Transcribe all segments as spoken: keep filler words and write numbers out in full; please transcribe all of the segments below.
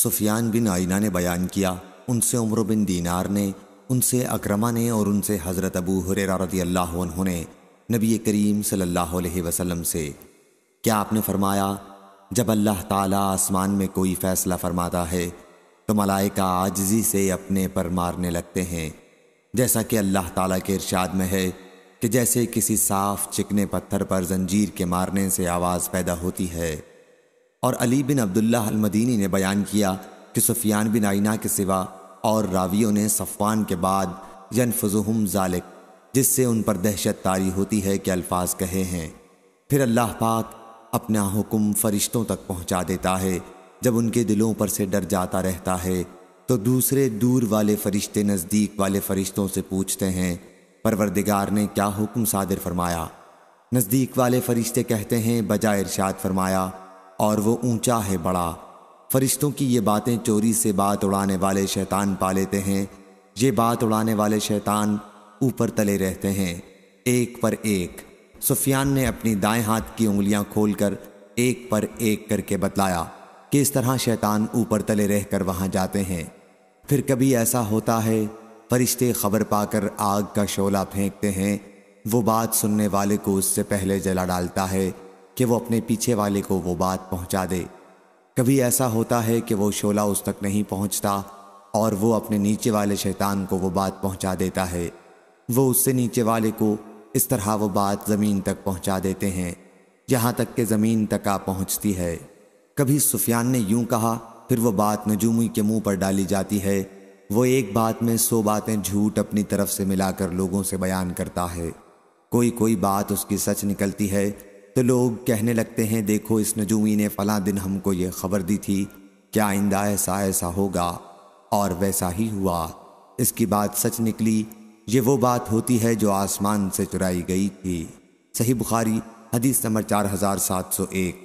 سفیان بن عینہ نے بیان کیا، ان سے عمر بن دینار نے، ان سے اکرمہ نے، اور ان سے حضرت ابو ہریرہ رضی اللہ عنہ نے نبی کریم صلی اللہ علیہ وسلم سے، کیا آپ نے فرمایا جب اللہ تعالیٰ آسمان میں کوئی فیصلہ فرماتا ہے تو ملائکہ عاجزی سے اپنے پر مارنے لگتے ہیں، جیسا کہ اللہ تعالیٰ کے ارشاد میں ہے کہ جیسے کسی صاف چکنے پتھر پر زنجیر کے مارنے سے آواز پیدا ہوتی ہے۔ اور علی بن عبداللہ المدینی نے بیان کیا کہ سفیان بن عینہ کے سوا اور راویوں نے صفوان کے بعد ینفذہم ذالک، جس سے ان پر دہشت طاری ہوتی ہے کہ الفاظ کہے ہیں، پھر اللہ پاک اپنا حکم فرشتوں تک پہنچا دیتا ہے، جب ان کے دلوں پر سے ڈر جاتا رہتا ہے تو دوسرے دور والے فرشتے نزدیک والے فرشتوں سے پوچھتے ہیں پروردگار نے کیا حکم صادر فرمایا؟ نزدیک والے فرشتے کہتے ہیں بجائے ارشاد فرمایا اور وہ اونچا ہے بڑا۔ فرشتوں کی یہ باتیں چوری سے بات اڑانے والے شیطان پا لیتے ہیں، یہ بات اڑانے والے شیطان اوپر تلے رہتے ہیں ایک پر ایک۔ سفیان نے اپنی دائیں ہاتھ کی انگلیاں کھول کر ایک پر ایک کر کے بتلایا کہ اس طرح شیطان اوپر تلے رہ کر وہاں جاتے ہیں۔ پھر کبھی ایسا ہوتا ہے فرشتے خبر پا کر آگ کا شعلہ پھینکتے ہیں، وہ بات سننے والے کو اس سے پہلے جلا ڈالتا ہے کہ وہ اپنے پیچھے والے کو وہ بات پہنچا دے۔ کبھی ایسا ہوتا ہے کہ وہ شعلہ اس تک نہیں پہنچتا اور وہ اپنے نیچے والے شیطان کو وہ بات پہنچا دیتا ہے، وہ اس سے نیچے والے کو، اس طرح وہ بات زمین تک پہنچا دیتے ہیں یہاں تک کہ زمین تک آ پہنچتی ہے۔ کبھی سفیان نے یوں کہا، پھر وہ بات نجومی کے منہ پر ڈالی جاتی ہے، وہ ایک بات میں سو باتیں جھوٹ اپنی طرف سے ملا کر لوگوں سے بیان کرتا ہے۔ کوئی کوئی بات اس کی سچ نکلتی ہے تو لوگ کہنے لگتے ہیں دیکھو اس نجومی نے فلاں دن ہم کو یہ خبر دی تھی، کیا آئندہ ایسا ایسا ہوگا، اور ویسا ہی ہوا، اس کی بات سچ نکلی۔ یہ وہ بات ہوتی ہے جو آسمان سے چرائی گئی تھی۔ صحیح بخاری حدیث نمبر چار ہزار سات سو ایک۔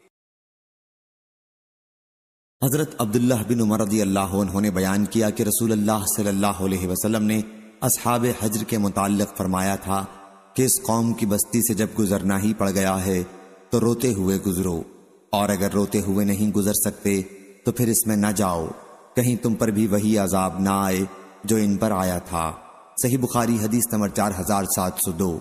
حضرت عبداللہ بن عمر رضی اللہ عنہ نے بیان کیا کہ رسول اللہ صلی اللہ علیہ وسلم نے اصحاب حجر کے متعلق فرمایا تھا کہ اس قوم کی بستی سے جب گزرنا ہی پڑ گیا ہے تو روتے ہوئے گزرو، اور اگر روتے ہوئے نہیں گزر سکتے تو پھر اس میں نہ جاؤ، کہیں تم پر بھی وہی عذاب نہ آئے جو ان پر آیا تھا۔ صحیح بخاری حدیث نمبر چار ہزار سات سو دو۔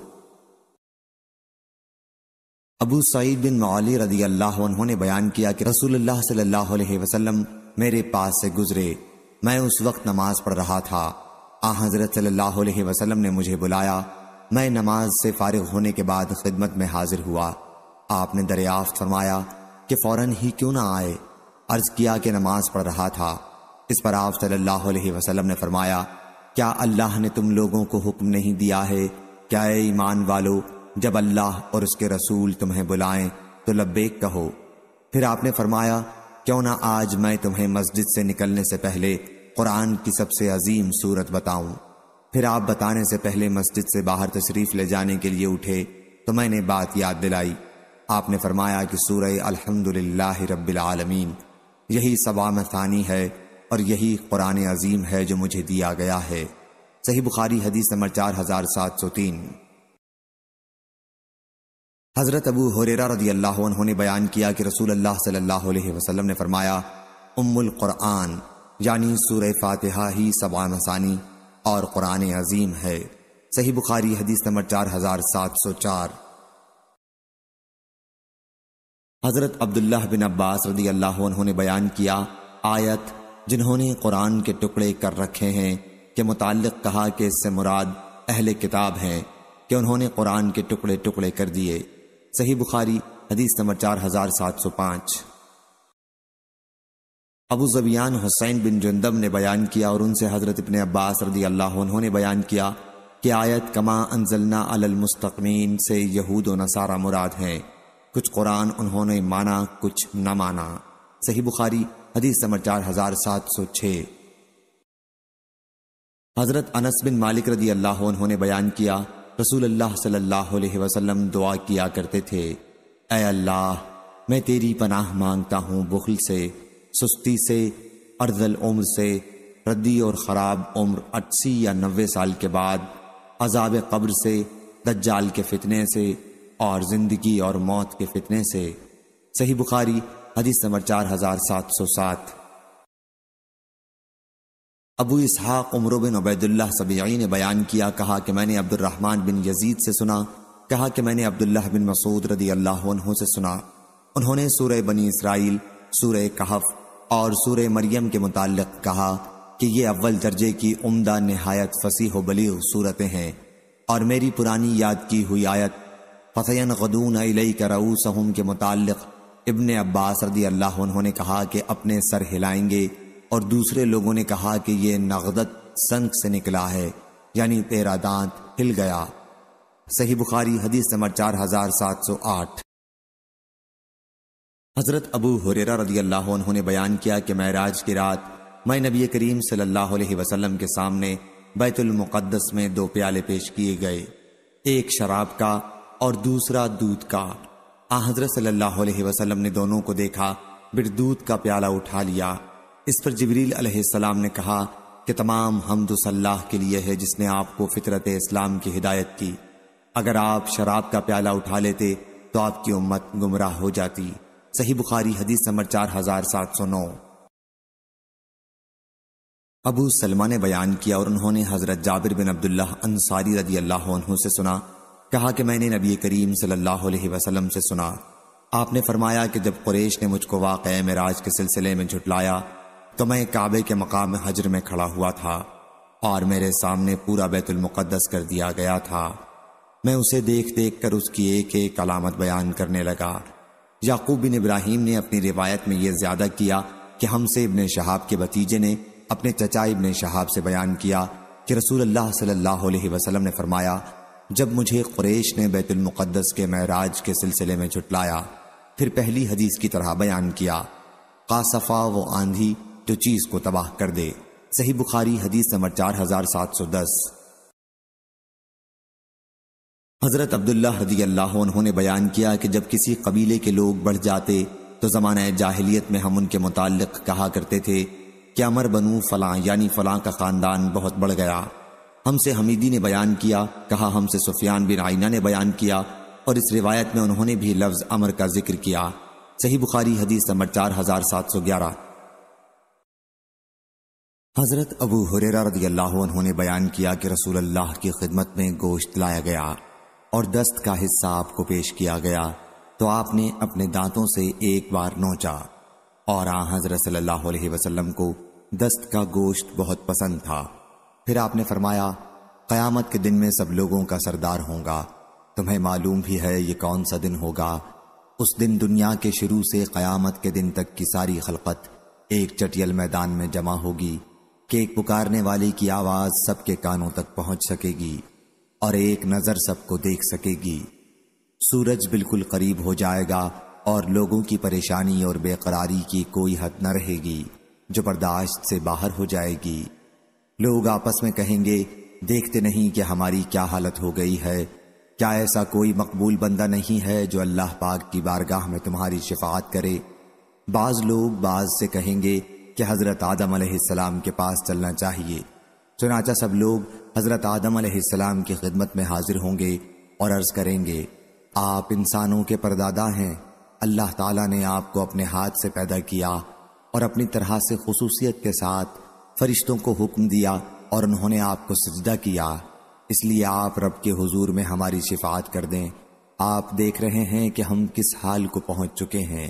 ابو سعید بن معالی رضی اللہ عنہ نے بیان کیا کہ رسول اللہ صلی اللہ علیہ وسلم میرے پاس سے گزرے، میں اس وقت نماز پڑھ رہا تھا، آن حضرت صلی اللہ علیہ وسلم نے مجھے بلایا، میں نماز سے فارغ ہونے کے بعد خدمت میں حاضر ہوا، آپ نے دریافت فرمایا کہ فوراً ہی کیوں نہ آئے؟ عرض کیا کہ نماز پڑھ رہا تھا۔ اس پر آپ صلی اللہ علیہ وسلم نے فرمایا کیا اللہ نے تم لوگوں کو حکم نہیں دیا ہے کیا اے ایمان والو جب اللہ اور اس کے رسول تمہیں بلائیں تو لبیک کہو؟ پھر آپ نے فرمایا کیوں نہ آج میں تمہیں مسجد سے نکلنے سے پہلے قرآن کی سب سے عظیم سورت بتاؤں؟ پھر آپ بتانے سے پہلے مسجد سے باہر تشریف لے جانے کے لیے اٹھے تو میں نے بات یاد دلائی، آپ نے فرمایا کہ سورہ الحمدللہ رب العالمین، یہی سبع مثانی ہے اور یہی قرآن عظیم ہے جو مجھے دیا گیا ہے۔ صحیح بخاری حدیث نمبر چار ہزار سات سو تین۔ حضرت ابو ہریرہ رضی اللہ عنہ نے بیان کیا کہ رسول اللہ صلی اللہ علیہ وسلم نے فرمایا ام القرآن یعنی سورہ فاتحہ ہی سبع مثانی اور قرآن عظیم ہے۔ صحیح بخاری حدیث نمبر چار ہزار سات سو چار۔ حضرت عبداللہ بن عباس رضی اللہ عنہ نے بیان کیا آیت جنہوں نے قرآن کے ٹکڑے کر رکھے ہیں کے متعلق کہا کہ اس سے مراد اہل کتاب ہیں کہ انہوں نے قرآن کے ٹکڑے ٹکڑے کر دیے۔ صحیح بخاری حدیث نمبر چار ہزار سات سو پانچ۔ ابو زبیان حسین بن جندب نے بیان کیا اور ان سے حضرت ابن عباس رضی اللہ عنہ نے بیان کیا کہ آیت کما انزلنا علی المستقیمین سے یہود و نصارہ مراد ہیں، کچھ قرآن انہوں نے مانا کچھ نہ مانا۔ صحیح بخاری حدیث نمبر چار ہزار سات سو چھ۔ حضرت انس بن مالک رضی اللہ عنہ نے بیان کیا رسول اللہ صلی اللہ علیہ وسلم دعا کیا کرتے تھے اے اللہ میں تیری پناہ مانگتا ہوں بخل سے، سستی سے، ارذل عمر سے، ردی اور خراب عمر اسی یا نوے سال کے بعد، عذاب قبر سے، دجال کے فتنے سے اور زندگی اور موت کے فتنے سے۔ صحیح بخاری حدیث نمبر چار ہزار سات سو سات۔ ابو اسحاق عمر بن عبیداللہ سبیعی نے بیان کیا، کہا کہ میں نے عبد الرحمن بن یزید سے سنا، کہا کہ میں نے عبداللہ بن مسعود رضی اللہ عنہ سے سنا، انہوں نے سورہ بنی اسرائیل، سورہ کہف اور سورہ مریم کے متعلق کہا کہ یہ اول درجے کی عمدہ نہایت فصیح و بلیغ صورتیں ہیں، اور میری پرانی یاد کی ہوئی آیت فَسَيَنْغَضُونَ إِلَيْكَ رَؤُوسَهُمْ کے متعلق ابن عباس رضی اللہ عنہ نے کہا کہ اپنے سر ہلائیں گے، اور دوسرے لوگوں نے کہا کہ یہ نغدت سنک سے نکلا ہے، یعنی تیرا دانت ہل گیا۔ صحیح بخاری حدیث نمبر چار ہزار سات سو آٹھ۔ حضرت ابو ہریرہ رضی اللہ عنہ نے بیان کیا کہ معراج کی رات میں نبی کریم صلی اللہ علیہ وسلم کے سامنے بیت المقدس میں دو پیالے پیش کیے گئے، ایک شراب کا اور دوسرا دودھ کا۔ آن حضرت صلی اللہ علیہ وسلم نے دونوں کو دیکھا، پھر دودھ کا پیالہ اٹھا لیا۔ اس پر جبریل علیہ السلام نے کہا کہ تمام حمد و صلاح کے لیے ہے جس نے آپ کو فطرت اسلام کی ہدایت کی، اگر آپ شراب کا پیالہ اٹھا لیتے تو آپ کی امت گمراہ ہو جاتی۔ صحیح بخاری حدیث نمبر چار ہزار سات سو نو۔ ابو سلمہ نے بیان کیا اور انہوں نے حضرت جابر بن عبداللہ انصاری رضی اللہ عنہ سے سنا، کہا کہ میں نے نبی کریم صلی اللہ علیہ وسلم سے سنا، آپ نے فرمایا کہ جب قریش نے مجھ کو واقعہ معراج کے سلسلے میں جھٹلایا تو میں کعبے کے مقام حجر میں کھڑا ہوا تھا اور میرے سامنے پورا بیت المقدس کر دیا گیا تھا۔ میں اسے دیکھ دیکھ کر اس کی ایک ایک علامت بیان کرنے لگا۔ یعقوب بن ابراہیم نے اپنی روایت میں یہ زیادہ کیا کہ ہم سے ابن شہاب کے بھتیجے نے اپنے چچا ابن شہاب سے بیان کیا کہ رسول اللہ صلی اللہ علیہ وسلم نے فرمایا، جب مجھے قریش نے بیت المقدس کے معراج کے سلسلے میں جھٹلایا، پھر پہلی حدیث کی طرح بیان کیا، قاصفہ وہ آندھی جو چیز کو تباہ کر دے۔ صحیح بخاری حدیث نمبر چار ہزار سات سو دس۔ حضرت عبداللہ رضی اللہ عنہ نے بیان کیا کہ جب کسی قبیلے کے لوگ بڑھ جاتے تو زمانہ جاہلیت میں ہم ان کے متعلق کہا کرتے تھے کہ عمر بنو فلاں یعنی فلاں کا خاندان بہت بڑھ گیا۔ ہم سے حمیدی نے بیان کیا، کہا ہم سے سفیان بن عینہ نے بیان کیا، اور اس روایت میں انہوں نے بھی لفظ عمر کا ذکر کیا۔ صحیح بخاری حدیث نمبر چار ہزار سات سو گیارہ۔ حضرت ابو ہریرہ رضی اللہ عنہ نے بیان کیا کہ رسول اللہ کی خدمت میں گوشت لایا گیا اور دست کا حصہ آپ کو پیش کیا گیا تو آپ نے اپنے دانتوں سے ایک بار نوچا، اور آن حضرت صلی اللہ علیہ وسلم کو دست کا گوشت بہت پسند تھا۔ پھر آپ نے فرمایا، قیامت کے دن میں سب لوگوں کا سردار ہوں گا، تمہیں معلوم بھی ہے یہ کون سا دن ہوگا؟ اس دن دنیا کے شروع سے قیامت کے دن تک کی ساری خلقت ایک چٹیل میدان میں جمع ہوگی کہ ایک پکارنے والی کی آواز سب کے کانوں تک پہنچ سکے گی اور ایک نظر سب کو دیکھ سکے گی۔ سورج بالکل قریب ہو جائے گا اور لوگوں کی پریشانی اور بے قراری کی کوئی حد نہ رہے گی جو برداشت سے باہر ہو جائے گی۔ لوگ آپس میں کہیں گے، دیکھتے نہیں کہ ہماری کیا حالت ہو گئی ہے؟ کیا ایسا کوئی مقبول بندہ نہیں ہے جو اللہ پاک کی بارگاہ میں تمہاری شفاعت کرے؟ بعض لوگ بعض سے کہیں گے کہ حضرت آدم علیہ السلام کے پاس چلنا چاہیے، چنانچہ سب لوگ حضرت آدم علیہ السلام کی خدمت میں حاضر ہوں گے اور عرض کریں گے، آپ انسانوں کے پردادا ہیں، اللہ تعالیٰ نے آپ کو اپنے ہاتھ سے پیدا کیا اور اپنی طرح سے خصوصیت کے ساتھ فرشتوں کو حکم دیا اور انہوں نے آپ کو سجدہ کیا، اس لیے آپ رب کے حضور میں ہماری شفاعت کر دیں۔ آپ دیکھ رہے ہیں کہ ہم کس حال کو پہنچ چکے ہیں۔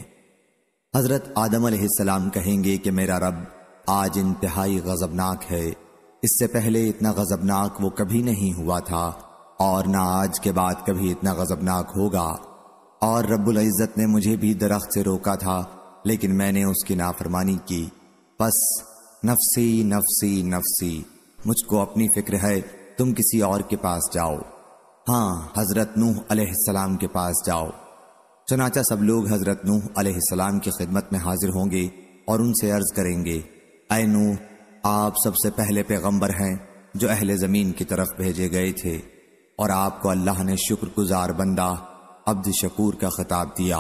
حضرت آدم علیہ السلام کہیں گے کہ میرا رب آج انتہائی غضبناک ہے، اس سے پہلے اتنا غضبناک وہ کبھی نہیں ہوا تھا اور نہ آج کے بعد کبھی اتنا غضبناک ہوگا، اور رب العزت نے مجھے بھی درخت سے روکا تھا لیکن میں نے اس کی نافرمانی کی، بس نفسی نفسی نفسی، مجھ کو اپنی فکر ہے، تم کسی اور کے پاس جاؤ، ہاں حضرت نوح علیہ السلام کے پاس جاؤ۔ چنانچہ سب لوگ حضرت نوح علیہ السلام کی خدمت میں حاضر ہوں گے اور ان سے عرض کریں گے، اے نوح، آپ سب سے پہلے پیغمبر ہیں جو اہل زمین کی طرف بھیجے گئے تھے، اور آپ کو اللہ نے شکر گزار بندہ عبد شکور کا خطاب دیا،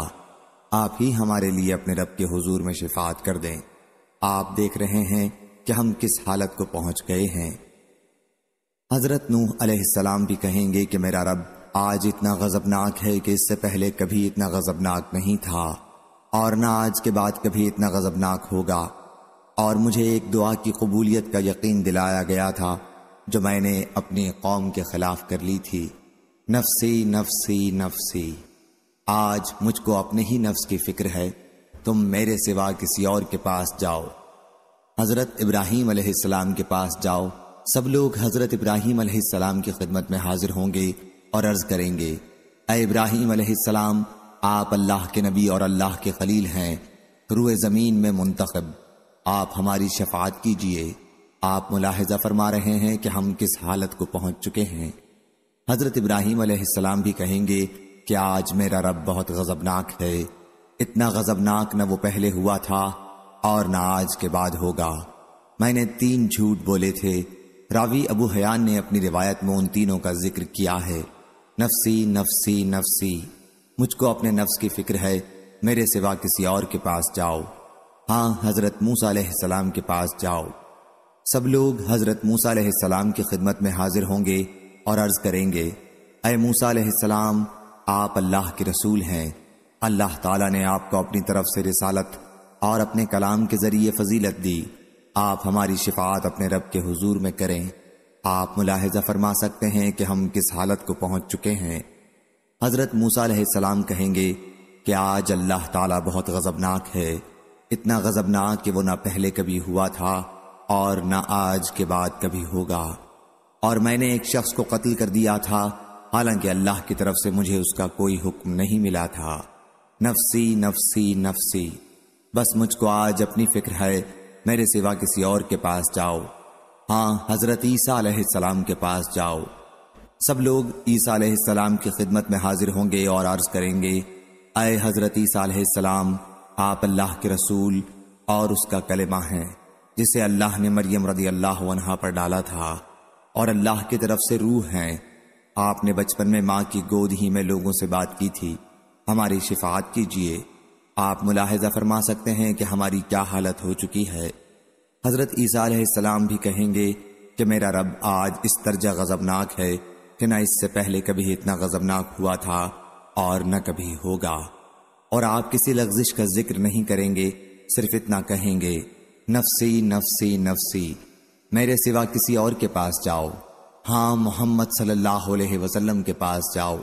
آپ ہی ہمارے لیے اپنے رب کے حضور میں شفاعت کر دیں۔ آپ دیکھ رہے ہیں کہ ہم کس حالت کو پہنچ گئے ہیں۔ حضرت نوح علیہ السلام بھی کہیں گے کہ میرا رب آج اتنا غضبناک ہے کہ اس سے پہلے کبھی اتنا غضبناک نہیں تھا اور نہ آج کے بعد کبھی اتنا غضبناک ہوگا۔ اور مجھے ایک دعا کی قبولیت کا یقین دلایا گیا تھا جو میں نے اپنی قوم کے خلاف کر لی تھی۔ نفسی نفسی نفسی، آج مجھ کو اپنے ہی نفس کی فکر ہے، تم میرے سوا کسی اور کے پاس جاؤ۔ حضرت ابراہیم علیہ السلام کے پاس جاؤ۔ سب لوگ حضرت ابراہیم علیہ السلام کی خدمت میں حاضر ہوں گے اور عرض کریں گے، اے ابراہیم علیہ السلام، آپ اللہ کے نبی اور اللہ کے خلیل ہیں، روئے زمین میں منتخب، آپ ہماری شفاعت کیجئے۔ آپ ملاحظہ فرما رہے ہیں کہ ہم کس حالت کو پہنچ چکے ہیں۔ حضرت ابراہیم علیہ السلام بھی کہیں گے کہ آج میرا رب بہت غضبناک ہے، اتنا غضبناک نہ وہ پہلے ہوا تھا اور نہ آج کے بعد ہوگا۔ میں نے تین جھوٹ بولے تھے۔ راوی ابو حیان نے اپنی روایت میں ان تینوں کا ذکر کیا ہے۔ نفسی نفسی نفسی، مجھ کو اپنے نفس کی فکر ہے، میرے سوا کسی اور کے پاس جاؤ۔ ہاں، حضرت موسیٰ علیہ السلام کے پاس جاؤ۔ سب لوگ حضرت موسیٰ علیہ السلام کی خدمت میں حاضر ہوں گے اور عرض کریں گے، اے موسیٰ علیہ السلام، آپ اللہ کے رسول ہیں، اللہ تعالیٰ نے آپ کو اپنی طرف سے رسالت اور اپنے کلام کے ذریعے فضیلت دی، آپ ہماری شفاعت اپنے رب کے حضور میں کریں۔ آپ ملاحظہ فرما سکتے ہیں کہ ہم کس حالت کو پہنچ چکے ہیں۔ حضرت موسیٰ علیہ السلام کہیں گے کہ آج اللہ تعالیٰ بہت غضبناک ہے، اتنا غضبناک کہ وہ نہ پہلے کبھی ہوا تھا اور نہ آج کے بعد کبھی ہوگا، اور میں نے ایک شخص کو قتل کر دیا تھا حالانکہ اللہ کی طرف سے مجھے اس کا کوئی حکم نہیں ملا تھا۔ نفسی نفسی نفسی، بس مجھ کو آج اپنی فکر ہے، میرے سوا کسی اور کے پاس جاؤ۔ ہاں، حضرت عیسیٰ علیہ السلام کے پاس جاؤ۔ سب لوگ عیسیٰ علیہ السلام کی خدمت میں حاضر ہوں گے اور عرض کریں گے، اے حضرت عیسیٰ علیہ السلام، آپ اللہ کے رسول اور اس کا کلمہ ہیں جسے اللہ نے مریم رضی اللہ عنہا پر ڈالا تھا، اور اللہ کی طرف سے روح ہیں۔ آپ نے بچپن میں ماں کی گود ہی میں لوگوں سے بات کی تھی، ہماری شفاعت کیجیے۔ آپ ملاحظہ فرما سکتے ہیں کہ ہماری کیا حالت ہو چکی ہے۔ حضرت عیسیٰ علیہ السلام بھی کہیں گے کہ میرا رب آج اس درجہ غضبناک ہے کہ نہ اس سے پہلے کبھی اتنا غضبناک ہوا تھا اور نہ کبھی ہوگا، اور آپ کسی لغزش کا ذکر نہیں کریں گے، صرف اتنا کہیں گے، نفسی نفسی نفسی، میرے سوا کسی اور کے پاس جاؤ۔ ہاں، محمد صلی اللہ علیہ وسلم کے پاس جاؤ۔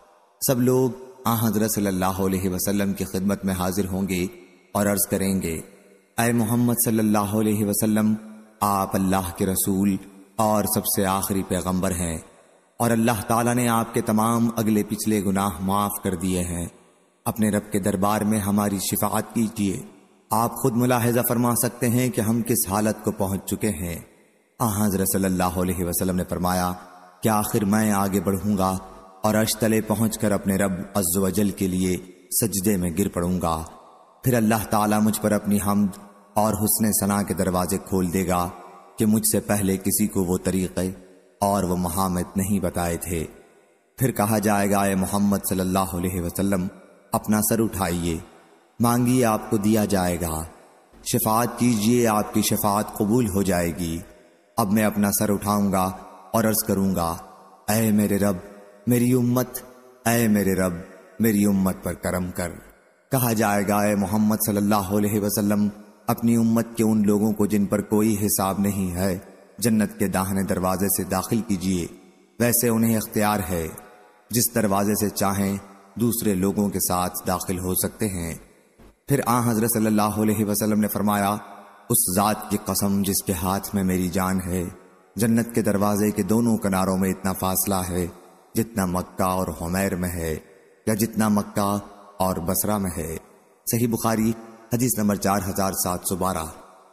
سب لوگ آن حضرت صلی اللہ علیہ وسلم کی خدمت میں حاضر ہوں گے اور عرض کریں گے، اے محمد صلی اللہ علیہ وسلم، آپ اللہ کے رسول اور سب سے آخری پیغمبر ہیں، اور اللہ تعالیٰ نے آپ کے تمام اگلے پچھلے گناہ معاف کر دیے ہیں، اپنے رب کے دربار میں ہماری شفاعت کیجیے۔ آپ خود ملاحظہ فرما سکتے ہیں کہ ہم کس حالت کو پہنچ چکے ہیں۔ آن حضرت صلی اللہ علیہ وسلم نے فرمایا کہ آخر میں آگے بڑھوں گا اور عرش تلے پہنچ کر اپنے رب عز و جل کے لیے سجدے میں گر پڑوں گا، پھر اللہ تعالیٰ مجھ پر اپنی حمد اور حسن ثنا کے دروازے کھول دے گا کہ مجھ سے پہلے کسی کو وہ طریقے اور وہ محامد نہیں بتائے تھے۔ پھر کہا جائے گا، اے محمد صلی اللہ علیہ وسلم، اپنا سر اٹھائیے، مانگیے آپ کو دیا جائے گا، شفاعت کیجئے آپ کی شفاعت قبول ہو جائے گی۔ اب میں اپنا سر اٹھاؤں گا اور عرض کروں گا، اے میرے رب میری امت، اے میرے رب میری امت پر کرم کر۔ کہا جائے گا، اے محمد صلی اللہ علیہ وسلم، اپنی امت کے ان لوگوں کو جن پر کوئی حساب نہیں ہے جنت کے داہنے دروازے سے داخل کیجئے، ویسے انہیں اختیار ہے، جس دروازے سے چاہیں دوسرے لوگوں کے ساتھ داخل ہو سکتے ہیں۔ پھر آن حضرت صلی اللہ علیہ وسلم نے فرمایا، اس ذات کی قسم جس کے ہاتھ میں میری جان ہے، جنت کے دروازے کے دونوں کناروں میں اتنا فاصلہ ہے جتنا مکہ اور حمیر میں ہے، یا جتنا مکہ اور بصرہ میں ہے۔ صحیح بخاری حدیث نمبر چار ہزار سات سو بارہ۔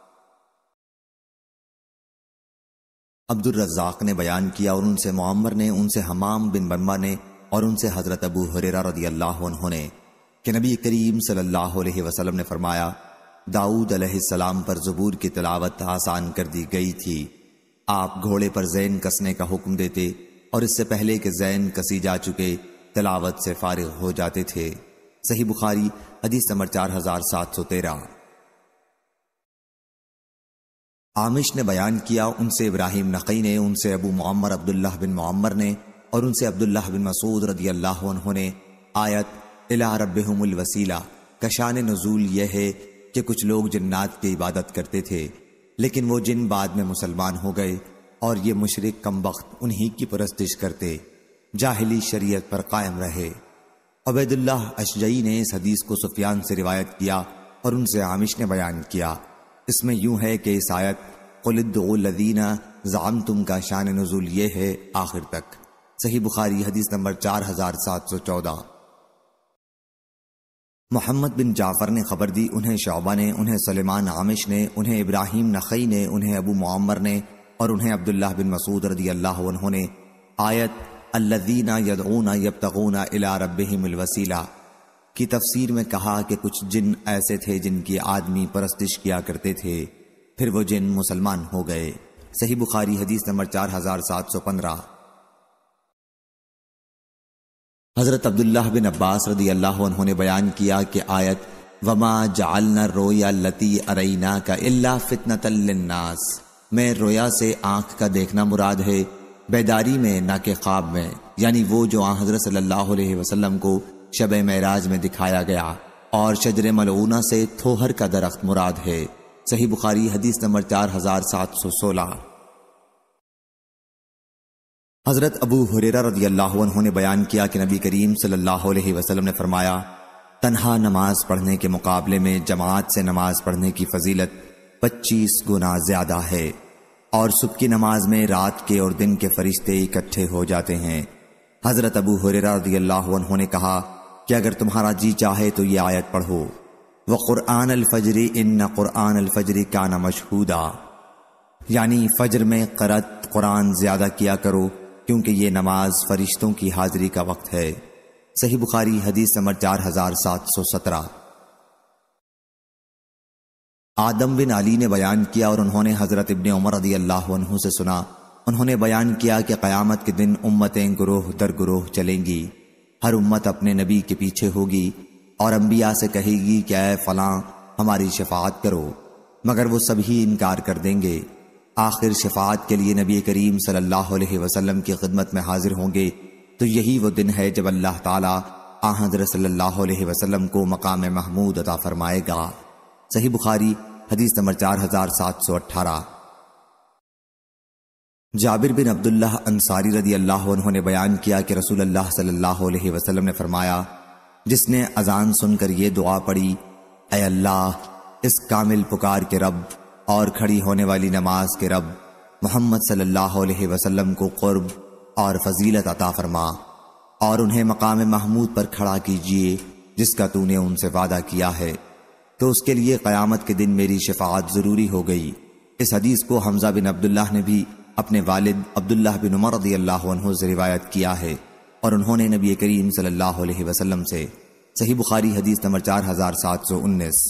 عبد الرزاق نے بیان کیا اور ان سے معمر نے، ان سے حمام بن بنبا نے، اور ان سے حضرت ابو ہریرہ رضی اللہ عنہ نے کہ نبی کریم صلی اللہ علیہ وسلم نے فرمایا، داؤد علیہ السلام پر زبور کی تلاوت آسان کر دی گئی تھی، آپ گھوڑے پر زین کسنے کا حکم دیتے اور اس سے پہلے کہ زین کسی جا چکے تلاوت سے فارغ ہو جاتے تھے۔ صحیح بخاری حدیث نمبر چار ہزار سات سو تیرہ۔ عامش نے بیان کیا، ان سے ابراہیم نقی نے، ان سے ابو معمر عبداللہ بن معمر نے، اور ان سے عبداللہ بن مسعود رضی اللہ عنہ نے آیت الی ربہم الوسیلہ کا شان نزول یہ ہے کہ کچھ لوگ جنات کی عبادت کرتے تھے، لیکن وہ جن بعد میں مسلمان ہو گئے اور یہ مشرک کمبخت انہی کی پرستش کرتے، جاہلی شریعت پر قائم رہے۔ عبید اللہ اشجعی نے اس حدیث کو سفیان سے روایت کیا اور ان سے عامش نے بیان کیا۔ اس میں یوں ہے کہ اس آیت قُلِ ادْعُوا الَّذِينَ زَعَمْتُمْ کا شان نزول یہ ہے آخر تک۔ صحیح بخاری حدیث نمبر چار ہزار سات سو چودہ۔ محمد بن جعفر نے خبر دی، انہیں شعبہ نے، انہیں سلیمان عامش نے، انہیں ابراہیم نخعی نے، انہیں ابو معمر نے اور انہیں عبداللہ بن مسعود رضی اللہ عنہ نے آیت الذین یدعون یبتغون الی ربہم الوسیلہ کی تفسیر میں کہا کہ کچھ جن ایسے تھے جن کی آدمی پرستش کیا کرتے تھے، پھر وہ جن مسلمان ہو گئے۔ صحیح بخاری حدیث نمبر چار ہزار سات سو پندرہ۔ حضرت عبداللہ بن عباس رضی اللہ عنہ نے بیان کیا کہ آیت وما جعلنا الرؤیا التي اریناک الا فتنۃ للناس میں رویا سے آنکھ کا دیکھنا مراد ہے، بیداری میں نہ کہ خواب میں، یعنی وہ جو آن حضرت صلی اللہ علیہ وسلم کو شب معراج میں دکھایا گیا، اور شجر ملعونہ سے تھوہر کا درخت مراد ہے۔ صحیح بخاری حدیث نمبر چار ہزار سات سو سولہ۔ حضرت ابو ہریرہ رضی اللہ عنہ نے بیان کیا کہ نبی کریم صلی اللہ علیہ وسلم نے فرمایا تنہا نماز پڑھنے کے مقابلے میں جماعت سے نماز پڑھنے کی فضیلت پچیس گنا زیادہ ہے، اور صبح کی نماز میں رات کے اور دن کے فرشتے اکٹھے ہو جاتے ہیں۔ حضرت ابو ہریرہ رضی اللہ عنہ نے کہا کہ اگر تمہارا جی چاہے تو یہ آیت پڑھو وقرآن الفجر ان قرآن الفجر کان مشہودا، یعنی فجر میں قرأت قرآن زیادہ کیا کرو کیونکہ یہ نماز فرشتوں کی حاضری کا وقت ہے۔ صحیح بخاری حدیث نمبر چار ہزار سات سو سترہ۔ آدم بن علی نے بیان کیا اور انہوں نے حضرت ابن عمر رضی اللہ عنہ سے سنا، انہوں نے بیان کیا کہ قیامت کے دن امتیں گروہ در گروہ چلیں گی، ہر امت اپنے نبی کے پیچھے ہوگی اور انبیاء سے کہے گی کہ اے فلاں ہماری شفاعت کرو، مگر وہ سبھی انکار کر دیں گے۔ آخر شفاعت کے لیے نبی کریم صلی اللہ علیہ وسلم کی خدمت میں حاضر ہوں گے، تو یہی وہ دن ہے جب اللہ تعالیٰ آن حضرت صلی اللہ علیہ وسلم کو مقام محمود عطا فرمائے گا۔ صحیح بخاری حدیث نمبر چار ہزار سات سو اٹھارہ۔ جابر بن عبداللہ انصاری رضی اللہ عنہ نے بیان کیا کہ رسول اللہ صلی اللہ علیہ وسلم نے فرمایا جس نے اذان سن کر یہ دعا پڑھی اے اللہ اس کامل پکار کے رب اور کھڑی ہونے والی نماز کے رب، محمد صلی اللہ علیہ وسلم کو قرب اور فضیلت عطا فرما اور انہیں مقام محمود پر کھڑا کیجئے جس کا تو نے ان سے وعدہ کیا ہے، تو اس کے لیے قیامت کے دن میری شفاعت ضروری ہو گئی۔ اس حدیث کو حمزہ بن عبداللہ نے بھی اپنے والد عبداللہ بن عمر رضی اللہ عنہ سے روایت کیا ہے، اور انہوں نے نبی کریم صلی اللہ علیہ وسلم سے۔ صحیح بخاری حدیث نمبر چار ہزار سات سو انیس۔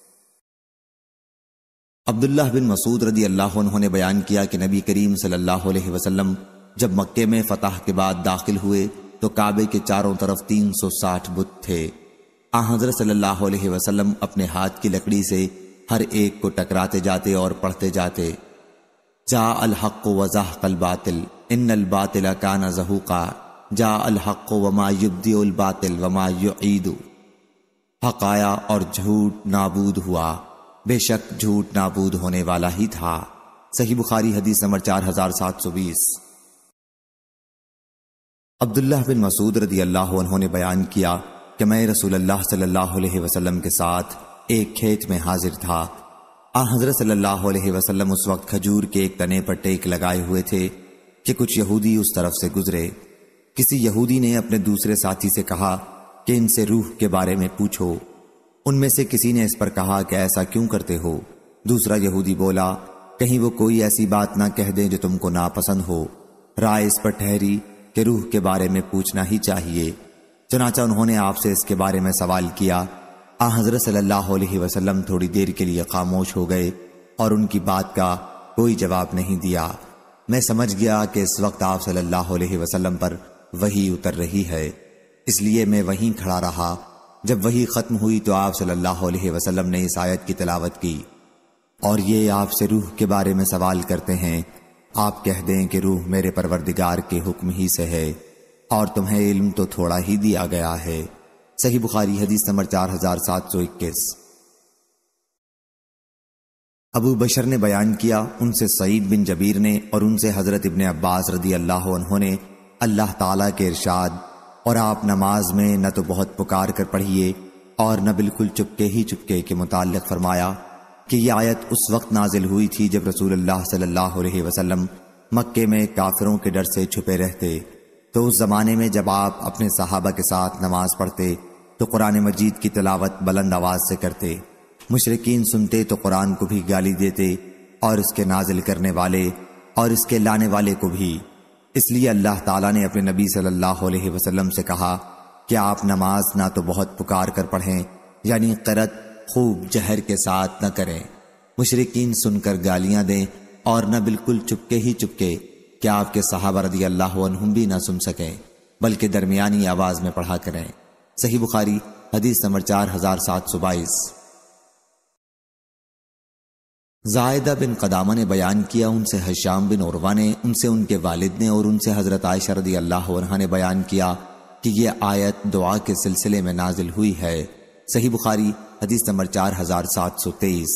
عبداللہ بن مسعود رضی اللہ عنہ نے بیان کیا کہ نبی کریم صلی اللہ علیہ وسلم جب مکے میں فتح کے بعد داخل ہوئے تو کعبے کے چاروں طرف تین سو ساٹھ بت تھے۔ آن حضرت صلی اللہ علیہ وسلم اپنے ہاتھ کی لکڑی سے ہر ایک کو ٹکراتے جاتے اور پڑھتے جاتے جاء الحق وزهق الباطل ان الباطل کان زہوقا جاء الحق وما یبدئ الباطل وما یعید، حق آیا اور جھوٹ نابود ہوا، بے شک جھوٹ نابود ہونے والا ہی تھا۔ صحیح بخاری حدیث نمبر چار ہزار سات سو بیس۔ عبداللہ بن مسعود رضی اللہ عنہ نے بیان کیا کہ میں رسول اللہ صلی اللہ علیہ وسلم کے ساتھ ایک کھیت میں حاضر تھا۔ آن حضرت صلی اللہ علیہ وسلم اس وقت کھجور کے ایک تنے پر ٹیک لگائے ہوئے تھے کہ کچھ یہودی اس طرف سے گزرے۔ کسی یہودی نے اپنے دوسرے ساتھی سے کہا کہ ان سے روح کے بارے میں پوچھو۔ ان میں سے کسی نے اس پر کہا کہ ایسا کیوں کرتے ہو؟ دوسرا یہودی بولا کہیں وہ کوئی ایسی بات نہ کہہ دیں جو تم کو ناپسند ہو۔ رائے اس پر ٹھہری کہ روح کے بارے میں پوچھنا ہی چاہیے، چنانچہ انہوں نے آپ سے اس کے بارے میں سوال کیا۔ آن حضرت صلی اللہ علیہ وسلم تھوڑی دیر کے لیے خاموش ہو گئے اور ان کی بات کا کوئی جواب نہیں دیا۔ میں سمجھ گیا کہ اس وقت آپ صلی اللہ علیہ وسلم پر وحی اتر رہی ہے، اس لیے میں وہیں کھڑا رہا۔ جب وحی ختم ہوئی تو آپ صلی اللہ علیہ وسلم نے اس آیت کی تلاوت کی، اور یہ آپ سے روح کے بارے میں سوال کرتے ہیں، آپ کہہ دیں کہ روح میرے پروردگار کے حکم ہی سے ہے اور تمہیں علم تو تھوڑا ہی دیا گیا ہے۔ صحیح بخاری حدیث نمبر چار ہزار سات سو اکیس۔ ابو بشر نے بیان کیا ان سے سعید بن جبیر نے اور ان سے حضرت ابن عباس رضی اللہ عنہ نے اللہ تعالیٰ کے ارشاد اور آپ نماز میں نہ تو بہت پکار کر پڑھیے اور نہ بالکل چپکے ہی چپکے کے متعلق فرمایا کہ یہ آیت اس وقت نازل ہوئی تھی جب رسول اللہ صلی اللہ علیہ وسلم مکے میں کافروں کے ڈر سے چھپے رہتے، تو اس زمانے میں جب آپ اپنے صحابہ کے ساتھ نماز پڑھتے تو قرآن مجید کی تلاوت بلند آواز سے کرتے، مشرکین سنتے تو قرآن کو بھی گالی دیتے اور اس کے نازل کرنے والے اور اس کے لانے والے کو بھی۔ اس لیے اللہ تعالیٰ نے اپنے نبی صلی اللہ علیہ وسلم سے کہا کہ آپ نماز نہ تو بہت پکار کر پڑھیں، یعنی قرأت خوب جہر کے ساتھ نہ کریں، مشرکین سن کر گالیاں دیں، اور نہ بالکل چپکے ہی چپکے کہ آپ کے صحابہ رضی اللہ عنہم بھی نہ سن سکیں، بلکہ درمیانی آواز میں پڑھا کریں۔ صحیح بخاری حدیث نمبر چار ہزار سات سو بائیس۔ زائدہ بن قدامہ نے بیان کیا ان سے حشام بن عروہ نے، ان سے ان کے والد نے اور ان سے حضرت عائشہ رضی اللہ عنہا نے بیان کیا کہ یہ آیت دعا کے سلسلے میں نازل ہوئی ہے۔ صحیح بخاری حدیث نمبر چار ہزار سات سو تیئیس۔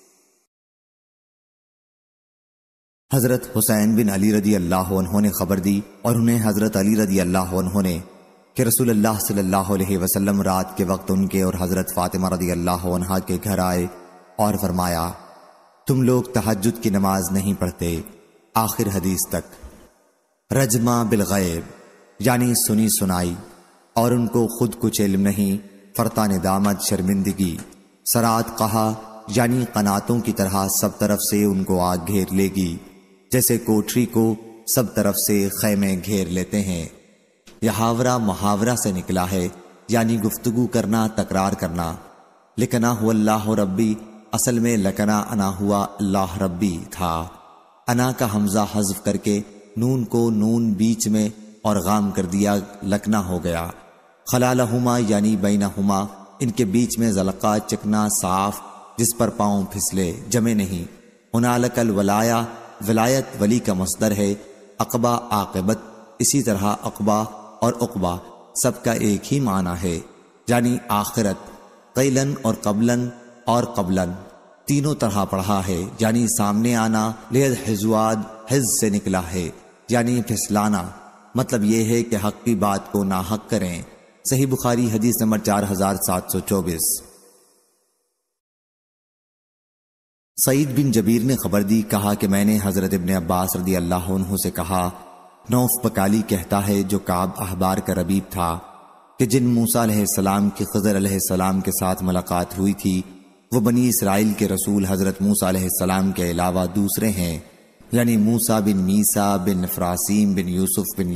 حضرت حسین بن علی رضی اللہ عنہ نے خبر دی اور انہیں حضرت علی رضی اللہ عنہ نے کہ رسول اللہ صلی اللہ علیہ وسلم رات کے وقت ان کے اور حضرت فاطمہ رضی اللہ عنہا کے گھر آئے اور فرمایا تم لوگ تہجد کی نماز نہیں پڑھتے، آخر حدیث تک۔ رجمہ بالغیب یعنی سنی سنائی، اور ان کو خود کچھ علم نہیں، فرتا ندامت شرمندگی، سرات کہا یعنی قناتوں کی طرح سب طرف سے ان کو آگ گھیر لے گی، جیسے کوٹری کو سب طرف سے خیمے گھیر لیتے ہیں۔ یہ حاورہ محاورہ سے نکلا ہے، یعنی گفتگو کرنا، تکرار کرنا۔ لکنا ہوا اللہ ربی، اصل میں لکنا انا ہوا اللہ ربی تھا۔ انا کا حمزہ حذف کر کے نون کو نون بیچ میں اور غام کر دیا، لکنا ہو گیا۔ خلالہما یعنی بینہما، ان کے بیچ میں زلقہ چکنا صاف جس پر پاؤں پھسلے، جمع نہیں۔ ہنالک الولایا، ولایت ولی کا مصدر ہے، عقبہ عاقبت، اسی طرح عقبہ اور عقبہ سب کا ایک ہی معنی ہے، یعنی آخرت۔ قیلن اور قبلن اور قبلن تینوں طرح پڑھا ہے، یعنی سامنے آنا۔ لید حزواد حز سے نکلا ہے، یعنی پھسلانا۔ مطلب یہ ہے کہ حق کی بات کو ناحق کریں۔ صحیح بخاری حدیث نمبر چار ہزار سات سو چوبیس۔ سعید بن جبیر نے خبر دی، کہا کہ میں نے حضرت ابن عباس رضی اللہ عنہ سے کہا نوف بکالی کہتا ہے جو کعب احبار کا ربیب تھا کہ جن موسیٰ علیہ السلام کی خضر علیہ السلام کے ساتھ ملاقات ہوئی تھی وہ بنی اسرائیل کے رسول حضرت موسیٰ علیہ السلام کے علاوہ دوسرے ہیں، یعنی موسیٰ بن میسا بن افراسیم بن یوسف بن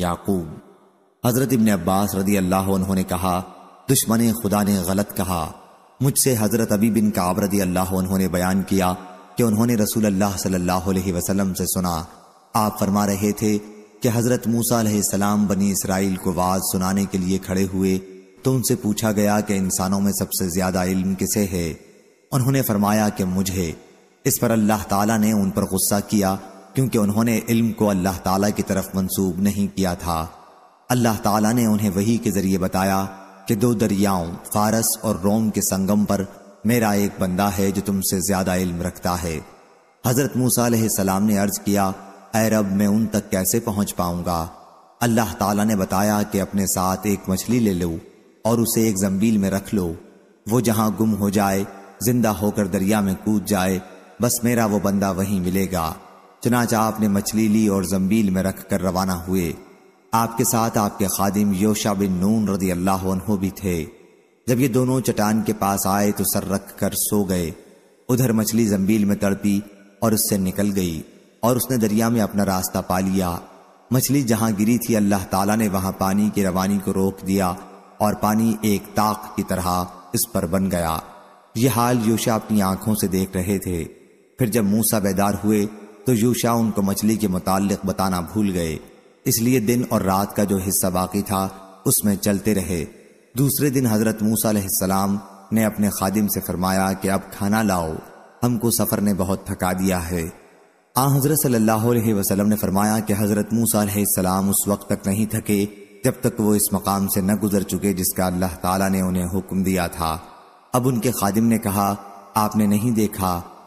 یعقوب۔ حضرت ابن عباس رضی اللہ عنہ نے کہا دشمن خدا نے غلط کہا۔ مجھ سے حضرت ابی بن کعب رضی اللہ عنہ نے بیان کیا کہ انہوں نے رسول اللہ صلی اللہ علیہ وسلم سے سنا، آپ فرما رہے تھے کہ حضرت موسیٰ علیہ السلام بنی اسرائیل کو واعظ سنانے کے لیے کھڑے ہوئے تو ان سے پوچھا گیا کہ انسانوں میں سب سے زیادہ علم کسے ہے؟ انہوں نے فرمایا کہ مجھے۔ اس پر اللہ تعالیٰ نے ان پر غصہ کیا کیونکہ انہوں نے علم کو اللہ تعالیٰ کی طرف منسوب نہیں کیا تھا۔ اللہ تعالیٰ نے انہیں وحی کے ذریعے بتایا کہ دو دریاؤں فارس اور روم کے سنگم پر میرا ایک بندہ ہے جو تم سے زیادہ علم رکھتا ہے۔ حضرت موسیٰ علیہ السلام نے عرض کیا اے رب میں ان تک کیسے پہنچ پاؤں گا؟ اللہ تعالیٰ نے بتایا کہ اپنے ساتھ ایک مچھلی لے لو اور اسے ایک زنبیل میں رکھ لو، وہ جہاں گم ہو جائے زندہ ہو کر دریا میں کود جائے، بس میرا وہ بندہ وہیں ملے گا۔ چنانچہ آپ نے مچھلی لی اور زنبیل میں رکھ کر روانہ ہوئے۔ آپ کے ساتھ آپ کے خادم یوشع بن نون رضی اللہ عنہ بھی تھے۔ جب یہ دونوں چٹان کے پاس آئے تو سر رکھ کر سو گئے۔ ادھر مچھلی زنبیل میں تڑپی اور اس سے نکل گئی اور اس نے دریا میں اپنا راستہ پا لیا۔ مچھلی جہاں گری تھی اللہ تعالیٰ نے وہاں پانی کی روانی کو روک دیا اور پانی ایک طاق کی طرح اس پر بن گیا۔ یہ حال یوشع اپنی آنکھوں سے دیکھ رہے تھے۔ پھر جب موسیٰ بیدار ہوئے تو یوشع ان کو مچھلی کے متعلق بتانا بھول گئے، اس لیے دن اور رات کا جو حصہ باقی تھا اس میں چلتے رہے۔ دوسرے دن حضرت موسیٰ علیہ السلام نے اپنے خادم سے فرمایا کہ اب کھانا لاؤ، ہم کو سفر نے بہت تھکا دیا ہے۔ آن حضرت صلی اللہ علیہ وسلم نے فرمایا کہ حضرت موسیٰ علیہ السلام اس وقت تک نہیں تھکے جب تک وہ اس مقام سے نہ گزر چکے جس کا اللہ تعالیٰ نے انہیں حکم دیا تھا۔ اب ان کے خادم نے کہا آپ نے نہیں دیکھا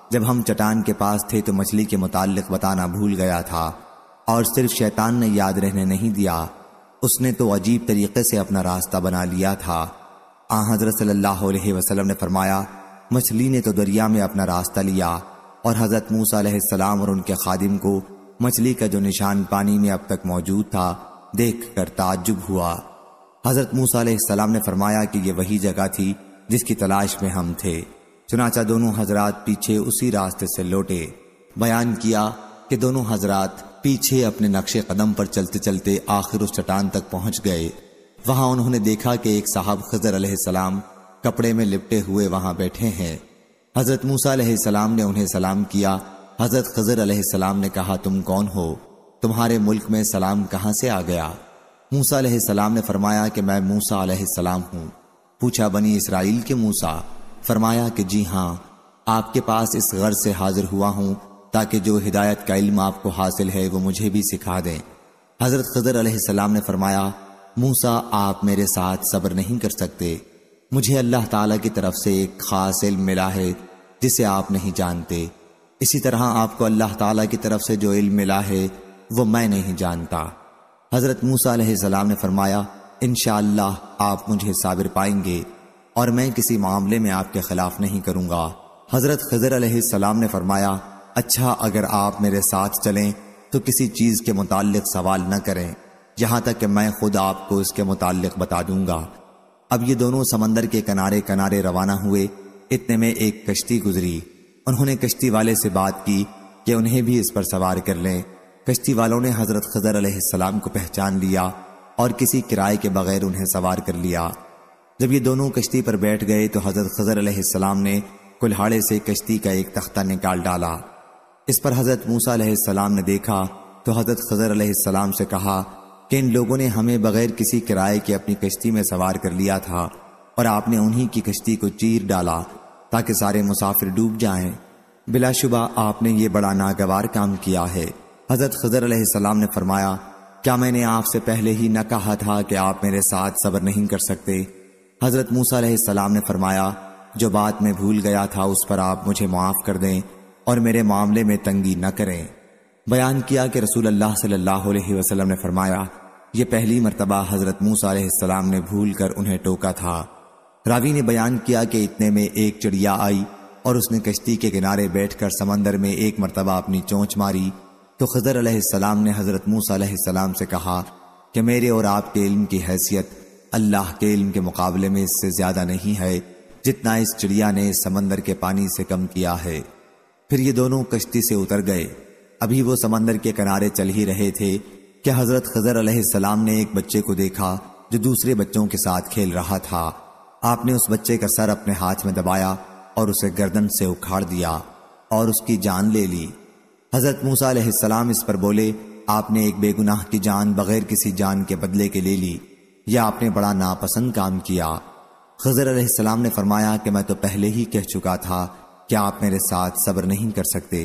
جب ہم چٹان کے پاس تھے تو مچھلی کے متعلق بتانا بھول گیا تھا اور صرف شیطان نے یاد رہنے نہیں دیا، اس نے تو عجیب طریقے سے اپنا راستہ بنا لیا تھا۔ آن حضرت صلی اللہ علیہ وسلم نے فرمایا، مچھلی نے تو دریا میں اپنا راستہ لیا، اور حضرت موسیٰ علیہ السلام اور ان کے خادم کو مچھلی کا جو نشان پانی میں اب تک موجود تھا دیکھ کر تعجب ہوا۔ حضرت موسیٰ علیہ السلام نے فرمایا کہ یہ وہی جگہ تھی جس کی تلاش میں ہم تھے۔ چنانچہ دونوں حضرات پیچھے اسی راستے سے لوٹے۔ بیان کیا کہ دونوں حضرات پیچھے اپنے نقش قدم پر چلتے چلتے آخر اس چٹان تک پہنچ گئے۔ وہاں انہوں نے دیکھا کہ ایک صاحب خضر علیہ السلام کپڑے میں لپٹے ہوئے وہاں بیٹھے ہیں۔ حضرت موسیٰ علیہ السلام نے انہیں سلام کیا۔ حضرت خضر علیہ السلام نے کہا، تم کون ہو؟ تمہارے ملک میں سلام کہاں سے آ گیا؟ موسیٰ علیہ السلام نے فرمایا کہ میں موسیٰ علیہ السلام ہوں۔ پوچھا، بنی اسرائیل کے موسیٰ؟ فرمایا کہ جی ہاں، آپ کے پاس اس غرض سے حاضر ہوا ہوں تاکہ جو ہدایت کا علم آپ کو حاصل ہے وہ مجھے بھی سکھا دیں۔ حضرت خضر علیہ السلام نے فرمایا، موسیٰ آپ میرے ساتھ صبر نہیں کر سکتے، مجھے اللہ تعالیٰ کی طرف سے ایک خاص علم ملا ہے جسے آپ نہیں جانتے، اسی طرح آپ کو اللہ تعالیٰ کی طرف سے جو علم ملا ہے وہ میں نہیں جانتا۔ حضرت موسیٰ علیہ السلام نے فرمایا، انشاءاللہ آپ مجھے صابر پائیں گے اور میں کسی معاملے میں آپ کے خلاف نہیں کروں گا۔ حضرت خضر علیہ السلام نے فرمایا، اچھا اگر آپ میرے ساتھ چلیں تو کسی چیز کے متعلق سوال نہ کریں یہاں تک کہ میں خود آپ کو اس کے متعلق بتا دوں گا۔ اب یہ دونوں سمندر کے کنارے کنارے روانہ ہوئے۔ اتنے میں ایک کشتی گزری۔ انہوں نے کشتی والے سے بات کی کہ انہیں بھی اس پر سوار کر لیں۔ کشتی والوں نے حضرت خضر علیہ السلام کو پہچان لیا اور کسی کرائے کے بغیر انہیں سوار کر لیا۔ جب یہ دونوں کشتی پر بیٹھ گئے تو حضرت خضر علیہ السلام نے کلہاڑے سے کشتی کا ایک تختہ نکال ڈالا۔ اس پر حضرت موسیٰ علیہ السلام نے دیکھا تو حضرت خضر علیہ السلام سے کہا کہ ان لوگوں نے ہمیں بغیر کسی کرائے کے اپنی کشتی میں سوار کر لیا تھا اور آپ نے انہی کی کشتی کو چیر ڈالا تاکہ سارے مسافر ڈوب جائیں۔ بلا شبہ آپ نے یہ بڑا ناگوار کام کیا ہے۔ حضرت خضر علیہ السلام نے فرمایا، کیا میں نے آپ سے پہلے ہی نہ کہا تھا کہ آپ میرے ساتھ صبر نہیں کر سکتے؟ حضرت موسیٰ علیہ السلام نے فرمایا، جو بات میں بھول گیا تھا اس پر آپ مجھے معاف کر دیں اور میرے معاملے میں تنگی نہ کریں۔ بیان کیا کہ رسول اللہ صلی اللہ علیہ وسلم نے فرمایا، یہ پہلی مرتبہ حضرت موسیٰ علیہ السلام نے بھول کر انہیں ٹوکا تھا۔ راوی نے بیان کیا کہ اتنے میں ایک چڑیا آئی اور اس نے کشتی کے کنارے بیٹھ کر سمندر میں ایک مرتبہ اپنی چونچ ماری تو خضر علیہ السلام نے حضرت موسیٰ علیہ السلام سے کہا کہ میرے اور آپ کے علم کی حیثیت اللہ کے علم کے مقابلے میں اس سے زیادہ نہیں ہے جتنا اس چڑیا نے اس سمندر کے پانی سے کم کیا ہے۔ پھر یہ دونوں کشتی سے اتر گئے۔ ابھی وہ سمندر کے کنارے چل ہی رہے تھے کہ حضرت خضر علیہ السلام نے ایک بچے کو دیکھا جو دوسرے بچوں کے ساتھ کھیل رہا تھا۔ آپ نے اس بچے کا سر اپنے ہاتھ میں دبایا اور اسے گردن سے اکھاڑ دیا اور اس کی جان لے لی۔ حضرت موسیٰ علیہ السلام اس پر بولے، آپ نے ایک بے گناہ کی جان بغیر کسی جان کے بدلے کے لے لی، یا آپ نے بڑا ناپسند کام کیا۔ خضر علیہ السلام نے فرمایا کہ میں تو پہلے ہی کہہ چکا تھا کہ آپ میرے ساتھ صبر نہیں کر سکتے۔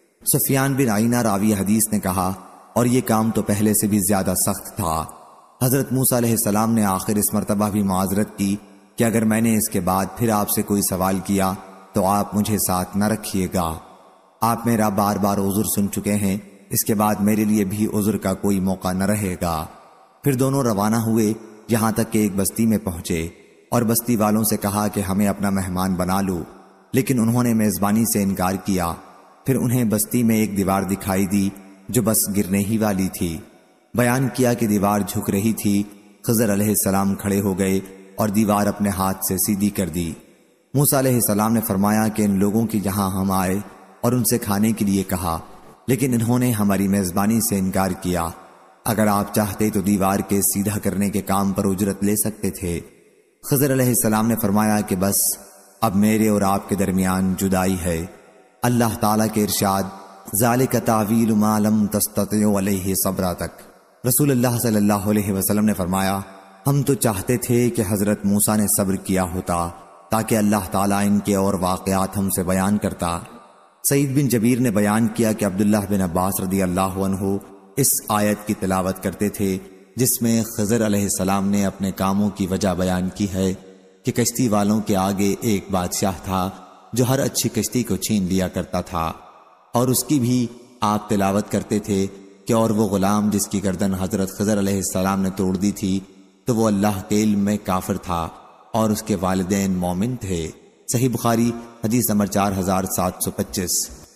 سفیان بن عینہ راوی حدیث نے کہا، اور یہ کام تو پہلے سے بھی زیادہ سخت تھا۔ حضرت موسیٰ علیہ السلام نے آخر اس مرتبہ بھی معذرت کی کہ اگر میں نے اس کے بعد پھر آپ سے کوئی سوال کیا تو آپ مجھے ساتھ نہ رکھیے گا۔ آپ میرا بار بار عذر سن چکے ہیں، اس کے بعد میرے لیے بھی عذر کا کوئی موقع نہ رہے گا۔ پھر دونوں روانہ ہوئے یہاں تک کہ ایک بستی میں پہنچے اور بستی والوں سے کہا کہ ہمیں اپنا مہمان بنا لو، لیکن انہوں نے میزبانی سے انکار کیا۔ پھر انہیں بستی میں ایک دیوار دکھائی دی جو بس گرنے ہی والی تھی۔ بیان کیا کہ دیوار جھک رہی تھی۔ خضر علیہ السلام کھڑے ہو گئے اور دیوار اپنے ہاتھ سے سیدھی کر دی۔ موسیٰ علیہ السلام نے فرمایا کہ ان لوگوں کی جہاں ہم آئے اور ان سے کھانے کے لیے کہا، لیکن انہوں نے ہماری میزبانی سے انکار کیا۔ اگر آپ چاہتے تو دیوار کے سیدھا کرنے کے کام پر اجرت لے سکتے تھے۔ خضر علیہ السلام نے فرمایا کہ بس اب میرے اور آپ کے درمیان جدائی ہے۔ اللہ تعالیٰ کے ارشاد، ذالک تعویل ما لم تستطع علیہ صبرا تک۔ رسول اللہ صلی اللہ علیہ وسلم نے فرمایا، ہم تو چاہتے تھے کہ حضرت موسیٰ نے صبر کیا ہوتا تاکہ اللہ تعالیٰ ان کے اور واقعات ہم سے بیان کرتا۔ سعید بن جبیر نے بیان کیا کہ عبداللہ بن عباس رضی اللہ عنہ اس آیت کی تلاوت کرتے تھے جس میں خضر علیہ السلام نے اپنے کاموں کی وجہ بیان کی ہے کہ کشتی والوں کے آگے ایک بادشاہ تھا جو ہر اچھی کشتی کو چھین لیا کرتا تھا، اور اس کی بھی آپ تلاوت کرتے تھے کہ اور وہ غلام جس کی گردن حضرت خضر علیہ السلام نے توڑ دی تھی تو وہ اللہ کے علم میں کافر تھا اور اس کے والدین مومن تھے۔ صحیح بخاری حدیث نمبر چار ہزار سات سو پچیس۔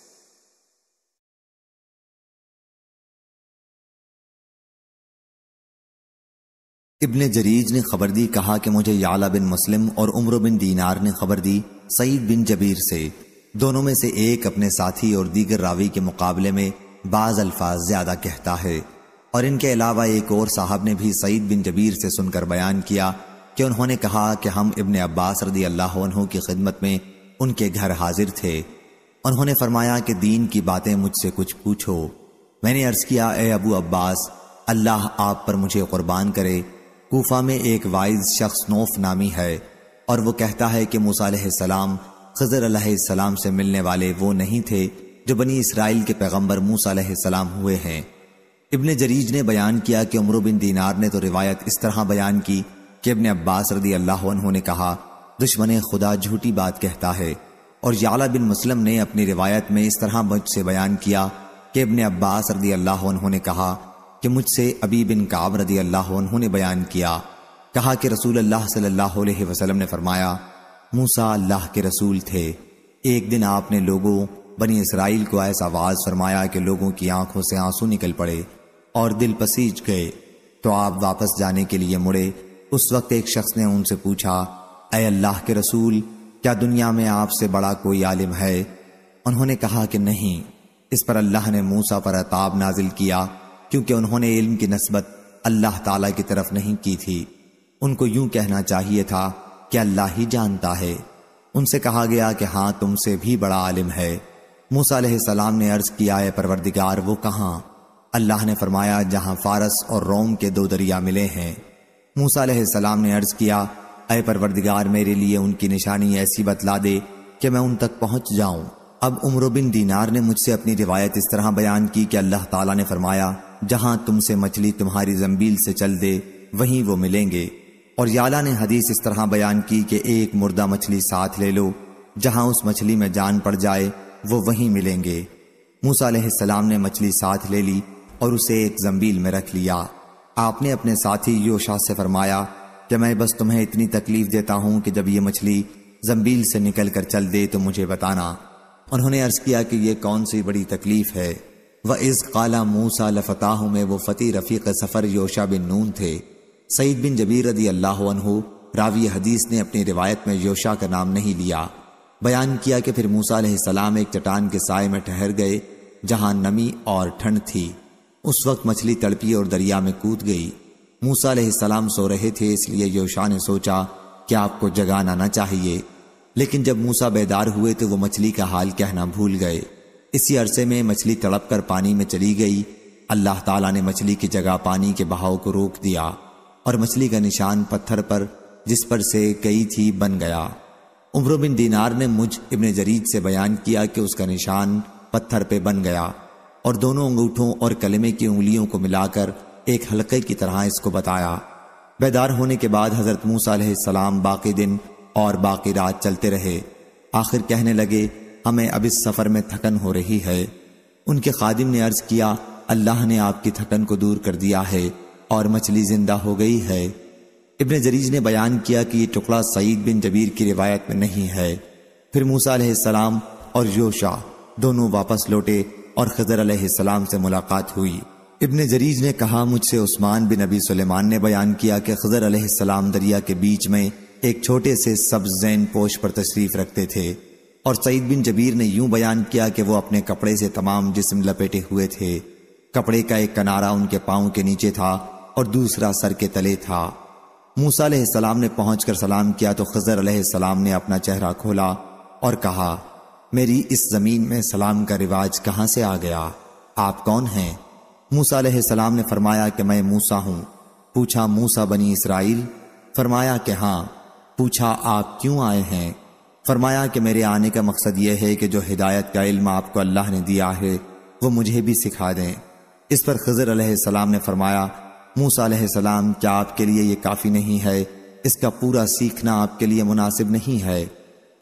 ابن جریج نے خبر دی، کہا کہ مجھے یعلا بن مسلم اور عمرو بن دینار نے خبر دی سعید بن جبیر سے، دونوں میں سے ایک اپنے ساتھی اور دیگر راوی کے مقابلے میں بعض الفاظ زیادہ کہتا ہے، اور ان کے علاوہ ایک اور صاحب نے بھی سعید بن جبیر سے سن کر بیان کیا کہ انہوں نے کہا کہ ہم ابن عباس رضی اللہ عنہ کی خدمت میں ان کے گھر حاضر تھے۔ انہوں نے فرمایا کہ دین کی باتیں مجھ سے کچھ پوچھو۔ میں نے عرض کیا، اے ابو عباس، اللہ آپ پر مجھے قربان کرے، کوفہ میں ایک وائز شخص نوف نامی ہے، اور وہ کہتا ہے کہ موسیٰ علیہ السلام خضر علیہ السلام سے ملنے والے وہ نہیں تھے جو بنی اسرائیل کے پیغمبر موسیٰ علیہ السلام ہوئے ہیں۔ ابن جریج نے بیان کیا کہ عمرو بن دینار نے تو روایت اس طرح بیان کی کہ ابن عباس رضی اللہ عنہ نے کہا، دشمن خدا جھوٹی بات کہتا ہے، اور یعلا بن مسلم نے اپنی روایت میں اس طرح مجھ سے بیان کیا کہ ابن عباس رضی اللہ عنہ نے کہا کہ مجھ سے ابی بن کعب رضی اللہ عنہ نے بیان کیا، کہا کہ رسول اللہ صلی اللہ علیہ وسلم نے فرمایا، موسیٰ اللہ کے رسول تھے۔ ایک دن آپ نے لوگوں بنی اسرائیل کو ایسا واعظ فرمایا کہ لوگوں کی آنکھوں سے آنسو نکل پڑے اور دل پسیج گئے، تو آپ واپس جانے کے لیے مڑے۔ اس وقت ایک شخص نے ان سے پوچھا، اے اللہ کے رسول، کیا دنیا میں آپ سے بڑا کوئی عالم ہے؟ انہوں نے کہا کہ نہیں۔ اس پر اللہ نے موسیٰ پر عطاب نازل کیا، کیونکہ انہوں نے علم کی نسبت اللہ تعالیٰ کی طرف نہیں کی تھی۔ ان کو یوں کہنا چاہیے تھا کہ اللہ ہی جانتا ہے۔ ان سے کہا گیا کہ ہاں تم سے بھی بڑا عالم ہے۔ موسیٰ علیہ السلام نے عرض کیا، اے پروردگار وہ کہاں؟ اللہ نے فرمایا، جہاں فارس اور روم کے دو دریا ملے ہیں۔ موسیٰ علیہ السلام نے عرض کیا، اے پروردگار میرے لیے ان کی نشانی ایسی بتلا دے کہ میں ان تک پہنچ جاؤں۔ اب عمرو بن دینار نے مجھ سے اپنی روایت اس طرح بیان کی کہ اللہ تعالیٰ نے فرمایا، جہاں تم سے مچھلی تمہاری زنبیل سے چل دے وہیں وہ ملیں گے۔ اور یعلا نے حدیث اس طرح بیان کی کہ ایک مردہ مچھلی ساتھ لے لو، جہاں اس مچھلی میں جان پڑ جائے وہ وہیں ملیں گے۔ موسیٰ علیہ السلام نے مچھلی ساتھ لے لی اور اسے ایک زنبیل میں رکھ لیا۔ آپ نے اپنے ساتھی یوشع سے فرمایا کہ میں بس تمہیں اتنی تکلیف دیتا ہوں کہ جب یہ مچھلی زنبیل سے نکل کر چل دے تو مجھے بتانا۔ انہوں نے عرض کیا کہ یہ کون سی بڑی تکلیف ہے؟ وَإِذْ قَالَ مُوسَىٰ لَفَتَاهُ میں وہ فتی رفیق سفر یوشع بن نون تھے۔ سعید بن جبیر رضی اللہ عنہ راوی حدیث نے اپنی روایت میں یوشع کا نام نہیں لیا۔ بیان کیا کہ پھر موسیٰ علیہ السلام ایک چٹان کے سائے میں ٹھہر گئے جہاں نمی اور ٹھنڈ تھی۔ اس وقت مچھلی تڑپی اور دریا میں کود گئی۔ موسیٰ علیہ السلام سو رہے تھے، اس لیے یوشع نے سوچا کہ آپ کو جگانا نہ چاہیے، لیکن جب موسیٰ بیدار ہوئے تو وہ مچھلی کا حال کہنا بھول گئے۔ اسی عرصے میں مچھلی تڑپ کر پانی میں چلی گئی۔ اللہ تعالیٰ نے مچھلی کی جگہ پانی کے بہاؤ کو روک دیا اور مچھلی کا نشان پتھر پر جس پر سے گئی تھی بن گیا۔ عمرو بن دینار نے مجھ ابن جریج سے بیان کیا کہ اس کا نشان پتھر پہ بن گیا، اور دونوں انگوٹھوں اور کلمے کی انگلیوں کو ملا کر ایک حلقے کی طرح اس کو بتایا۔ بیدار ہونے کے بعد حضرت موسیٰ علیہ السلام باقی دن اور باقی رات چلتے رہے۔ آخر کہنے لگے، ہمیں اب اس سفر میں تھکن ہو رہی ہے۔ ان کے خادم نے عرض کیا، اللہ نے آپ کی تھکن کو دور کر دیا ہے اور مچھلی زندہ ہو گئی ہے۔ ابن جریج نے بیان کیا کہ یہ ٹکڑا سعید بن جبیر کی روایت میں نہیں ہے۔ پھر موسیٰ علیہ السلام اور یوشع دونوں واپس لوٹے اور خضر علیہ السلام سے ملاقات ہوئی۔ ابن جریج نے کہا، مجھ سے عثمان بن ابی سلیمان نے بیان کیا کہ خضر علیہ السلام دریا کے بیچ میں ایک چھوٹے سے سبز زین پوش پر تشریف رکھتے تھے، اور سعید بن جبیر نے یوں بیان کیا کہ وہ اپنے کپڑے سے تمام جسم لپیٹے ہوئے تھے۔ کپڑے کا ایک کنارہ ان کے پاؤں کے نیچے تھا اور دوسرا سر کے تلے تھا۔ موسیٰ علیہ السلام نے پہنچ کر سلام کیا تو خضر علیہ السلام نے اپنا چہرہ کھولا اور کہا، میری اس زمین میں سلام کا رواج کہاں سے آ گیا؟ آپ کون ہیں؟ موسیٰ علیہ السلام نے فرمایا کہ میں موسیٰ ہوں۔ پوچھا، موسیٰ بنی اسرائیل؟ فرمایا کہ ہاں۔ پوچھا، آپ کیوں آئے ہیں؟ فرمایا کہ میرے آنے کا مقصد یہ ہے کہ جو ہدایت کا علم آپ کو اللہ نے دیا ہے وہ مجھے بھی سکھا دیں۔ اس پر خضر علیہ السلام نے فرمایا، موسیٰ علیہ السلام، کیا آپ کے لیے یہ کافی نہیں ہے؟ اس کا پورا سیکھنا آپ کے لیے مناسب نہیں ہے؟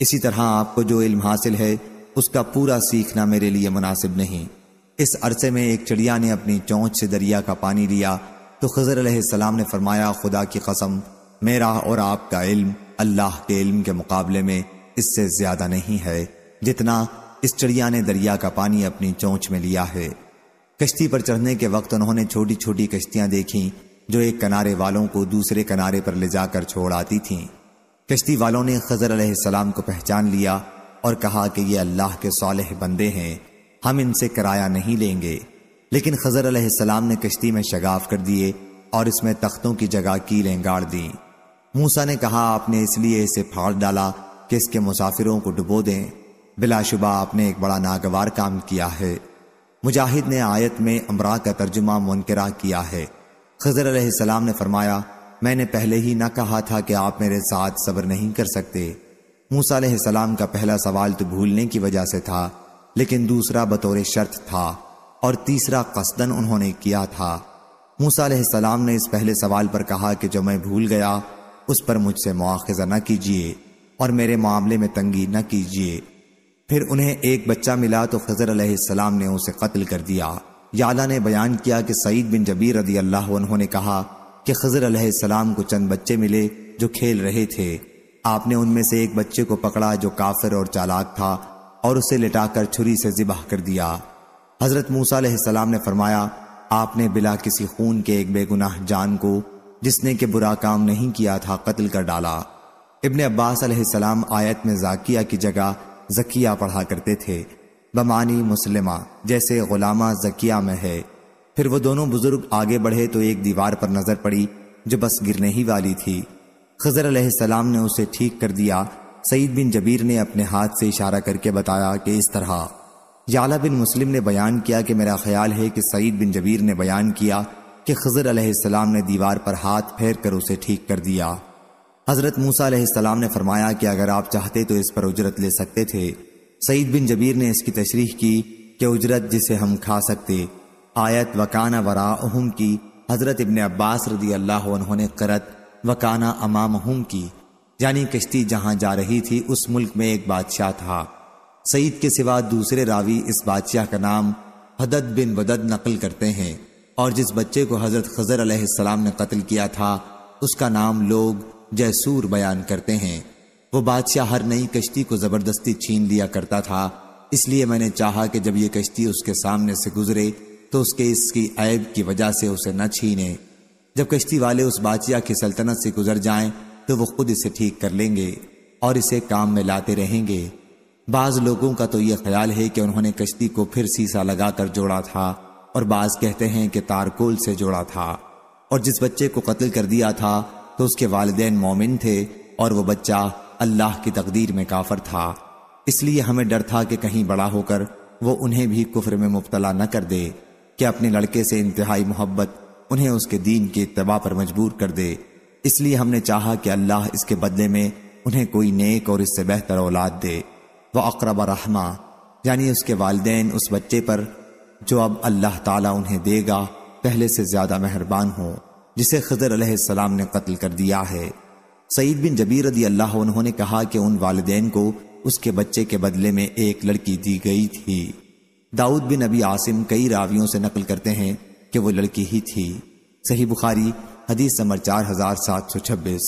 اسی طرح آپ کو جو علم حاصل ہے اس کا پورا سیکھنا میرے لیے مناسب نہیں۔ اس عرصے میں ایک چڑیا نے اپنی چونچ سے دریا کا پانی لیا تو خضر علیہ السلام نے فرمایا، خدا کی قسم، میرا اور آپ کا علم اللہ کے علم کے مقابلے میں اس سے زیادہ نہیں ہے جتنا اس چڑیا نے دریا کا پانی اپنی چونچ میں لیا ہے۔ کشتی پر چڑھنے کے وقت انہوں نے چھوٹی چھوٹی کشتیاں دیکھیں جو ایک کنارے والوں کو دوسرے کنارے پر لے جا کر چھوڑ آتی تھیں۔ کشتی والوں نے خضر علیہ السلام کو پہچان لیا اور کہا کہ یہ اللہ کے صالح بندے ہیں، ہم ان سے کرایہ نہیں لیں گے۔ لیکن خضر علیہ السلام نے کشتی میں شگاف کر دیے اور اس میں تختوں کی جگہ کیلیں گاڑ دیں۔ موسیٰ نے کہا، آپ نے اس لیے اسے پھاڑ ڈالا کہ اس کے مسافروں کو ڈبو دیں، بلا شبہ آپ نے ایک بڑا ناگوار کام کیا ہے۔ مجاہد نے آیت میں امرا کا ترجمہ منکرہ کیا ہے۔ خضر علیہ السلام نے فرمایا، میں نے پہلے ہی نہ کہا تھا کہ آپ میرے ساتھ صبر نہیں کر سکتے۔ موسیٰ علیہ السلام کا پہلا سوال تو بھولنے کی وجہ سے تھا، لیکن دوسرا بطور شرط تھا، اور تیسرا قصدن انہوں نے کیا تھا۔ موسیٰ علیہ السلام نے اس پہلے سوال پر کہا کہ جو میں بھول گیا اس پر مجھ سے مواخذہ نہ کیجیے اور میرے معاملے میں تنگی نہ کیجیے۔ پھر انہیں ایک بچہ ملا تو خضر علیہ السلام نے اسے قتل کر دیا۔ یعلا نے بیان کیا کہ سعید بن جبیر رضی اللہ عنہ نے کہا کہ خضر علیہ السلام کو چند بچے ملے جو کھیل رہے تھے۔ آپ نے ان میں سے ایک بچے کو پکڑا جو کافر اور چالاک تھا اور اسے لٹا کر چھری سے ذبح کر دیا۔ حضرت موسیٰ علیہ السلام نے فرمایا، آپ نے بلا کسی خون کے ایک بے گناہ جان کو جس نے کہ برا کام نہیں کیا تھا قتل کر ڈالا۔ ابن عباس علیہ السلام آیت میں زاکیہ کی جگہ زکیہ پڑھا کرتے تھے، بمعنی مسلمہ، جیسے غلامہ زکیہ میں ہے۔ پھر وہ دونوں بزرگ آگے بڑھے تو ایک دیوار پر نظر پڑی جو بس گرنے ہی والی تھی۔ خضر علیہ السلام نے اسے ٹھیک کر دیا۔ سعید بن جبیر نے اپنے ہاتھ سے اشارہ کر کے بتایا کہ اس طرح۔ یعلا بن مسلم نے بیان کیا کہ میرا خیال ہے کہ سعید بن جبیر نے بیان کیا کہ خضر علیہ السلام نے دیوار پر ہاتھ پھیر کر اسے ٹھیک کر دیا۔ حضرت موسیٰ علیہ السلام نے فرمایا کہ اگر آپ چاہتے تو اس پر اجرت لے سکتے تھے۔ سعید بن جبیر نے اس کی تشریح کی کہ اجرت جسے ہم کھا سکتے۔ آیت وکانہ وراءہم کی حضرت ابن عباس رضی اللہ عنہ نے قرأت وکانہ امامہم کی، یعنی کشتی جہاں جا رہی تھی اس ملک میں ایک بادشاہ تھا۔ سعید کے سوا دوسرے راوی اس بادشاہ کا نام حدد بن ودد نقل کرتے ہیں، اور جس بچے کو حضرت خضر علیہ السلام نے قتل کیا تھا اس کا نام لوگ جیسور بیان کرتے ہیں۔ وہ بادشاہ ہر نئی کشتی کو زبردستی چھین لیا کرتا تھا، اس لیے میں نے چاہا کہ جب یہ کشتی اس کے سامنے سے گزرے تو اس کے اس کی عیب کی وجہ سے اسے نہ چھینے۔ جب کشتی والے اس بادشاہ کی سلطنت سے گزر جائیں تو وہ خود اسے ٹھیک کر لیں گے اور اسے کام میں لاتے رہیں گے۔ بعض لوگوں کا تو یہ خیال ہے کہ انہوں نے کشتی کو پھر سیسا لگا کر جوڑا تھا، اور بعض کہتے ہیں کہ تارکول سے جوڑا تھا۔ اور جس بچے کو قتل کر دیا تھا تو اس کے والدین مومن تھے اور وہ بچہ اللہ کی تقدیر میں کافر تھا، اس لیے ہمیں ڈر تھا کہ کہیں بڑا ہو کر وہ انہیں بھی کفر میں مبتلا نہ کر دے، کہ اپنے لڑکے سے انتہائی محبت انہیں اس کے دین کی اتباع پر مجبور کر دے۔ اس لیے ہم نے چاہا کہ اللہ اس کے بدلے میں انہیں کوئی نیک اور اس سے بہتر اولاد دے۔ وہ اقرب رحمہ، یعنی اس کے والدین اس بچے پر جو اب اللہ تعالیٰ انہیں دے گا پہلے سے زیادہ مہربان ہوں، جسے خضر علیہ السلام نے قتل کر دیا ہے۔ سعید بن جبیر رضی اللہ عنہ نے کہا کہ ان والدین کو اس کے بچے کے بدلے میں ایک لڑکی دی گئی تھی۔ داؤد بن ابی عاصم کئی راویوں سے نقل کرتے ہیں کہ وہ لڑکی ہی تھی۔ صحیح بخاری حدیث نمبر چار ہزار سات سو چھبیس۔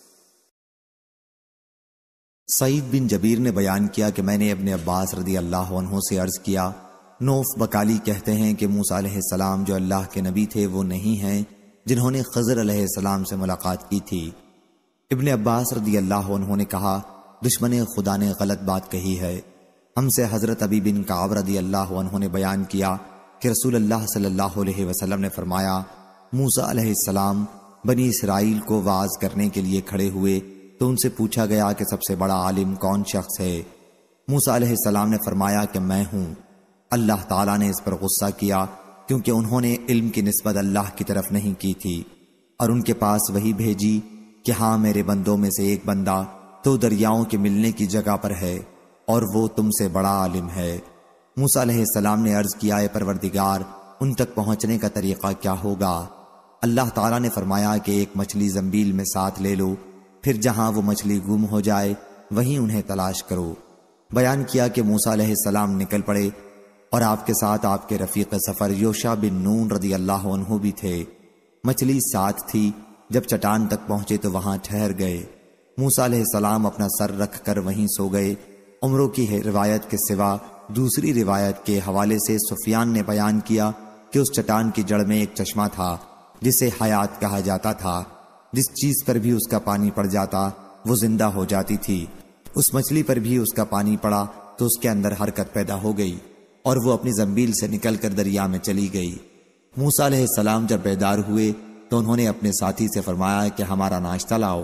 سعید بن جبیر نے بیان کیا کہ میں نے ابن عباس رضی اللہ عنہ سے عرض کیا، نوف بکالی کہتے ہیں کہ موسیٰ علیہ السلام جو اللہ کے نبی تھے وہ نہیں ہیں جنہوں نے خضر علیہ السلام سے ملاقات کی تھی۔ ابن عباس رضی اللہ عنہ نے کہا، دشمن خدا نے غلط بات کہی ہے۔ ہم سے حضرت ابی بن کعب رضی اللہ عنہ نے بیان کیا کہ رسول اللہ صلی اللہ علیہ وسلم نے فرمایا، موسیٰ علیہ السلام بنی اسرائیل کو واعظ کرنے کے لیے کھڑے ہوئے تو ان سے پوچھا گیا کہ سب سے بڑا عالم کون شخص ہے؟ موسیٰ علیہ السلام نے فرمایا کہ میں ہوں۔ اللہ تعالیٰ نے اس پر غصہ کیا کیونکہ انہوں نے علم کی نسبت اللہ کی طرف نہیں کی تھی، اور ان کے پاس وہی بھیجی کہ ہاں میرے بندوں میں سے ایک بندہ تو دریاؤں کے ملنے کی جگہ پر ہے اور وہ تم سے بڑا عالم ہے۔ موسیٰ علیہ السلام نے عرض کیا، اے پروردگار، ان تک پہنچنے کا طریقہ کیا ہوگا؟ اللہ تعالیٰ نے فرمایا کہ ایک مچھلی زنبیل میں ساتھ لے لو، پھر جہاں وہ مچھلی گم ہو جائے وہیں انہیں تلاش کرو۔ بیان کیا کہ موسیٰ علیہ السلام نکل پڑے اور آپ کے ساتھ آپ کے رفیق سفر یوشع بن نون رضی اللہ عنہ بھی تھے۔ مچھلی ساتھ تھی۔ جب چٹان تک پہنچے تو وہاں ٹھہر گئے۔ موسیٰ علیہ السلام اپنا سر رکھ کر وہیں سو گئے۔ عمروں کی روایت کے سوا دوسری روایت کے حوالے سے سفیان نے بیان کیا کہ اس چٹان کی جڑ میں ایک چشمہ تھا جسے حیات کہا جاتا تھا، جس چیز پر بھی اس کا پانی پڑ جاتا وہ زندہ ہو جاتی تھی۔ اس مچھلی پر بھی اس کا پانی پڑا تو اس کے اندر حرکت پیدا ہو گئی اور وہ اپنی زنبیل سے نکل کر دریا میں چلی گئی۔ موسیٰ علیہ السلام جب بیدار ہوئے تو انہوں نے اپنے ساتھی سے فرمایا کہ ہمارا ناشتہ لاؤ۔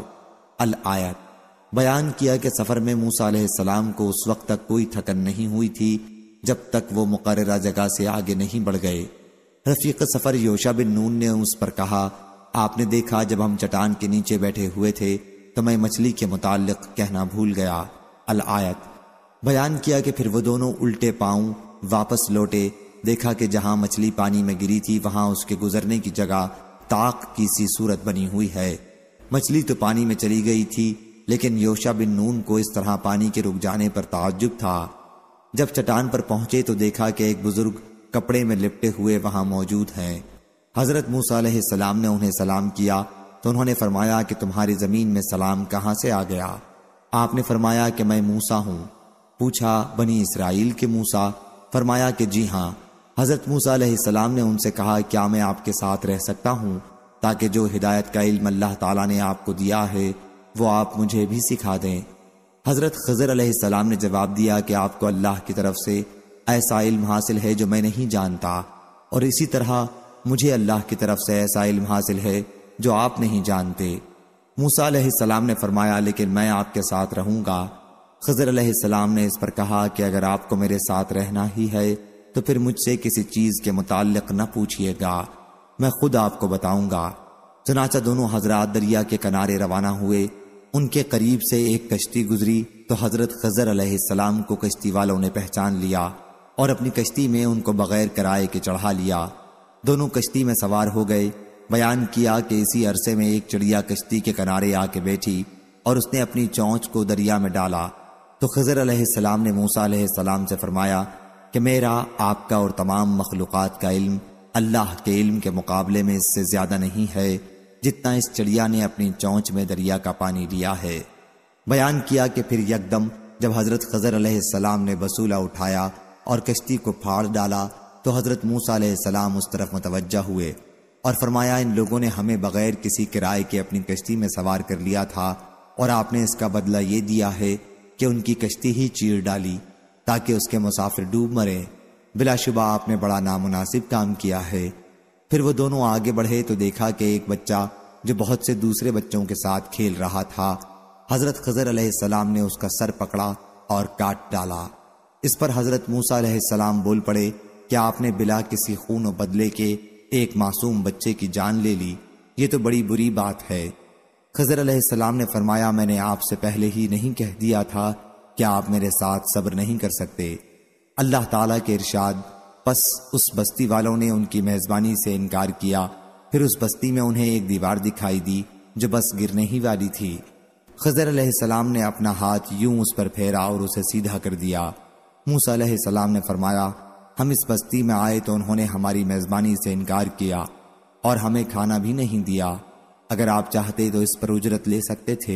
الآیت بیان کیا کہ سفر میں موسیٰ علیہ السلام کو اس وقت تک کوئی تھکن نہیں ہوئی تھی جب تک وہ مقررہ جگہ سے آگے نہیں بڑھ گئے۔ رفیق سفر یوشع بن نون نے اس پر کہا، آپ نے دیکھا جب ہم چٹان کے نیچے بیٹھے ہوئے تھے تو میں مچھلی کے متعلق کہنا بھول گیا۔ الآیت بیان کیا کہ پھر وہ دونوں الٹے پاؤں واپس لوٹے، دیکھا کہ جہاں مچھلی پانی میں گری تھی وہاں اس کے گزرنے کی جگہ طاق کی سی صورت بنی ہوئی ہے۔ مچھلی تو پانی میں چلی گئی تھی لیکن یوشع بن نون کو اس طرح پانی کے رک جانے پر تعجب تھا۔ جب چٹان پر پہنچے تو دیکھا کہ ایک بزرگ کپڑے میں لپٹے ہوئے وہاں موجود ہیں۔ حضرت موسیٰ علیہ السلام نے انہیں سلام کیا تو انہوں نے فرمایا کہ تمہاری زمین میں سلام کہاں سے آ گیا؟ آپ نے فرمایا کہ میں موسیٰ ہوں۔ پوچھا بنی اسرائیل کے موسیٰ؟ فرمایا کہ جی ہاں۔ حضرت موسیٰ علیہ السلام نے ان سے کہا کیا میں آپ کے ساتھ رہ سکتا ہوں تاکہ جو ہدایت کا علم اللہ تعالیٰ نے آپ کو دیا ہے وہ آپ مجھے بھی سکھا دیں۔ حضرت خضر علیہ السلام نے جواب دیا کہ آپ کو اللہ کی طرف سے ایسا علم حاصل ہے جو میں نہیں جانتا، اور اسی طرح مجھے اللہ کی طرف سے ایسا علم حاصل ہے جو آپ نہیں جانتے۔ موسیٰ علیہ السلام نے فرمایا لیکن میں آپ کے ساتھ رہوں گا۔ خضر علیہ السلام نے اس پر کہا کہ اگر آپ کو میرے ساتھ رہنا ہی ہے تو پھر مجھ سے کسی چیز کے متعلق نہ پوچھیے گا، میں خود آپ کو بتاؤں گا۔ چنانچہ دونوں حضرات دریا کے کنارے روانہ ہوئے۔ ان کے قریب سے ایک کشتی گزری تو حضرت خضر علیہ السلام کو کشتی والوں نے پہچان لیا اور اپنی کشتی میں ان کو بغیر کرائے کے چڑھا لیا۔ دونوں کشتی میں سوار ہو گئے۔ بیان کیا کہ اسی عرصے میں ایک چڑیا کشتی کے کنارے آ کے بیٹھی اور اس نے اپنی چونچ کو دریا میں ڈالا تو خضر علیہ السلام نے موسیٰ علیہ السلام سے فرمایا کہ میرا، آپ کا اور تمام مخلوقات کا علم اللہ کے علم کے مقابلے میں اس سے زیادہ نہیں ہے جتنا اس چڑیا نے اپنی چونچ میں دریا کا پانی لیا ہے۔ بیان کیا کہ پھر یکدم جب حضرت خضر علیہ السلام نے وسولہ اٹھایا اور کشتی کو پھاڑ ڈالا تو حضرت موسیٰ علیہ السلام اس طرف متوجہ ہوئے اور فرمایا ان لوگوں نے ہمیں بغیر کسی کرائے کے اپنی کشتی میں سوار کر لیا تھا اور آپ نے اس کا بدلہ یہ دیا ہے کہ ان کی کشتی ہی چیر ڈالی تاکہ اس کے مسافر ڈوب مرے۔ بلا شبہ آپ نے بڑا نامناسب کام کیا ہے۔ پھر وہ دونوں آگے بڑھے تو دیکھا کہ ایک بچہ جو بہت سے دوسرے بچوں کے ساتھ کھیل رہا تھا، حضرت خضر علیہ السلام نے اس کا سر پکڑا اور کاٹ ڈالا۔ اس پر حضرت موسیٰ علیہ السلام بول پڑے کہ آپ نے بلا کسی خون و بدلے کے ایک معصوم بچے کی جان لے لی، یہ تو بڑی بری بات ہے۔ خضر علیہ السلام نے فرمایا میں نے آپ سے پہلے ہی نہیں کہہ دیا تھا کہ آپ میرے ساتھ صبر نہیں کر سکتے؟ اللہ تعالیٰ کے ارشاد، پس اس بستی والوں نے ان کی میزبانی سے انکار کیا، پھر اس بستی میں انہیں ایک دیوار دکھائی دی جو بس گرنے ہی والی تھی۔ خضر علیہ السلام نے اپنا ہاتھ یوں اس پر پھیرا اور اسے سیدھا کر دیا۔ موسیٰ علیہ السلام نے فرمایا ہم اس بستی میں آئے تو انہوں نے ہماری میزبانی سے انکار کیا اور ہمیں کھانا بھی نہیں دیا، اگر آپ چاہتے تو اس پر اجرت لے سکتے تھے۔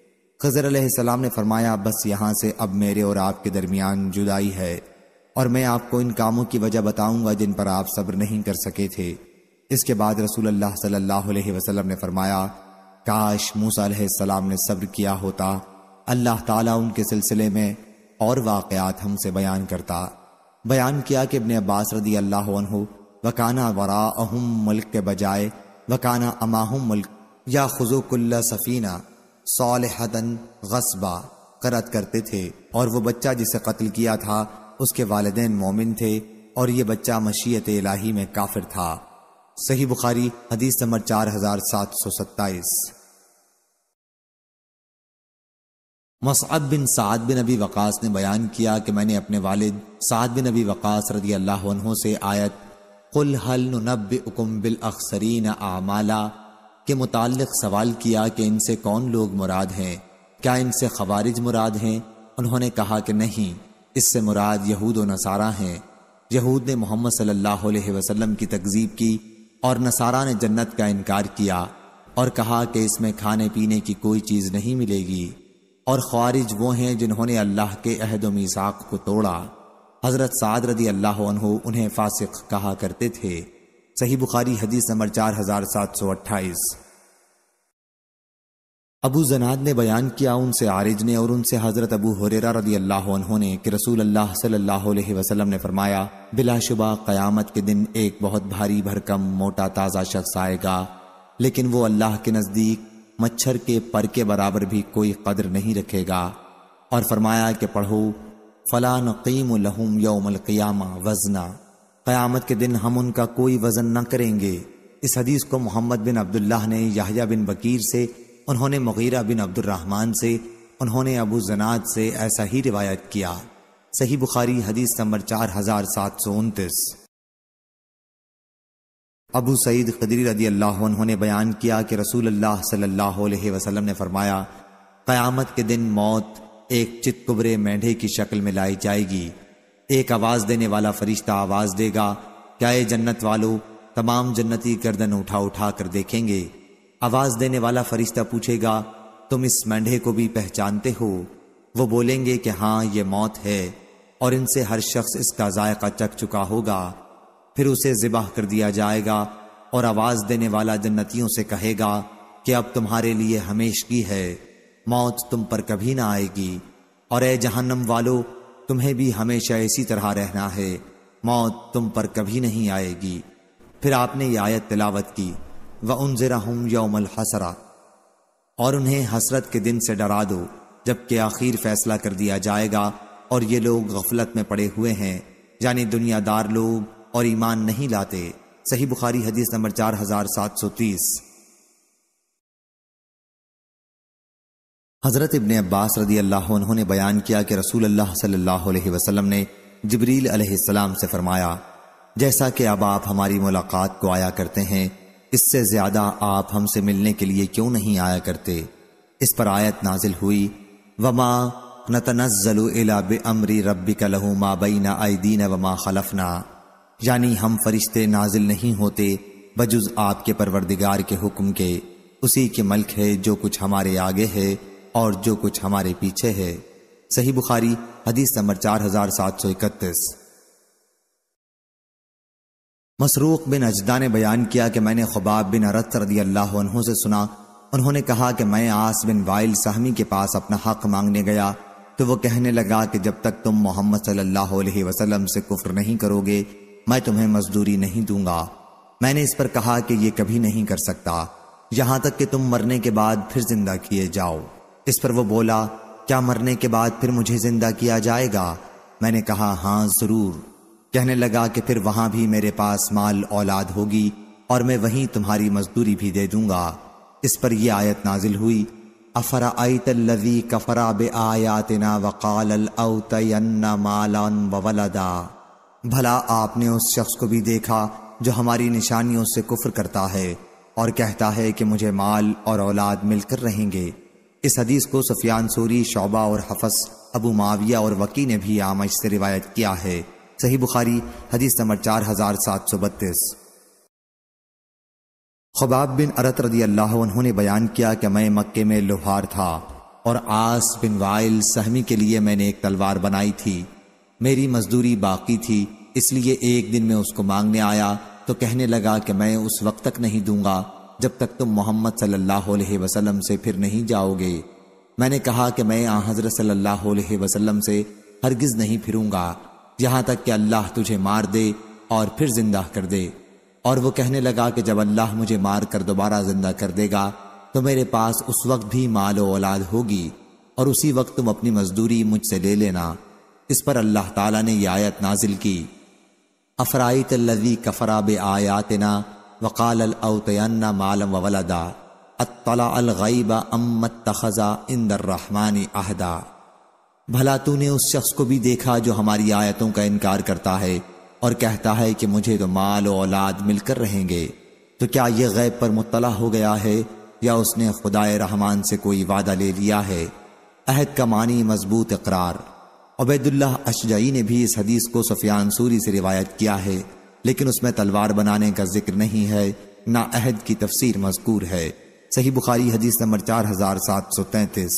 خضر علیہ السلام نے فرمایا بس یہاں سے اب میرے اور آپ کے درمیان جدائی ہے، اور میں آپ کو ان کاموں کی وجہ بتاؤں گا جن پر آپ صبر نہیں کر سکے تھے۔ اس کے بعد رسول اللہ صلی اللہ علیہ وسلم نے فرمایا کاش موسیٰ علیہ السلام نے صبر کیا ہوتا، اللہ تعالیٰ ان کے سلسلے میں اور واقعات ہم سے بیان کرتا۔ بیان کیا کہ ابن عباس رضی اللہ عنہ وکانا وراءہم ملک کے بجائے وکانا اماہم ملک یا خذو کل سفینہ صالحتن غصبا قرأت کرتے تھے، اور وہ بچہ جسے قتل کیا تھا اس کے والدین مومن تھے اور یہ بچہ مشیت الہی میں کافر تھا۔ صحیح بخاری حدیث نمبر چار ہزار سات سو ستائیس۔ مصعب بن سعد بن ابی وقاص نے بیان کیا کہ میں نے اپنے والد سعد بن ابی وقاص رضی اللہ عنہ سے آیت قل هل ننبئکم بالاخسرین اعمالا کے متعلق سوال کیا کہ ان سے کون لوگ مراد ہیں کیا ان سے خوارج مراد ہیں؟ انہوں نے کہا کہ نہیں، اس سے مراد یہود و نصارہ ہیں۔ یہود نے محمد صلی اللہ علیہ وسلم کی تکذیب کی اور نصارہ نے جنت کا انکار کیا اور کہا کہ اس میں کھانے پینے کی کوئی چیز نہیں ملے گی، اور خوارج وہ ہیں جنہوں نے اللہ کے عہد و میثاق کو توڑا۔ حضرت سعد رضی اللہ عنہ انہیں فاسق کہا کرتے تھے۔ صحیح بخاری حدیث نمبر چار ہزار سات سو اٹھائیس۔ ابو زناد نے بیان کیا ان سے عارج نے اور ان سے حضرت ابو ہریرہ رضی اللہ عنہ نے کہ رسول اللہ صلی اللہ علیہ وسلم نے فرمایا، بلا شبہ قیامت کے دن ایک بہت بھاری بھرکم موٹا تازہ شخص آئے گا، لیکن وہ اللہ کے نزدیک مچھر کے پر کے برابر بھی کوئی قدر نہیں رکھے گا، اور فرمایا کہ پڑھو فلا نقیم لہم یوم القیامہ وزنا، قیامت کے دن ہم ان کا کوئی وزن نہ کریں گے۔ اس حدیث کو محمد بن عبداللہ نے یحییٰ بن بکیر سے، انہوں نے مغیرہ بن عبد الرحمن سے، انہوں نے ابو زناد سے ایسا ہی روایت کیا۔ صحیح بخاری حدیث نمبر چار ہزار سات سو انتیس۔ ابو سعید خدری رضی اللہ عنہ نے بیان کیا کہ رسول اللہ صلی اللہ علیہ وسلم نے فرمایا، قیامت کے دن موت ایک چت کبرے مینڈھے کی شکل میں لائی جائے گی۔ ایک آواز دینے والا فرشتہ آواز دے گا، کیا اے جنت والو، تمام جنتی گردن اٹھا اٹھا کر دیکھیں گے۔ آواز دینے والا فرشتہ پوچھے گا، تم اس مینڈھے کو بھی پہچانتے ہو؟ وہ بولیں گے کہ ہاں یہ موت ہے، اور ان سے ہر شخص اس کا ذائقہ چکھ چکا ہوگا۔ پھر اسے ذبح کر دیا جائے گا، اور آواز دینے والا جنتیوں سے کہے گا کہ اب تمہارے لیے ہمیشگی ہے، موت تم پر کبھی نہ آئے گی، اور اے جہنم والو، تمہیں بھی ہمیشہ اسی طرح رہنا ہے، موت تم پر کبھی نہیں آئے گی۔ پھر آپ نے یہ آیت تلاوت کی، وَأُنذِرَهُمْ يَوْمَ الْحَسْرَةِ، اور انہیں حسرت کے دن سے ڈرا دو جبکہ آخر فیصلہ کر دیا جائے گا، اور یہ لوگ غفلت میں پڑے ہوئے ہیں، یعنی دنیا دار لوگ اور ایمان نہیں لاتے۔ صحیح بخاری حدیث نمبر چار ہزار سات سو تیس۔ حضرت ابن عباس رضی اللہ عنہ نے بیان کیا کہ رسول اللہ صلی اللہ علیہ وسلم نے جبریل علیہ السلام سے فرمایا، جیسا کہ اب آپ ہماری ملاقات کو آیا کرتے ہیں، اس سے زیادہ آپ ہم سے ملنے کے لیے کیوں نہیں آیا کرتے؟ اس پر آیت نازل ہوئی، وما نتنزل الا بامر ربک لہ ما بین ایدینا وما خلفنا، یعنی ہم فرشتے نازل نہیں ہوتے بجز آپ کے پروردگار کے حکم کے، اسی کے ملک ہے جو کچھ ہمارے آگے ہے اور جو کچھ ہمارے پیچھے ہے۔ صحیح بخاری حدیث نمبر چار ہزار سات سو اکتیس۔ مسروق بن اجدہ نے بیان کیا کہ میں نے خباب بن ارت رضی اللہ عنہ سے سنا، انہوں نے کہا کہ میں عاص بن وائل سہمی کے پاس اپنا حق مانگنے گیا تو وہ کہنے لگا کہ جب تک تم محمد صلی اللہ علیہ وسلم سے کفر نہیں کرو گے میں تمہیں مزدوری نہیں دوں گا۔ میں نے اس پر کہا کہ یہ کبھی نہیں کر سکتا یہاں تک کہ تم مرنے کے بعد پھر زندہ کیے جاؤ۔ اس پر وہ بولا، کیا مرنے کے بعد پھر مجھے زندہ کیا جائے گا؟ میں نے کہا ہاں ضرور۔ کہنے لگا کہ پھر وہاں بھی میرے پاس مال اولاد ہوگی اور میں وہیں تمہاری مزدوری بھی دے دوں گا۔ اس پر یہ آیت نازل ہوئی، افرأیت الذی کفر بآیاتنا وقال لأوتین مالا وولدا، بھلا آپ نے اس شخص کو بھی دیکھا جو ہماری نشانیوں سے کفر کرتا ہے اور کہتا ہے کہ مجھے مال اور اولاد مل کر رہیں گے۔ اس حدیث کو سفیان ثوری، شعبہ اور حفص، ابو معاویہ اور وکی نے بھی اعمش سے روایت کیا ہے۔ صحیح بخاری حدیث نمبر چار ہزار سات سو بتیس۔ خباب بن ارت رضی اللہ عنہ نے بیان کیا کہ میں مکے میں لوہار تھا اور عاص بن وائل سہمی کے لیے میں نے ایک تلوار بنائی تھی، میری مزدوری باقی تھی، اس لیے ایک دن میں اس کو مانگنے آیا تو کہنے لگا کہ میں اس وقت تک نہیں دوں گا جب تک تم محمد صلی اللہ علیہ وسلم سے پھر نہیں جاؤ گے۔ میں نے کہا کہ میں آن حضرت صلی اللہ علیہ وسلم سے ہرگز نہیں پھروں گا یہاں تک کہ اللہ تجھے مار دے اور پھر زندہ کر دے۔ اور وہ کہنے لگا کہ جب اللہ مجھے مار کر دوبارہ زندہ کر دے گا تو میرے پاس اس وقت بھی مال و اولاد ہوگی اور اسی وقت تم اپنی مزدوری مجھ سے لے لینا۔ اس پر اللہ تعالیٰ نے یہ آیت نازل کی، افرائیت الذی کفر بآیاتنا وقال لأوتین مالا وولدا اطلع الغیب ام اتخذ عند الرحمن عہدا، بھلا تو نے اس شخص کو بھی دیکھا جو ہماری آیتوں کا انکار کرتا ہے اور کہتا ہے کہ مجھے تو مال و اولاد مل کر رہیں گے، تو کیا یہ غیب پر مطلع ہو گیا ہے یا اس نے خدائے رحمان سے کوئی وعدہ لے لیا ہے؟ عہد کا معنی مضبوط اقرار۔ عبید اللہ اشجعی نے بھی اس حدیث کو سفیان سوری سے روایت کیا ہے، لیکن اس میں تلوار بنانے کا ذکر نہیں ہے، نہ عہد کی تفسیر مذکور ہے۔ صحیح بخاری حدیث نمبر چار ہزار سات سو تینتیس۔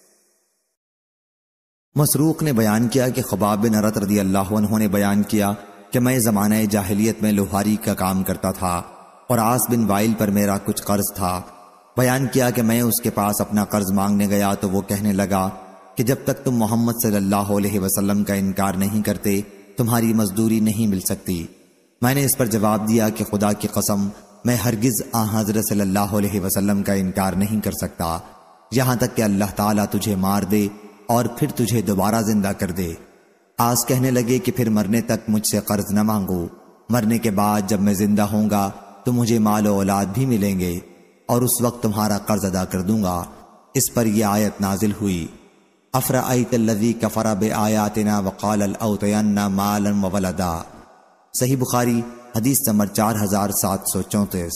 مسروق نے بیان کیا کہ خباب بن ارت رضی اللہ عنہ نے بیان کیا کہ میں زمانہ جاہلیت میں لوہاری کا کام کرتا تھا اور عاص بن وائل پر میرا کچھ قرض تھا۔ بیان کیا کہ میں اس کے پاس اپنا قرض مانگنے گیا تو وہ کہنے لگا کہ جب تک تم محمد صلی اللہ علیہ وسلم کا انکار نہیں کرتے تمہاری مزدوری نہیں مل سکتی۔ میں نے اس پر جواب دیا کہ خدا کی قسم میں ہرگز آن حضرت صلی اللہ علیہ وسلم کا انکار نہیں کر سکتا یہاں تک کہ اللہ تعالیٰ تجھے مار دے اور پھر تجھے دوبارہ زندہ کر دے۔ آس کہنے لگے کہ پھر مرنے تک مجھ سے قرض نہ مانگو، مرنے کے بعد جب میں زندہ ہوں گا تو مجھے مال و اولاد بھی ملیں گے اور اس وقت تمہارا قرض ادا کر دوں گا۔ اس پر یہ آیت نازل ہوئی، افرأیت الذی کفر بآیاتنا وقال لأوتین مالا وولدا۔ صحیح بخاری حدیث نمبر چار ہزار سات سو چونتیس۔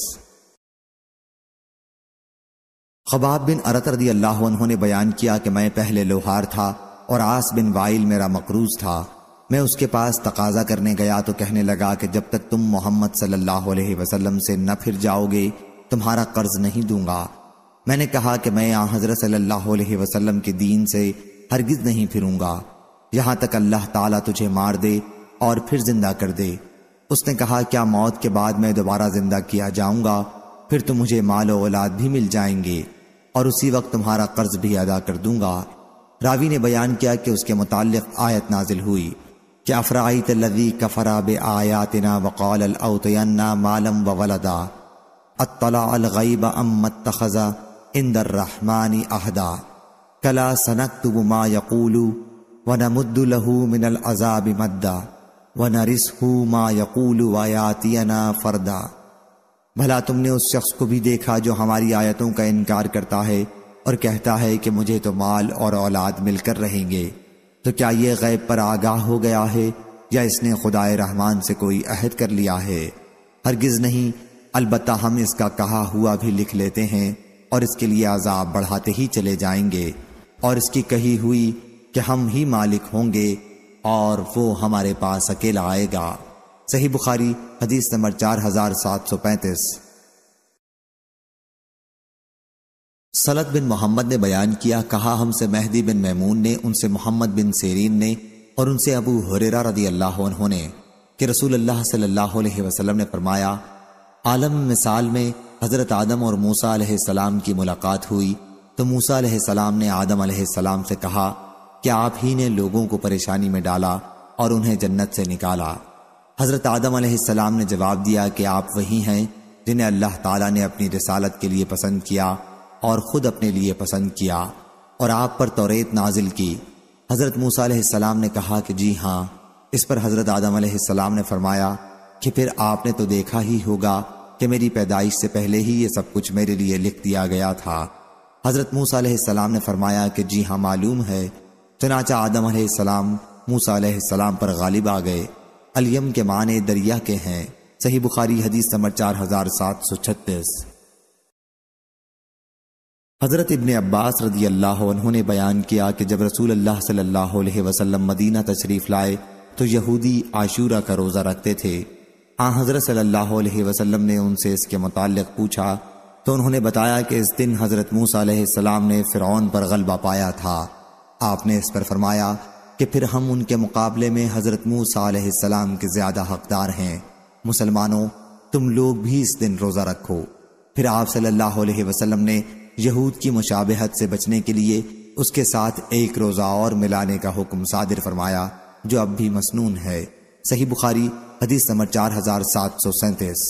خباب بن ارت رضی اللہ عنہ نے بیان کیا کہ میں پہلے لوہار تھا اور عاص بن وائل میرا مقروض تھا۔ میں اس کے پاس تقاضا کرنے گیا تو کہنے لگا کہ جب تک تم محمد صلی اللہ علیہ وسلم سے نہ پھر جاؤ گے تمہارا قرض نہیں دوں گا۔ میں نے کہا کہ میں آن حضرت صلی اللہ علیہ وسلم کے دین سے ہرگز نہیں پھروں گا یہاں تک اللہ تعالیٰ تجھے مار دے اور پھر زندہ کر دے۔ اس نے کہا کیا موت کے بعد میں دوبارہ زندہ کیا جاؤں گا؟ پھر تو مجھے مال و اولاد بھی مل جائیں گے اور اسی وقت تمہارا قرض بھی ادا کر دوں گا۔ راوی نے بیان کیا کہ اس کے متعلق آیت نازل ہوئی کہ افرأیت الذی کفر بآیاتنا وقال لأوتین مالا وولدا اطلع الغیب ام اتخذ عند الرحمن عہدا کلا سنکتب ما یقول ونمد له من العذاب مدا وَنَرِثْهُ مَا يَقُولُ وَيَأْتِيَنَا فَرْدًا۔ بھلا تم نے اس شخص کو بھی دیکھا جو ہماری آیتوں کا انکار کرتا ہے اور کہتا ہے کہ مجھے تو مال اور اولاد مل کر رہیں گے، تو کیا یہ غیب پر آگاہ ہو گیا ہے یا اس نے خدائے رحمان سے کوئی عہد کر لیا ہے؟ ہرگز نہیں، البتہ ہم اس کا کہا ہوا بھی لکھ لیتے ہیں اور اس کے لیے عذاب بڑھاتے ہی چلے جائیں گے، اور اس کی کہی ہوئی کہ ہم ہی مالک ہوں گے اور وہ ہمارے پاس اکیلا آئے گا۔ صحیح بخاری حدیث نمبر چار ہزار سات سو پینتیس۔ سلط بن محمد نے بیان کیا، کہا ہم سے مہدی بن میمون نے، ان سے محمد بن سیرین نے اور ان سے ابو ہریرہ رضی اللہ عنہ نے کہ رسول اللہ صلی اللہ علیہ وسلم نے فرمایا، عالم مثال میں حضرت آدم اور موسیٰ علیہ السلام کی ملاقات ہوئی تو موسیٰ علیہ السلام نے آدم علیہ السلام سے کہا کہ آپ ہی نے لوگوں کو پریشانی میں ڈالا اور انہیں جنت سے نکالا۔ حضرت آدم علیہ السلام نے جواب دیا کہ آپ وہی ہیں جنہیں اللہ تعالیٰ نے اپنی رسالت کے لیے پسند کیا اور خود اپنے لیے پسند کیا اور آپ پر توریت نازل کی۔ حضرت موسیٰ علیہ السلام نے کہا کہ جی ہاں۔ اس پر حضرت آدم علیہ السلام نے فرمایا کہ پھر آپ نے تو دیکھا ہی ہوگا کہ میری پیدائش سے پہلے ہی یہ سب کچھ میرے لیے لکھ دیا گیا تھا۔ حضرت موسیٰ علیہ السلام نے فرمایا کہ جی ہاں معلوم ہے۔ چنانچہ آدم علیہ السلام موسیٰ علیہ السلام پر غالب آ گئے۔ الیم کے معنی دریا کے ہیں۔ صحیح بخاری حدیث نمبر چار ہزار سات سو چھتیس۔ حضرت ابن عباس رضی اللہ عنہ نے بیان کیا کہ جب رسول اللہ صلی اللہ علیہ وسلم مدینہ تشریف لائے تو یہودی عاشورہ کا روزہ رکھتے تھے۔ آن حضرت صلی اللہ علیہ وسلم نے ان سے اس کے متعلق پوچھا تو انہوں نے بتایا کہ اس دن حضرت موسیٰ علیہ السلام نے فرعون پر غلبہ پایا تھا۔ آپ نے اس پر فرمایا کہ پھر ہم ان کے مقابلے میں حضرت موسیٰ علیہ السلام کے زیادہ حقدار ہیں۔ مسلمانوں، تم لوگ بھی اس دن روزہ رکھو۔ پھر آپ صلی اللہ علیہ وسلم نے یہود کی مشابہت سے بچنے کے لیے اس کے ساتھ ایک روزہ اور ملانے کا حکم صادر فرمایا جو اب بھی مسنون ہے۔ صحیح بخاری حدیث نمبر چار ہزار سات سو سینتیس۔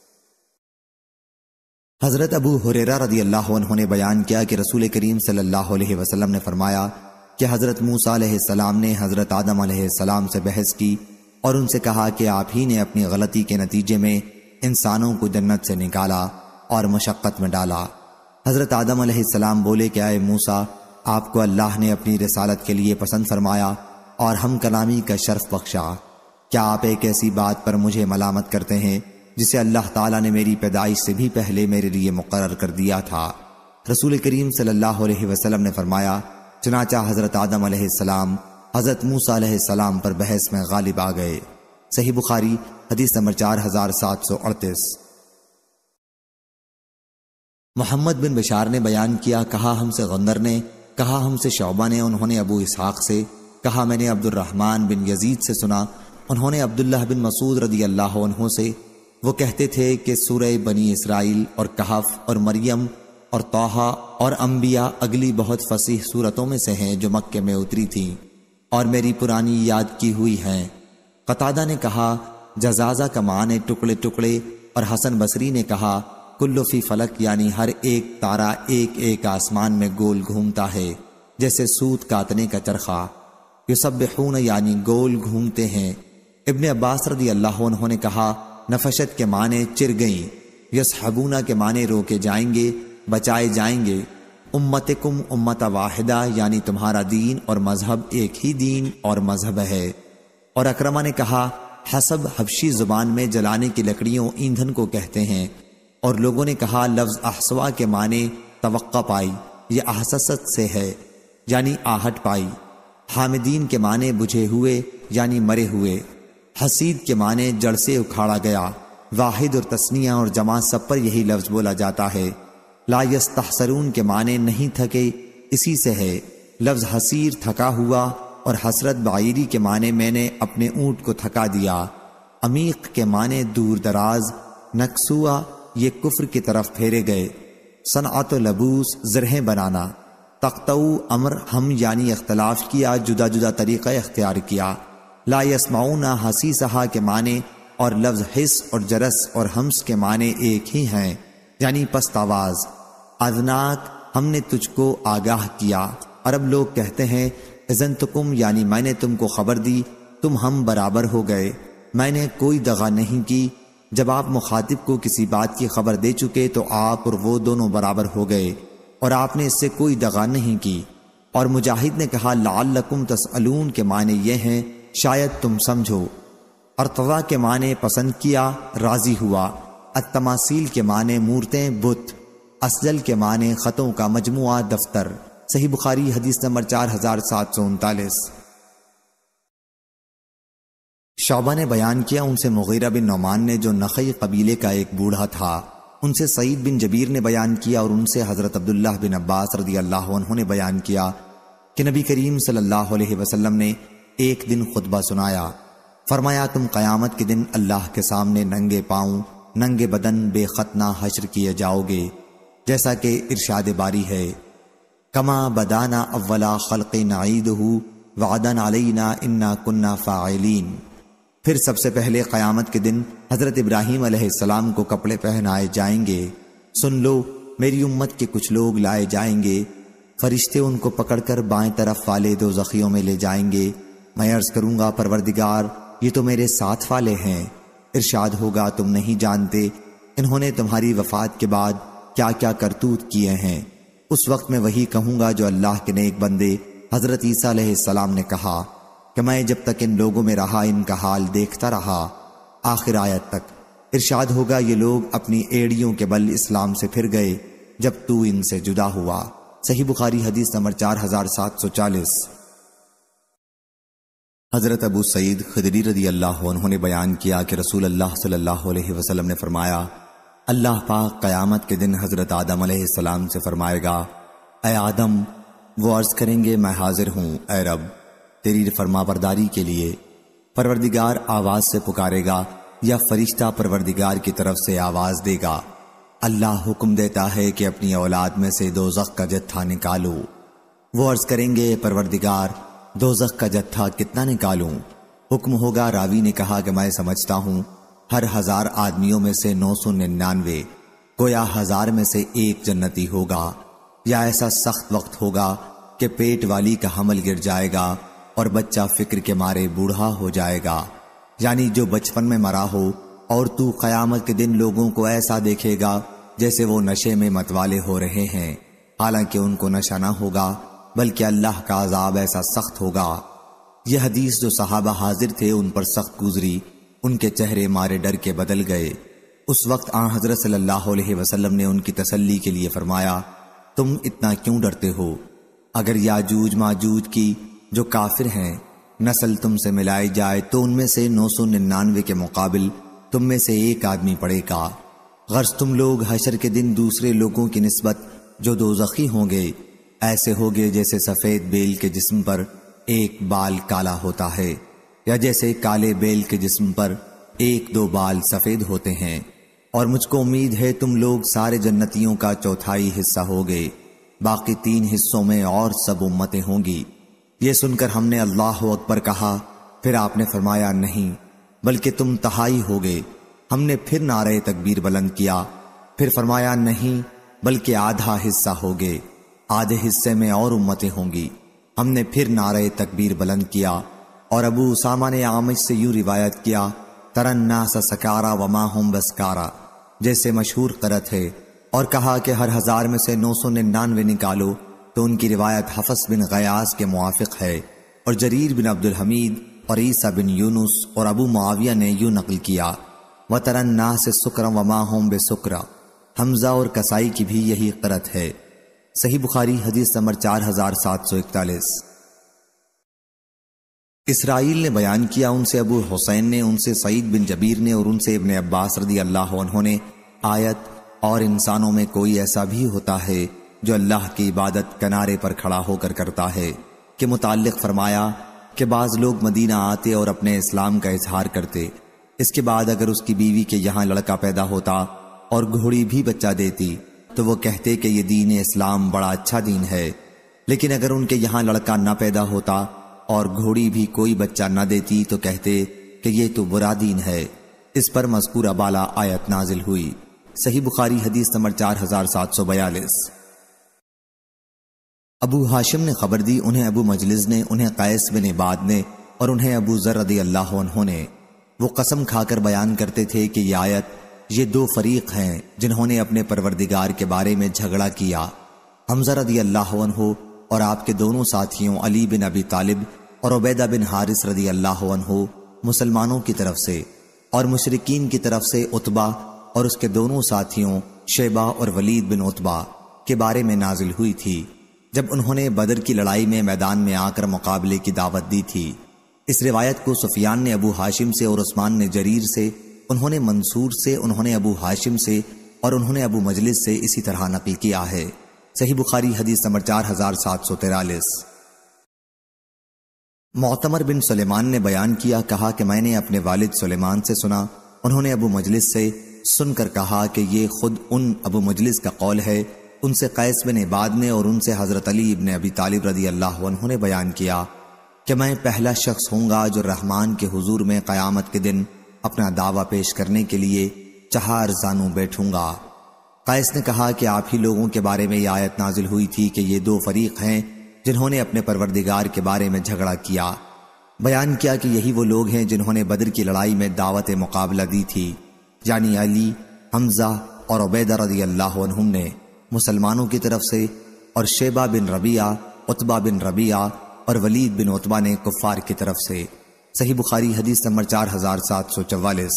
حضرت ابو ہریرہ رضی اللہ عنہ نے بیان کیا کہ رسول کریم صلی اللہ علیہ وسلم نے فرمایا کہ حضرت موسیٰ علیہ السلام نے حضرت آدم علیہ السلام سے بحث کی اور ان سے کہا کہ آپ ہی نے اپنی غلطی کے نتیجے میں انسانوں کو جنت سے نکالا اور مشقت میں ڈالا۔ حضرت آدم علیہ السلام بولے کہ اے موسیٰ، آپ کو اللہ نے اپنی رسالت کے لیے پسند فرمایا اور ہم کلامی کا شرف بخشا۔ کیا آپ ایک ایسی بات پر مجھے ملامت کرتے ہیں جسے اللہ تعالیٰ نے میری پیدائش سے بھی پہلے میرے لیے مقرر کر دیا تھا؟ رسول کریم صلی اللہ علیہ وسلم نے فرمایا چنانچہ حضرت آدم علیہ السلام حضرت موسیٰ علیہ السلام پر بحث میں غالب آ گئے۔ صحیح بخاری حدیث نمبر چار ہزار سات سو اڑتیس۔ محمد بن بشار نے بیان کیا، کہا ہم سے غندر نے، کہا ہم سے شعبہ نے، انہوں نے ابو اسحاق سے، کہا میں نے عبد الرحمن بن یزید سے سنا، انہوں نے عبداللہ بن مسعود رضی اللہ عنہ سے، وہ کہتے تھے کہ سورہ بنی اسرائیل اور کہف اور مریم اور طٰہٰ اور انبیاء اگلی بہت فصیح صورتوں میں سے ہیں جو مکے میں اتری تھیں اور میری پرانی یاد کی ہوئی ہیں۔ قتادہ نے کہا جزازہ کا معنی ٹکڑے ٹکڑے، اور حسن بصری نے کہا کل فی فلک، یعنی ہر ایک تارا ایک ایک آسمان میں گول گھومتا ہے جیسے سوت کاتنے کا چرخہ۔ یسبحون یعنی گول گھومتے ہیں۔ ابن عباس رضی اللہ عنہ نے کہا نفشت کے معنی چر گئیں، یسحبون کے معنی روکے جائیں گے، بچائے جائیں گے۔ امتکم امت واحدہ یعنی تمہارا دین اور مذہب ایک ہی دین اور مذہب ہے۔ اور اکرمہ نے کہا حسب حبشی زبان میں جلانے کی لکڑیوں ایندھن کو کہتے ہیں، اور لوگوں نے کہا لفظ احسوا کے معنی توقع پائی، یہ احسست سے ہے یعنی آہٹ پائی۔ حامدین کے معنی بجھے ہوئے یعنی مرے ہوئے۔ حسید کے معنی جڑ سے اکھاڑا گیا۔ واحد اور تثنیہ اور جمع سب پر یہی لفظ بولا جاتا ہے۔ لا یستحسرون کے معنی نہیں تھکے، اسی سے ہے۔ لفظ حسیر تھکا ہوا، اور حسرت بعیری کے معنی میں نے اپنے اونٹ کو تھکا دیا۔ عمیق کے معنی دور دراز۔ نکسوا یہ کفر کی طرف پھیرے گئے۔ صنعت و لبوس زرہیں بنانا۔ تقطعو امر ہم یعنی اختلاف کیا، جدا جدا طریقہ اختیار کیا۔ لا یسمعون حسیسہا کے معنی اور لفظ حس اور جرس اور ہمس کے معنی ایک ہی ہیں یعنی پست آواز۔ اذناک ہم نے تجھ کو آگاہ کیا۔ عرب لوگ کہتے ہیں اذنتکم یعنی میں نے تم کو خبر دی، تم ہم برابر ہو گئے۔ میں نے کوئی دغا نہیں کی۔ جب آپ مخاطب کو کسی بات کی خبر دے چکے تو آپ اور وہ دونوں برابر ہو گئے، اور آپ نے اس سے کوئی دغا نہیں کی۔ اور مجاہد نے کہا لعلکم تسألون کے معنی یہ ہیں شاید تم سمجھو۔ ارتضا کے معنی پسند کیا، راضی ہوا۔ التماثیل کے معنی مورتیں، بت۔ اسجل کے معنی خطوں کا مجموعہ، دفتر۔ صحیح بخاری حدیث نمبر چار ہزار سات سو انتالیس۔ شعبہ نے بیان کیا، ان سے مغیرہ بن نعمان نے جو نخعی قبیلے کا ایک بوڑھا تھا، ان سے سعید بن جبیر نے بیان کیا، اور ان سے حضرت عبداللہ بن عباس رضی اللہ عنہ نے بیان کیا کہ نبی کریم صلی اللہ علیہ وسلم نے ایک دن خطبہ سنایا۔ فرمایا تم قیامت کے دن اللہ کے سامنے ننگے پاؤں، ننگے بدن بے ختنہ حشر کیے جاؤ گے، جیسا کہ ارشاد باری ہے کما بدانا اولا خلق نعیدہ وعدن علینا انا کننا فاعلین۔ پھر سب سے پہلے قیامت کے دن حضرت ابراہیم علیہ السلام کو کپڑے پہنائے جائیں گے۔ سن لو میری امت کے کچھ لوگ لائے جائیں گے، فرشتے ان کو پکڑ کر بائیں طرف والے دو زخیوں میں لے جائیں گے۔ میں عرض کروں گا پروردگار یہ تو میرے ساتھ والے ہیں۔ ارشاد ہوگا تم نہیں جانتے انہوں نے تمہاری وفات کے بعد کیا کیا کرتوت کیے ہیں۔ اس وقت میں وہی کہوں گا جو اللہ کے نیک بندے حضرت عیسیٰ علیہ السلام نے کہا کہ میں جب تک ان لوگوں میں رہا ان کا حال دیکھتا رہا، آخر آیت تک۔ ارشاد ہوگا یہ لوگ اپنی ایڑیوں کے بل اسلام سے پھر گئے جب تو ان سے جدا ہوا۔ صحیح بخاری حدیث نمبر چار ہزار سات سو چالیس۔ حضرت ابو سعید خدری رضی اللہ عنہ نے بیان کیا کہ رسول اللہ صلی اللہ علیہ وسلم نے فرمایا اللہ پاک قیامت کے دن حضرت آدم علیہ السلام سے فرمائے گا اے آدم، وہ عرض کریں گے میں حاضر ہوں اے رب تیری فرما برداری کے لیے۔ پروردگار آواز سے پکارے گا یا فرشتہ پروردگار کی طرف سے آواز دے گا۔ اللہ حکم دیتا ہے کہ اپنی اولاد میں سے دوزخ کا جتھا نکالو۔ وہ عرض کریں گے پروردگار دوزخ کا جتھا کتنا نکالوں؟ حکم ہوگا، راوی نے کہا کہ میں سمجھتا ہوں ہر ہزار آدمیوں میں سے نو سو ننانوے، گویا ہزار میں سے ایک جنتی ہوگا، یا ایسا سخت وقت ہوگا کہ پیٹ والی کا حمل گر جائے گا اور بچہ فکر کے مارے بوڑھا ہو جائے گا، یعنی جو بچپن میں مرا ہو، اور تو قیامت کے دن لوگوں کو ایسا دیکھے گا جیسے وہ نشے میں متوالے ہو رہے ہیں، حالانکہ ان کو نشہ نہ ہوگا بلکہ اللہ کا عذاب ایسا سخت ہوگا۔ یہ حدیث جو صحابہ حاضر تھے ان پر سخت گزری، ان کے چہرے مارے ڈر کے بدل گئے۔ اس وقت آن حضرت صلی اللہ علیہ وسلم نے ان کی تسلی کے لیے فرمایا تم اتنا کیوں ڈرتے ہو؟ اگر یاجوج ماجوج کی جو کافر ہیں نسل تم سے ملائی جائے تو ان میں سے نو سو ننانوے کے مقابل تم میں سے ایک آدمی پڑے گا۔ غرض تم لوگ حشر کے دن دوسرے لوگوں کی نسبت جو دوزخی ہوں گے ایسے ہوگے جیسے سفید بیل کے جسم پر ایک بال کالا ہوتا ہے، یا جیسے کالے بیل کے جسم پر ایک دو بال سفید ہوتے ہیں۔ اور مجھ کو امید ہے تم لوگ سارے جنتیوں کا چوتھائی حصہ ہوگے، باقی تین حصوں میں اور سب امتیں ہوں گی۔ یہ سن کر ہم نے اللہ اکبر کہا، پھر آپ نے فرمایا نہیں بلکہ تم تہائی ہوگے۔ ہم نے پھر نعرہ تکبیر بلند کیا، پھر فرمایا نہیں بلکہ آدھا حصہ ہوگے، آدھے حصے میں اور امتیں ہوں گی۔ ہم نے پھر نعرہ تکبیر بلند کیا، اور ابو اسامہ نے عامش سے یوں روایت کیا، ترى الناس سکارا وما هم بسکارا، جیسے مشہور قرأت ہے، اور کہا کہ ہر ہزار میں سے نو سو ننانوے نکالو، تو ان کی روایت حفص بن غیاث کے موافق ہے، اور جریر بن عبد الحمید اور عیسیٰ بن یونس اور ابو معاویہ نے یوں نقل کیا، وَتَرَى النَّاسَ سُكْرًا وَمَا هُمْ بِسُكْرًا۔ حمزہ اور کسائی کی بھی یہی قرأت ہے۔ صحیح بخاری حدیث نمبر چار ہزار سات سو اکتالیس۔ اسرائیل نے بیان کیا، ان سے ابو حسین نے، ان سے سعید بن جبیر نے، اور ان سے ابن عباس رضی اللہ عنہ نے آیت، اور انسانوں میں کوئی ایسا بھی ہوتا ہے جو اللہ کی عبادت کنارے پر کھڑا ہو کر کرتا ہے، کے متعلق فرمایا کہ بعض لوگ مدینہ آتے اور اپنے اسلام کا اظہار کرتے، اس کے بعد اگر اس کی بیوی کے یہاں لڑکا پیدا ہوتا اور گھوڑی بھی بچہ دیتی تو وہ کہتے کہ یہ دین اسلام بڑا اچھا دین ہے، لیکن اگر ان کے یہاں لڑکا نہ پیدا ہوتا اور گھوڑی بھی کوئی بچہ نہ دیتی تو کہتے کہ یہ تو برا دین ہے۔ اس پر مذکورہ بالا آیت نازل ہوئی۔ صحیح بخاری حدیث نمبر چار ہزار سات سو بیالیس۔ ابو ہاشم نے خبر دی، انہیں ابو مجلس نے، انہیں قیس بن عباد نے، اور انہیں ابو ذر رضی اللہ عنہ نے۔ وہ قسم کھا کر بیان کرتے تھے کہ یہ آیت، یہ دو فریق ہیں جنہوں نے اپنے پروردگار کے بارے میں جھگڑا کیا، حمزہ رضی اللہ عنہ اور آپ کے دونوں ساتھیوں علی بن ابی طالب اور عبیدہ بن حارث رضی اللہ عنہ مسلمانوں کی طرف سے، اور مشرکین کی طرف سے عتبہ اور اس کے دونوں ساتھیوں شیبہ اور ولید بن عتبہ کے بارے میں نازل ہوئی تھی، جب انہوں نے بدر کی لڑائی میں میدان میں آ کر مقابلے کی دعوت دی تھی۔ اس روایت کو سفیان نے ابو ہاشم سے اور عثمان نے جریر سے، انہوں نے منصور سے، انہوں نے ابو ہاشم سے، اور انہوں نے ابو مجلس سے اسی طرح نقل کیا ہے۔ صحیح بخاری حدیث نمبر چار ہزار سات سو تیرالیس۔ معتمر بن سلیمان نے بیان کیا، کہا کہ میں نے اپنے والد سلیمان سے سنا، انہوں نے ابو مجلس سے سن کر کہا کہ یہ خود ان ابو مجلس کا قول ہے، ان سے قیس بن عباد نے، اور ان سے حضرت علی ابن ابی طالب رضی اللہ عنہ نے بیان کیا کہ میں پہلا شخص ہوں گا جو رحمان کے حضور میں قیامت کے دن اپنا دعویٰ پیش کرنے کے لیے چہار زانوں بیٹھوں گا۔ قیس نے کہا کہ آپ ہی لوگوں کے بارے میں یہ آیت نازل ہوئی تھی کہ یہ دو فریق ہیں جنہوں نے اپنے پروردگار کے بارے میں جھگڑا کیا۔ بیان کیا کہ یہی وہ لوگ ہیں جنہوں نے بدر کی لڑائی میں دعوت مقابلہ دی تھی، یعنی علی، حمزہ اور عبیدہ رضی اللہ عنہم نے مسلمانوں کی طرف سے، اور شیبہ بن ربیعہ، عتبہ بن ربیعہ اور ولید بن عتبہ نے کفار کی طرف سے۔ صحیح بخاری حدیث نمبر چار ہزار سات سو چوالیس۔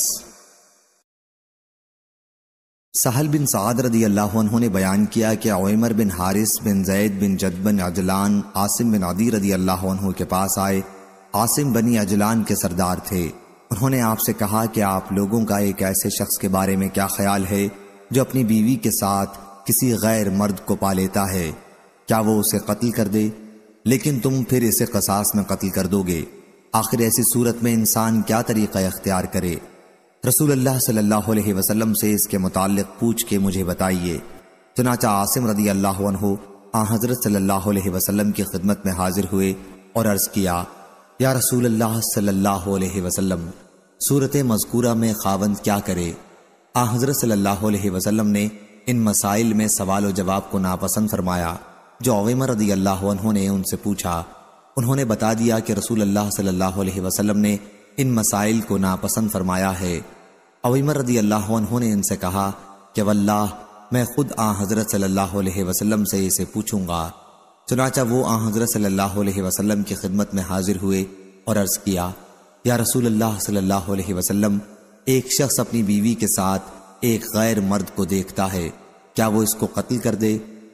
سہل بن سعد رضی اللہ عنہ نے بیان کیا کہ عمر بن حارث بن زید بن جد بن عجلان عاصم بن عدی رضی اللہ عنہ کے پاس آئے۔ عاصم بنی عجلان کے سردار تھے۔ انہوں نے آپ سے کہا کہ آپ لوگوں کا ایک ایسے شخص کے بارے میں کیا خیال ہے جو اپنی بیوی کے ساتھ کسی غیر مرد کو پا لیتا ہے، کیا وہ اسے قتل کر دے؟ لیکن تم پھر اسے قصاص میں قتل کر دو گے۔ آخر ایسی صورت میں انسان کیا طریقہ اختیار کرے؟ رسول اللہ صلی اللہ علیہ وسلم سے اس کے متعلق پوچھ کے مجھے بتائیے۔ چنانچہ عاصم رضی اللہ عنہ آن حضرت صلی اللہ علیہ وسلم کی خدمت میں حاضر ہوئے اور عرض کیا، یا رسول اللہ صلی اللہ علیہ وسلم، صورت مذکورہ میں خاوند کیا کرے؟ آن حضرت صلی اللہ علیہ وسلم نے ان مسائل میں سوال و جواب کو ناپسند فرمایا جو عمر رضی اللہ عنہ نے ان سے پوچھا۔ انہوں نے بتا دیا کہ رسول اللہ صلی اللہ علیہ وسلم نے ان مسائل کو ناپسند فرمایا ہے۔ عمر رضی اللہ عنہ نے ان سے کہا کہ واللہ میں خود آن حضرت صلی اللہ علیہ وسلم سے اسے پوچھوں گا۔ چنانچہ وہ آن حضرت صلی اللہ علیہ وسلم کی خدمت میں حاضر ہوئے اور عرض کیا، یا رسول اللہ صلی اللہ علیہ وسلم، ایک شخص اپنی بیوی کے ساتھ ایک غیر مرد کو دیکھتا ہے، کیا وہ اس کو قتل کر دے؟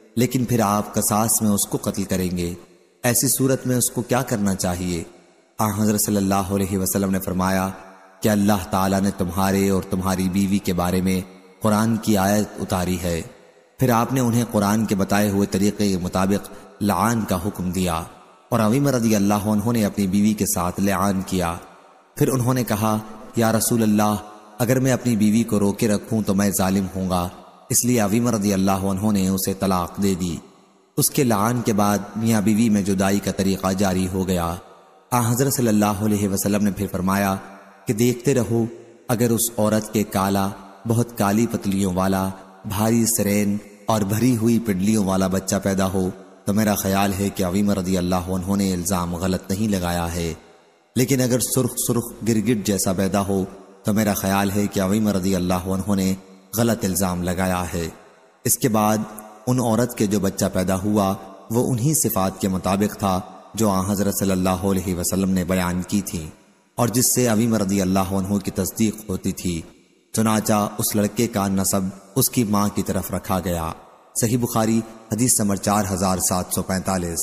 لیکن پھر آپ قصاص میں اس کو قتل کریں گے، ایسی صورت میں اس کو کیا کرنا چاہیے؟ آن حضرت صلی اللہ علیہ وسلم نے فرمایا کہ اللہ تعالیٰ نے تمہارے اور تمہاری بیوی کے بارے میں قرآن کی آیت اتاری ہے۔ پھر آپ نے انہیں قرآن کے بتائے ہوئے طریقے کے مطابق لعان کا حکم دیا، اور عویم رضی اللہ عنہ نے اپنی بیوی کے ساتھ لعان کیا۔ پھر انہوں نے کہا، یا رسول اللہ، اگر میں اپنی بیوی کو روکے رکھوں تو میں ظالم ہوں گا، اس لیے عویم رضی اللہ عنہ نے اسے طلاق دے دی۔ اس کے لعان کے بعد میاں بیوی میں جدائی کا طریقہ جاری ہو گیا۔ آن حضرت صلی اللہ علیہ وسلم نے پھر فرمایا کہ دیکھتے رہو، اگر اس عورت کے کالا، بہت کالی پتلیوں والا، بھاری سرین اور بھری ہوئی پنڈلیوں والا بچہ پیدا ہو تو میرا خیال ہے کہ عویم رضی اللہ عنہ نے الزام غلط نہیں لگایا ہے، لیکن اگر سرخ سرخ گرگٹ جیسا پیدا ہو تو میرا خیال ہے کہ عویم رضی اللہ عنہ نے غلط الزام لگایا ہے۔ اس کے بعد ان عورت کے جو بچہ پیدا ہوا وہ انہی صفات کے مطابق تھا جو آن حضرت صلی اللہ علیہ وسلم نے بیان کی تھی، اور جس سے عویم رضی اللہ عنہ کی تصدیق ہوتی تھی۔ چنانچہ اس لڑکے کا نسب اس کی ماں کی طرف رکھا گیا۔ صحیح بخاری حدیث نمبر چار ہزار سات سو پینتالیس۔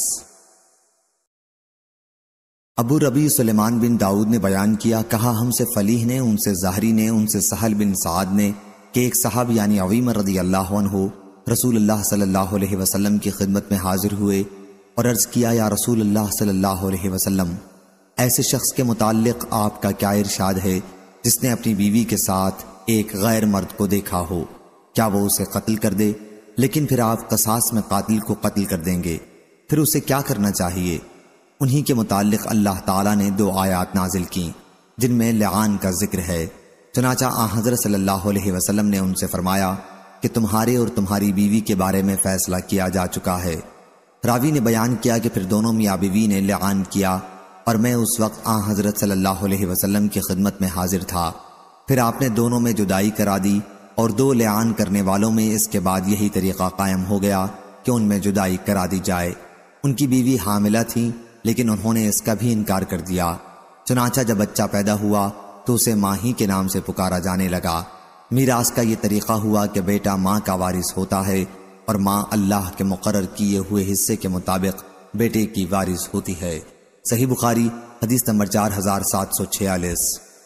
ابو ربیع سلیمان بن داؤد نے بیان کیا، کہا ہم سے فلیح نے، ان سے زہری نے، ان سے سہل بن سعد نے کہ ایک صحابی یعنی عویم رضی اللہ عنہ رسول اللہ صلی اللہ علیہ وسلم کی خدمت میں حاضر ہوئے اور عرض کیا، یا رسول اللہ صلی اللہ علیہ وسلم، ایسے شخص کے متعلق آپ کا کیا ارشاد ہے جس نے اپنی بیوی کے ساتھ ایک غیر مرد کو دیکھا ہو؟ کیا وہ اسے قتل کر دے؟ لیکن پھر آپ قصاص میں قاتل کو قتل کر دیں گے، پھر اسے کیا کرنا چاہیے؟ انہی کے متعلق اللہ تعالیٰ نے دو آیات نازل کی جن میں لعان کا ذکر ہے۔ چنانچہ آن حضرت صلی اللہ علیہ وسلم نے ان سے فرمایا کہ تمہارے اور تمہاری بیوی کے بارے میں فیصلہ کیا جا چکا ہے۔ راوی نے بیان کیا کہ پھر دونوں میاں بیوی نے لعان کیا اور میں اس وقت آن حضرت صلی اللہ علیہ وسلم کی خدمت میں حاضر تھا۔ پھر آپ نے دونوں میں جدائی کرا دی، اور دو لعان کرنے والوں میں اس کے بعد یہی طریقہ قائم ہو گیا کہ ان میں جدائی کرا دی جائے۔ ان کی بیوی حاملہ تھی لیکن انہوں نے اس کا بھی انکار کر دیا۔ چنانچہ جب بچہ پیدا ہوا تو اسے ماہی کے نام سے پکارا جانے لگا۔ میراث کا یہ طریقہ ہوا کہ بیٹا ماں کا وارث ہوتا ہے اور ماں اللہ کے مقرر کیے ہوئے حصے کے مطابق بیٹے کی وارث ہوتی ہے۔ صحیح بخاری حدیث نمبر چار ہزار سات سو چھیالیس۔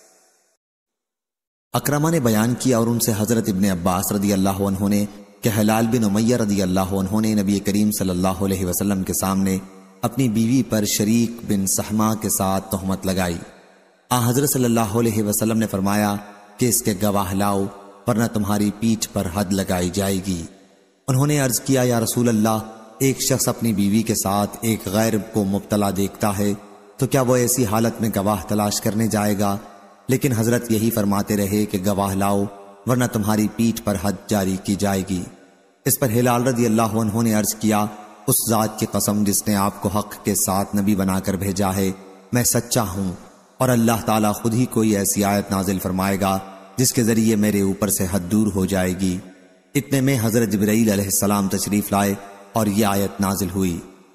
اکرمہ نے بیان کیا اور ان سے حضرت ابن عباس رضی اللہ عنہ نے کہ حلال بن امیہ رضی اللہ عنہ نے نبی کریم صلی اللہ علیہ وسلم کے سامنے اپنی بیوی پر شریک بن سہمہ کے ساتھ تہمت لگائی۔ آن حضرت صلی اللہ علیہ وسلم نے فرمایا کہ اس کے گواہ لاؤ ورنہ تمہاری پیٹھ پر حد لگائی جائے گی۔ انہوں نے عرض کیا، یا رسول اللہ، ایک شخص اپنی بیوی کے ساتھ ایک غیر کو مبتلا دیکھتا ہے تو کیا وہ ایسی حالت میں گواہ تلاش کرنے جائے گا؟ لیکن حضرت یہی فرماتے رہے کہ گواہ لاؤ ورنہ تمہاری پیٹھ پر حد جاری کی جائے گی۔ اس پر ہلال رضی اللہ عنہ نے عرض کیا، اس ذات کی قسم جس نے آپ کو حق کے ساتھ نبی بنا کر بھیجا ہے، میں سچا ہوں، اور اللہ تعالیٰ خود ہی کوئی ایسی آیت نازل فرمائے گا جس کے ذریعے میرے اوپر سے حد دور ہو جائے گی۔ اتنے میں حضرت جبرائیل علیہ السلام تشریف لائے اور یہ آیت نازل ہوئی،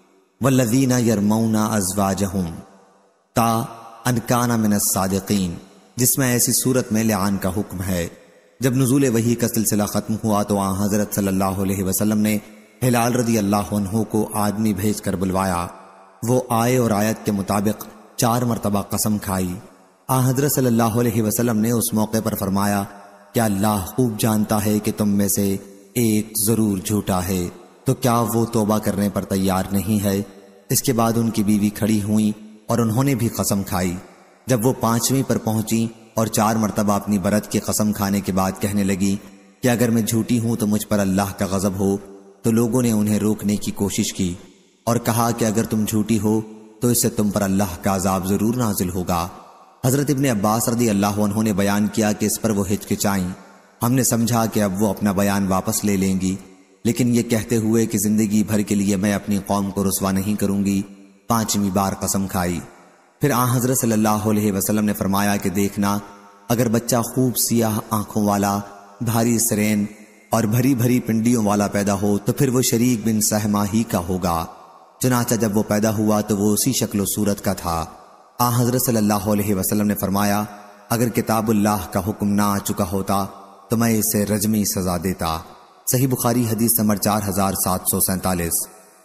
والذین یرمون ازواجہم تا ان کان من الصادقین، جس میں ایسی صورت میں لعان کا حکم ہے۔ جب نزول وحی کا سلسلہ ختم ہوا تو آن حضرت صلی اللہ علیہ وسلم نے ہلال رضی اللہ عنہ کو آدمی بھیج کر بلوایا۔ وہ آئے اور آیت کے مطابق چار مرتبہ قسم کھائی۔ آن حضرت صلی اللہ علیہ وسلم نے اس موقع پر فرمایا کہ اللہ خوب جانتا ہے کہ تم میں سے ایک ضرور جھوٹا ہے، تو کیا وہ توبہ کرنے پر تیار نہیں ہے؟ اس کے بعد ان کی بیوی کھڑی ہوئیں اور انہوں نے بھی قسم کھائی۔ جب وہ پانچویں پر پہنچی اور چار مرتبہ اپنی برت کی قسم کھانے کے بعد کہنے لگی کہ اگر میں جھوٹی ہوں تو مجھ پر اللہ کا غضب ہو، تو لوگوں نے انہیں روکنے کی کوشش کی اور کہا کہ اگر تم جھوٹی ہو تو اس سے تم پر اللہ کا عذاب ضرور نازل ہوگا۔ حضرت ابن عباس رضی اللہ عنہ نے بیان کیا کہ اس پر وہ ہچکچائیں۔ ہم نے سمجھا کہ اب وہ اپنا بیان واپس لے لیں گی، لیکن یہ کہتے ہوئے کہ زندگی بھر کے لیے میں اپنی قوم کو رسوا نہیں کروں گی، پانچویں بار قسم کھائی۔ پھر آن حضرت صلی اللہ علیہ وسلم نے فرمایا کہ دیکھنا، اگر بچہ خوب سیاہ آنکھوں والا، بھاری سرین اور بھری بھری پنڈیوں والا پیدا ہو تو پھر وہ شریک بن سہمہ ہی کا ہوگا۔ چنانچہ جب وہ پیدا ہوا تو وہ اسی شکل و صورت کا تھا۔ آن حضرت صلی اللہ علیہ وسلم نے فرمایا، اگر کتاب اللہ کا حکم نہ آ چکا ہوتا تو میں اسے رجمی سزا دیتا۔ صحیح بخاری حدیث نمبر چار ہزار سات سو سینتالیس۔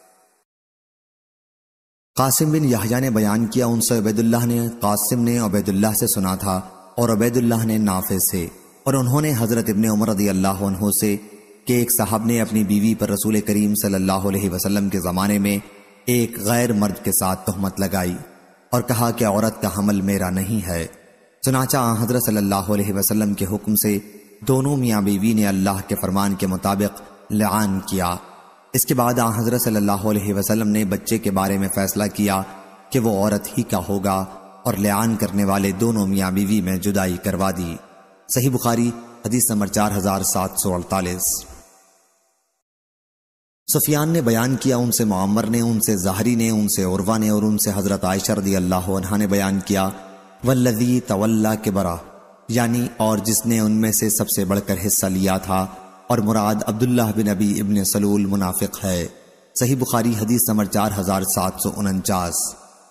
قاسم بن یحییٰ نے بیان کیا، ان سے عبید اللہ نے قاسم نے عبید اللہ سے سنا تھا اور عبید اللہ نے نافع سے، اور انہوں نے حضرت ابن عمر رضی اللہ عنہ سے کہ ایک صاحب نے اپنی بیوی پر رسول کریم صلی اللہ علیہ وسلم کے زمانے میں ایک غیر مرد کے ساتھ تہمت لگائی اور کہا کہ عورت کا حمل میرا نہیں ہے۔ چنانچہ آن حضرت صلی اللہ علیہ وسلم کے حکم سے دونوں میاں بیوی نے اللہ کے فرمان کے مطابق لعان کیا۔ اس کے بعد آن حضرت صلی اللہ علیہ وسلم نے بچے کے بارے میں فیصلہ کیا کہ وہ عورت ہی کا ہوگا اور لعان کرنے والے دونوں میاں بیوی میں جدائی کروا دی۔ صحیح بخاری حدیث نمبر چار ہزار سات سو اڑتالیس۔ سفیان نے بیان کیا، ان سے معمر نے، ان سے زہری نے، ان سے عروہ نے اور ان سے حضرت عائشہ رضی اللہ عنہا نے بیان کیا، والذی تولی کبرہ، یعنی اور جس نے ان میں سے سب سے بڑھ کر حصہ لیا تھا، اور مراد عبداللہ بن ابی ابن سلول منافق ہے۔ صحیح بخاری حدیث نمبر چار ہزار سات سو انچاس۔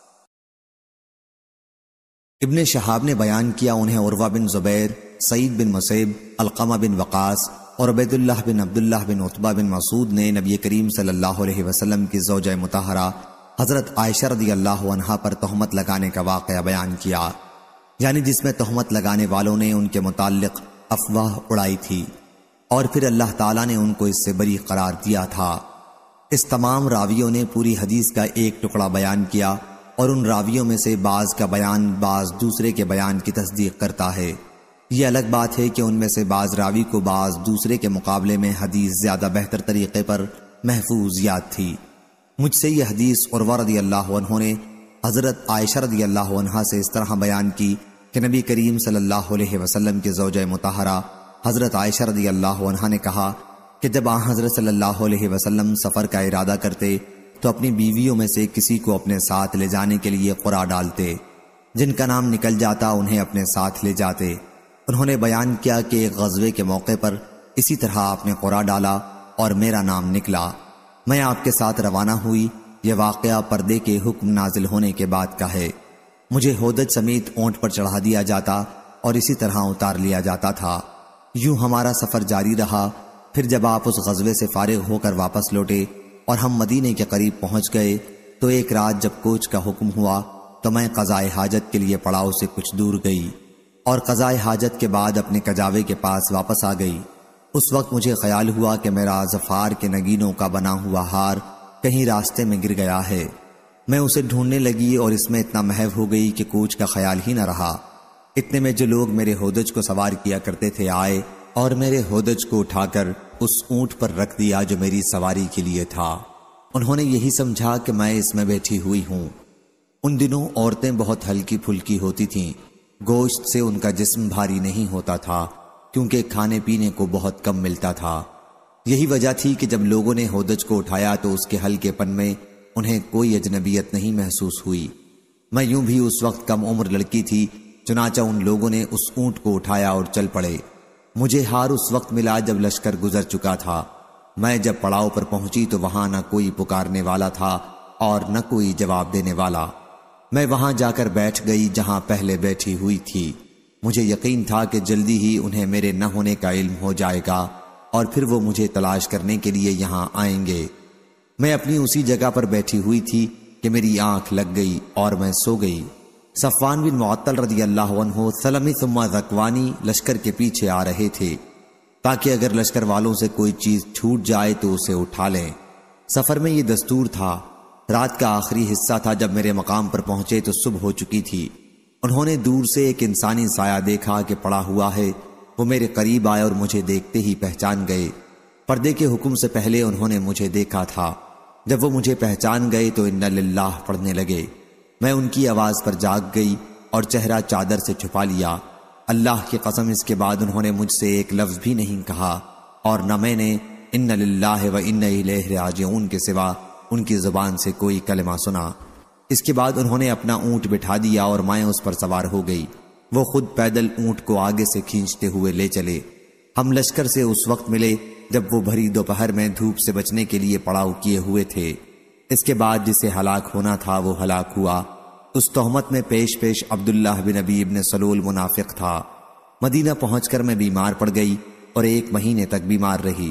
ابن شہاب نے بیان کیا، انہیں عروہ بن زبیر، سعید بن مسیب، علقمہ بن وقاص اور عبید اللہ بن عبداللہ بن عتبہ بن مسعود نے نبی کریم صلی اللہ علیہ وسلم کی زوجہ مطہرہ حضرت عائشہ رضی اللہ عنہا پر تہمت لگانے کا واقعہ بیان کیا، یعنی جس میں تہمت لگانے والوں نے ان کے متعلق افواہ اڑائی تھی اور پھر اللہ تعالیٰ نے ان کو اس سے بری قرار دیا تھا۔ اس تمام راویوں نے پوری حدیث کا ایک ٹکڑا بیان کیا اور ان راویوں میں سے بعض کا بیان بعض دوسرے کے بیان کی تصدیق کرتا ہے۔ یہ الگ بات ہے کہ ان میں سے بعض راوی کو بعض دوسرے کے مقابلے میں حدیث زیادہ بہتر طریقے پر محفوظ یاد تھی۔ مجھ سے یہ حدیث عروہ رضی اللہ عنہ نے حضرت عائشہ رضی اللہ عنہا سے اس طرح بیان کی کہ نبی کریم صلی اللہ علیہ وسلم کے زوجہ مطہرہ حضرت عائشہ رضی اللہ عنہا نے کہا کہ جب آن حضرت صلی اللہ علیہ وسلم سفر کا ارادہ کرتے تو اپنی بیویوں میں سے کسی کو اپنے ساتھ لے جانے کے لیے قرعہ ڈالتے، جن کا نام نکل جاتا انہیں اپنے ساتھ لے جاتے۔ انہوں نے بیان کیا کہ ایک غزوے کے موقع پر اسی طرح آپ نے قرعہ ڈالا اور میرا نام نکلا، میں آپ کے ساتھ روانہ ہوئی۔ یہ واقعہ پردے کے حکم نازل ہونے کے بعد کا ہے۔ مجھے ہودج سمیت اونٹ پر چڑھا دیا جاتا اور اسی طرح اتار لیا جاتا تھا۔ یوں ہمارا سفر جاری رہا۔ پھر جب آپ اس غزوے سے فارغ ہو کر واپس لوٹے اور ہم مدینے کے قریب پہنچ گئے تو ایک رات جب کوچ کا حکم ہوا تو میں قضائے حاجت کے لیے پڑاؤ سے کچھ دور گئی اور قضائے حاجت کے بعد اپنے کجاوے کے پاس واپس آ گئی۔ اس وقت مجھے خیال ہوا کہ میرا ظفار کے نگینوں کا بنا ہوا ہار کہیں راستے میں گر گیا ہے۔ میں اسے ڈھونڈنے لگی اور اس میں اتنا محو ہو گئی کہ کوچ کا خیال ہی نہ رہا۔ اتنے میں جو لوگ میرے ہودج کو سوار کیا کرتے تھے آئے اور میرے ہودج کو اٹھا کر اس اونٹ پر رکھ دیا جو میری سواری کے لیے تھا۔ انہوں نے یہی سمجھا کہ میں اس میں بیٹھی ہوئی ہوں۔ ان دنوں عورتیں بہت ہلکی پھلکی ہوتی تھیں، گوشت سے ان کا جسم بھاری نہیں ہوتا تھا کیونکہ کھانے پینے کو بہت کم ملتا تھا۔ یہی وجہ تھی کہ جب لوگوں نے ہودج کو اٹھایا تو اس کے ہلکے پن میں انہیں کوئی اجنبیت نہیں محسوس ہوئی۔ میں یوں بھی اس وقت کم عمر لڑکی تھی، چنانچہ ان لوگوں نے اس اونٹ کو اٹھایا اور چل پڑے۔ مجھے ہار اس وقت ملا جب لشکر گزر چکا تھا۔ میں جب پڑاؤ پر پہنچی تو وہاں نہ کوئی پکارنے والا تھا اور نہ کوئی جواب دینے والا۔ میں وہاں جا کر بیٹھ گئی جہاں پہلے بیٹھی ہوئی تھی۔ مجھے یقین تھا کہ جلدی ہی انہیں میرے نہ ہونے کا علم ہو جائے گا اور پھر وہ مجھے تلاش کرنے کے لیے یہاں آئیں گے۔ میں اپنی اسی جگہ پر بیٹھی ہوئی تھی کہ میری آنکھ لگ گئی اور میں سو گئی۔ صفوان بن معطل رضی اللہ عنہ سلمی ثم ذکوانی لشکر کے پیچھے آ رہے تھے تاکہ اگر لشکر والوں سے کوئی چیز چھوٹ جائے تو اسے اٹھا لیں۔ سفر میں یہ دستور تھا۔ رات کا آخری حصہ تھا۔ جب میرے مقام پر پہنچے تو صبح ہو چکی تھی۔ انہوں نے دور سے ایک انسانی سایہ دیکھا کہ پڑا ہوا ہے۔ وہ میرے قریب آئے اور مجھے دیکھتے ہی پہچان گئے۔ پردے کے حکم سے پہلے انہوں نے مجھے دیکھا تھا۔ جب وہ مجھے پہچان گئے تو انا للہ پڑھنے لگے۔ میں ان کی آواز پر جاگ گئی اور چہرہ چادر سے چھپا لیا۔ اللہ کی قسم اس کے بعد انہوں نے مجھ سے ایک لفظ بھی نہیں کہا اور نہ میں نے انا للہ و انا الیہ راجعون کے سوا ان کی زبان سے کوئی کلمہ سنا۔ اس کے بعد انہوں نے اپنا اونٹ بٹھا دیا اور میں اس پر سوار ہو گئی۔ وہ خود پیدل اونٹ کو آگے سے کھینچتے ہوئے لے چلے۔ ہم لشکر سے اس وقت ملے جب وہ بھری دوپہر میں دھوپ سے بچنے کے لیے پڑاؤ کیے ہوئے تھے۔ اس کے بعد جسے ہلاک ہونا تھا وہ ہلاک ہوا۔ اس تہمت میں پیش پیش عبداللہ بن ابی ابن سلول منافق تھا۔ مدینہ پہنچ کر میں بیمار پڑ گئی اور ایک مہینے تک بیمار رہی۔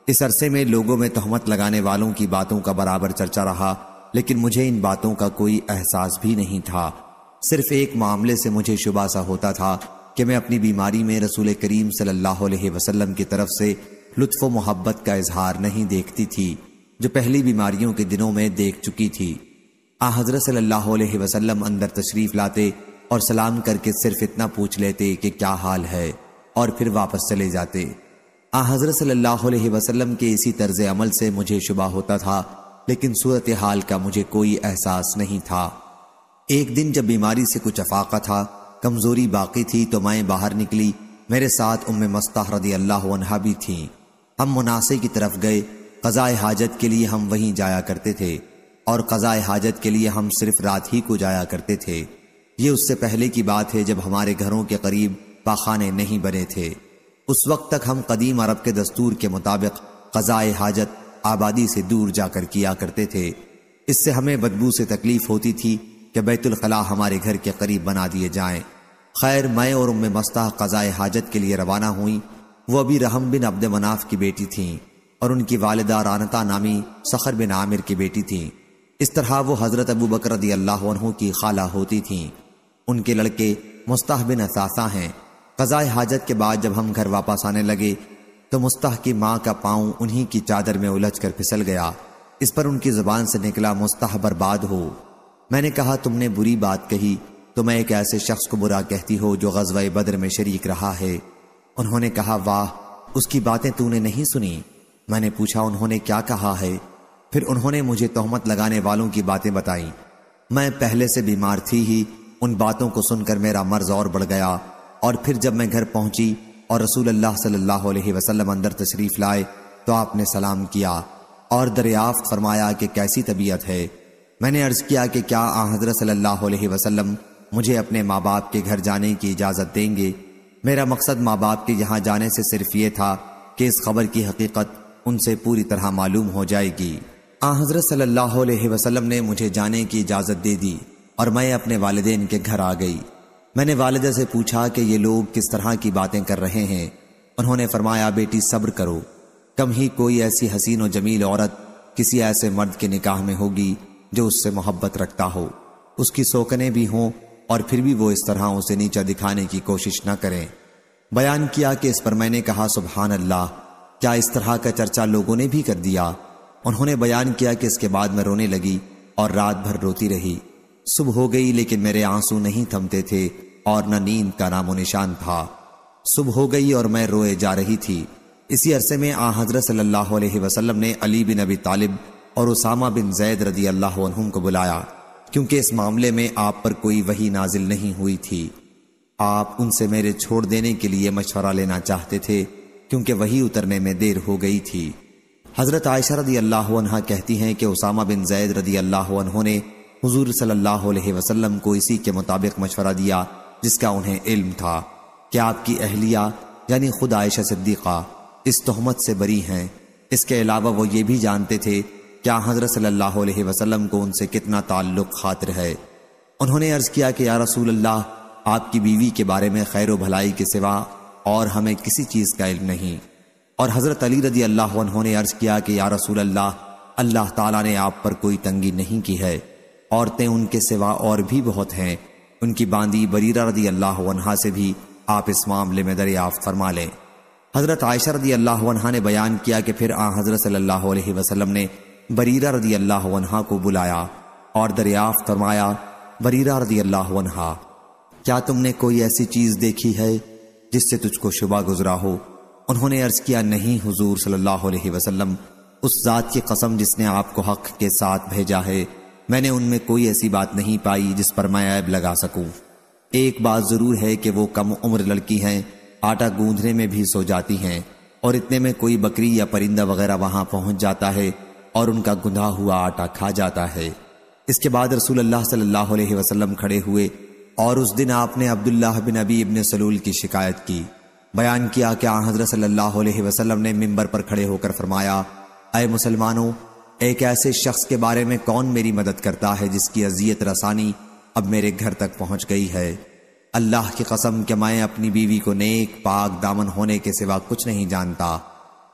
اس عرصے میں لوگوں میں تہمت لگانے والوں کی باتوں کا برابر چرچا رہا، لیکن مجھے ان باتوں کا کوئی احساس بھی نہیں تھا۔ صرف ایک معاملے سے مجھے شبہ سا ہوتا تھا کہ میں اپنی بیماری میں رسول کریم صلی اللہ علیہ وسلم کی طرف سے لطف و محبت کا اظہار نہیں دیکھتی تھی، جو پہلی بیماریوں کے دنوں میں دیکھ چکی تھی۔ آ حضرت صلی اللہ علیہ وسلم اندر تشریف لاتے اور سلام کر کے صرف اتنا پوچھ لیتے کہ کیا حال ہے، اور پھر واپس چلے جاتے۔ آ حضرت صلی اللہ علیہ وسلم کے اسی طرز عمل سے مجھے شبہ ہوتا تھا، لیکن صورتحال کا مجھے کوئی احساس نہیں تھا۔ ایک دن جب بیماری سے کچھ افاقہ تھا، کمزوری باقی تھی، تو میں باہر نکلی۔ میرے ساتھ ام مستح رضی اللہ عنہا بھی تھیں۔ ہم مناصے کی طرف گئے۔ قضاء حاجت کے لیے ہم وہیں جایا کرتے تھے، اور قضاء حاجت کے لیے ہم صرف رات ہی کو جایا کرتے تھے۔ یہ اس سے پہلے کی بات ہے جب ہمارے گھروں کے قریب پاخانے نہیں بنے تھے۔ اس وقت تک ہم قدیم عرب کے دستور کے مطابق قضاء حاجت آبادی سے دور جا کر کیا کرتے تھے۔ اس سے ہمیں بدبو سے تکلیف ہوتی تھی کہ بیت الخلاء ہمارے گھر کے قریب بنا دیے جائیں۔ خیر، میں اور ام مستح قضاء حاجت کے لیے روانہ ہوئیں۔ وہ ابھی رحم بن عبد مناف کی بیٹی تھیں، اور ان کی والدہ رانتا نامی صخر بن عامر کی بیٹی تھیں۔ اس طرح وہ حضرت ابو بکر رضی اللہ عنہ کی خالہ ہوتی تھیں۔ ان کے لڑکے مستح بن اثاثہ ہیں۔ قضاء حاجت کے بعد جب ہم گھر واپس آنے لگے تو مستح کی ماں کا پاؤں انہی کی چادر میں الجھ کر پھسل گیا۔ اس پر ان کی زبان سے نکلا، مستح برباد ہو۔ میں نے کہا، تم نے بری بات کہی، تو میں ایک ایسے شخص کو برا کہتی ہو جو غزوہ بدر میں شریک رہا ہے۔ انہوں نے کہا، واہ، اس کی باتیں تو نے نہیں سنی؟ میں نے پوچھا، انہوں نے کیا کہا ہے؟ پھر انہوں نے مجھے تہمت لگانے والوں کی باتیں بتائیں۔ میں پہلے سے بیمار تھی ہی، ان باتوں کو سن کر میرا مرض اور بڑھ گیا، اور پھر جب میں گھر پہنچی اور رسول اللہ صلی اللہ علیہ وسلم اندر تشریف لائے تو آپ نے سلام کیا اور دریافت فرمایا کہ کیسی طبیعت ہے۔ میں نے عرض کیا کہ کیا آن حضرت صلی اللہ علیہ وسلم مجھے اپنے ماں باپ کے گھر جانے کی اجازت دیں گے؟ میرا مقصد ماں باپ کے یہاں جانے سے صرف یہ تھا کہ اس خبر کی حقیقت ان سے پوری طرح معلوم ہو جائے گی۔ آن حضرت صلی اللہ علیہ وسلم نے مجھے جانے کی اجازت دے دی اور میں اپنے والدین کے گھر آ گئی۔ میں نے والدہ سے پوچھا کہ یہ لوگ کس طرح کی باتیں کر رہے ہیں۔ انہوں نے فرمایا، بیٹی صبر کرو، کم ہی کوئی ایسی حسین و جمیل عورت کسی ایسے مرد کے نکاح میں ہوگی جو اس سے محبت رکھتا ہو، اس کی سوکنے بھی ہوں، اور پھر بھی وہ اس طرح اسے نیچا دکھانے کی کوشش نہ کریں۔ بیان کیا کہ اس پر میں نے کہا، سبحان اللہ، کیا اس طرح کا چرچا لوگوں نے بھی کر دیا؟ انہوں نے بیان کیا کہ اس کے بعد میں رونے لگی اور رات بھر روتی رہی۔ صبح ہو گئی لیکن میرے آنسو نہیں تھمتے تھے اور نہ نیند کا نام و نشان تھا۔ صبح ہو گئی اور میں روئے جا رہی تھی۔ اسی عرصے میں آن حضرت صلی اللہ علیہ وسلم نے علی بن ابی طالب اور اسامہ بن زید رضی اللہ عنہم کو بلایا، کیونکہ اس معاملے میں آپ پر کوئی وحی نازل نہیں ہوئی تھی۔ آپ ان سے میرے چھوڑ دینے کے لیے مشورہ لینا چاہتے تھے، کیونکہ وحی اترنے میں دیر ہو گئی تھی۔ حضرت عائشہ رضی اللہ عنہا کہتی ہیں کہ اسامہ بن زید رضی اللہ عنہ نے حضور صلی اللہ علیہ وسلم کو اسی کے مطابق مشورہ دیا جس کا انہیں علم تھا کہ آپ کی اہلیہ یعنی خود عائشہ صدیقہ اس تہمت سے بری ہیں۔ اس کے علاوہ وہ یہ بھی جانتے تھے کہ حضرت صلی اللہ علیہ وسلم کو ان سے کتنا تعلق خاطر ہے۔ انہوں نے عرض کیا کہ یا رسول اللہ، آپ کی بیوی کے بارے میں خیر و بھلائی کے سوا اور ہمیں کسی چیز کا علم نہیں۔ اور حضرت علی رضی اللہ عنہ نے عرض کیا کہ یا رسول اللہ، اللہ تعالیٰ نے آپ پر کوئی تنگی نہیں کی ہے، عورتیں ان کے سوا اور بھی بہت ہیں، ان کی باندی بریرہ رضی اللہ عنہا سے بھی آپ اس معاملے میں دریافت فرما لیں۔ حضرت عائشہ رضی اللہ عنہا نے بیان کیا کہ پھر آن حضرت صلی اللہ علیہ وسلم نے بریرہ رضی اللہ عنہا کو بلایا اور دریافت فرمایا، بریرہ رضی اللہ عنہا، کیا تم نے کوئی ایسی چیز دیکھی ہے جس سے تجھ کو شبہ گزرا ہو؟ انہوں نے عرض کیا، نہیں حضور صلی اللہ علیہ وسلم، اس ذات کی قسم جس نے آپ کو حق کے ساتھ بھیجا ہے، میں نے ان میں کوئی ایسی بات نہیں پائی جس پر میں عیب لگا سکوں۔ ایک بات ضرور ہے کہ وہ کم عمر لڑکی ہیں، آٹا گوندھنے میں بھی سو جاتی ہیں، اور اتنے میں کوئی بکری یا پرندہ وغیرہ وہاں پہنچ جاتا ہے اور ان کا گندھا ہوا آٹا کھا جاتا ہے۔ اس کے بعد رسول اللہ صلی اللہ علیہ وسلم کھڑے ہوئے اور اس دن آپ نے عبداللہ بن ابی ابن سلول کی شکایت کی۔ بیان کیا کہ آن حضرت صلی اللہ علیہ وسلم نے ممبر پر کھڑے ہو کر فرمایا، اے مسلمانوں، ایک ایسے شخص کے بارے میں کون میری مدد کرتا ہے جس کی اذیت رسانی اب میرے گھر تک پہنچ گئی ہے؟ اللہ کی قسم کہ میں اپنی بیوی کو نیک پاک دامن ہونے کے سوا کچھ نہیں جانتا،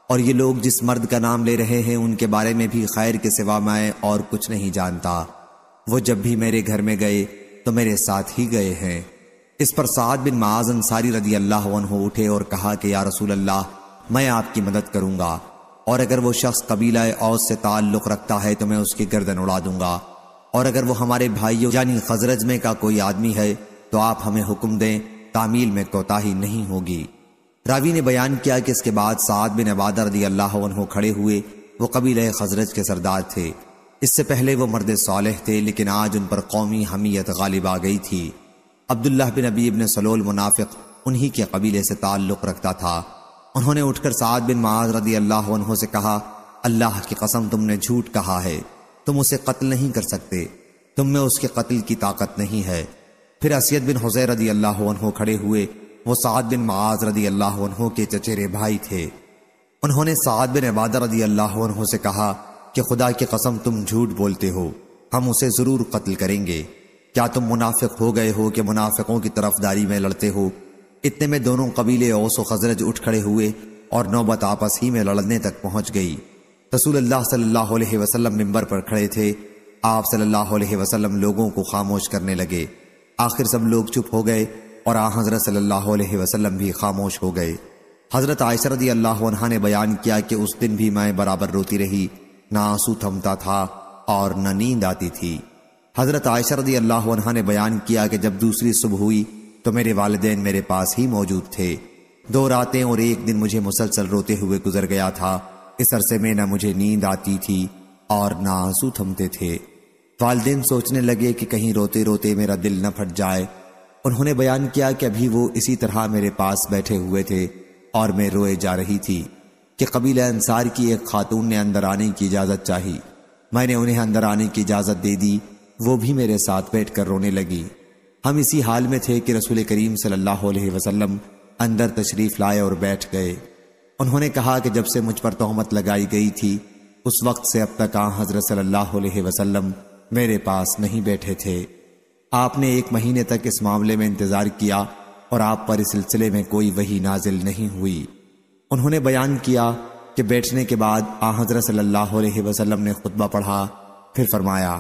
اور یہ لوگ جس مرد کا نام لے رہے ہیں ان کے بارے میں بھی خیر کے سوا میں اور کچھ نہیں جانتا۔ وہ جب بھی میرے گھر میں گئے تو میرے ساتھ ہی گئے ہیں۔ اس پر سعد بن معاذ انصاری رضی اللہ عنہ اٹھے اور کہا کہ یا رسول اللہ، میں آپ کی مدد کروں گا، اور اگر وہ شخص قبیلہ اوس سے تعلق رکھتا ہے تو میں اس کی گردن اڑا دوں گا، اور اگر وہ ہمارے بھائیوں یعنی خزرج میں کا کوئی آدمی ہے تو آپ ہمیں حکم دیں، تعمیل میں کوتاہی نہیں ہوگی۔ راوی نے بیان کیا کہ اس کے بعد سعد بن عبادہ رضی اللہ عنہ کھڑے ہوئے۔ وہ قبیلہ خزرج کے سردار تھے۔ اس سے پہلے وہ مرد صالح تھے، لیکن آج ان پر قومی حمیت غالب آ گئی تھی۔ عبداللہ بن ابی ابن سلول منافق انہی کے قبیلے سے تعلق رکھتا تھا۔ انہوں نے اٹھ کر سعد بن معاذ رضی اللہ عنہ سے کہا، اللہ کی قسم تم نے جھوٹ کہا ہے، تم اسے قتل نہیں کر سکتے، تم میں اس کے قتل کی طاقت نہیں ہے۔ پھر اسید بن حذیر رضی اللہ عنہ کھڑے ہوئے۔ وہ سعد بن معاذ رضی اللہ عنہ کے چچیرے بھائی تھے۔ انہوں نے سعد بن عبادہ رضی اللہ عنہ سے کہا کہ خدا کی قسم تم جھوٹ بولتے ہو، ہم اسے ضرور قتل کریں گے۔ کیا تم منافق ہو گئے ہو کہ منافقوں کی طرفداری میں لڑتے ہو؟ اتنے میں دونوں قبیلے اوس و خزرج اٹھ کھڑے ہوئے اور نوبت آپس ہی میں لڑنے تک پہنچ گئی۔ رسول اللہ صلی اللہ علیہ وسلم منبر پر کھڑے تھے۔ آپ صلی اللہ علیہ وسلم لوگوں کو خاموش کرنے لگے۔ آخر سب لوگ چپ ہو گئے اور آن حضرت صلی اللہ علیہ وسلم بھی خاموش ہو گئے۔ حضرت عائشہ رضی اللہ عنہا نے بیان کیا کہ اس دن بھی میں برابر روتی رہی، نہ آنسو تھمتا تھا اور نہ نیند آتی تھی۔ حضرت عائشہ رضی اللہ عنہا نے بیان کیا کہ جب دوسری صبح ہوئی تو میرے والدین میرے پاس ہی موجود تھے۔ دو راتیں اور ایک دن مجھے مسلسل روتے ہوئے گزر گیا تھا۔ اس عرصے میں نہ مجھے نیند آتی تھی اور نہ آنسو تھمتے تھے۔ والدین سوچنے لگے کہ کہیں روتے روتے میرا دل نہ پھٹ جائے۔ انہوں نے بیان کیا کہ ابھی وہ اسی طرح میرے پاس بیٹھے ہوئے تھے اور میں روئے جا رہی تھی کہ قبیلہ انصار کی ایک خاتون نے اندر آنے کی اجازت چاہی۔ میں نے انہیں اندر آنے کی اجازت دے دی، وہ بھی میرے ساتھ بیٹھ کر رونے لگی۔ ہم اسی حال میں تھے کہ رسول کریم صلی اللہ علیہ وسلم اندر تشریف لائے اور بیٹھ گئے۔ انہوں نے کہا کہ جب سے مجھ پر تہمت لگائی گئی تھی اس وقت سے اب تک آن حضرت صلی اللہ علیہ وسلم میرے پاس نہیں بیٹھے تھے۔ آپ نے ایک مہینے تک اس معاملے میں انتظار کیا اور آپ پر اس سلسلے میں کوئی وحی نازل نہیں ہوئی۔ انہوں نے بیان کیا کہ بیٹھنے کے بعد آن حضرت صلی اللہ علیہ وسلم نے خطبہ پڑھا، پھر فرمایا،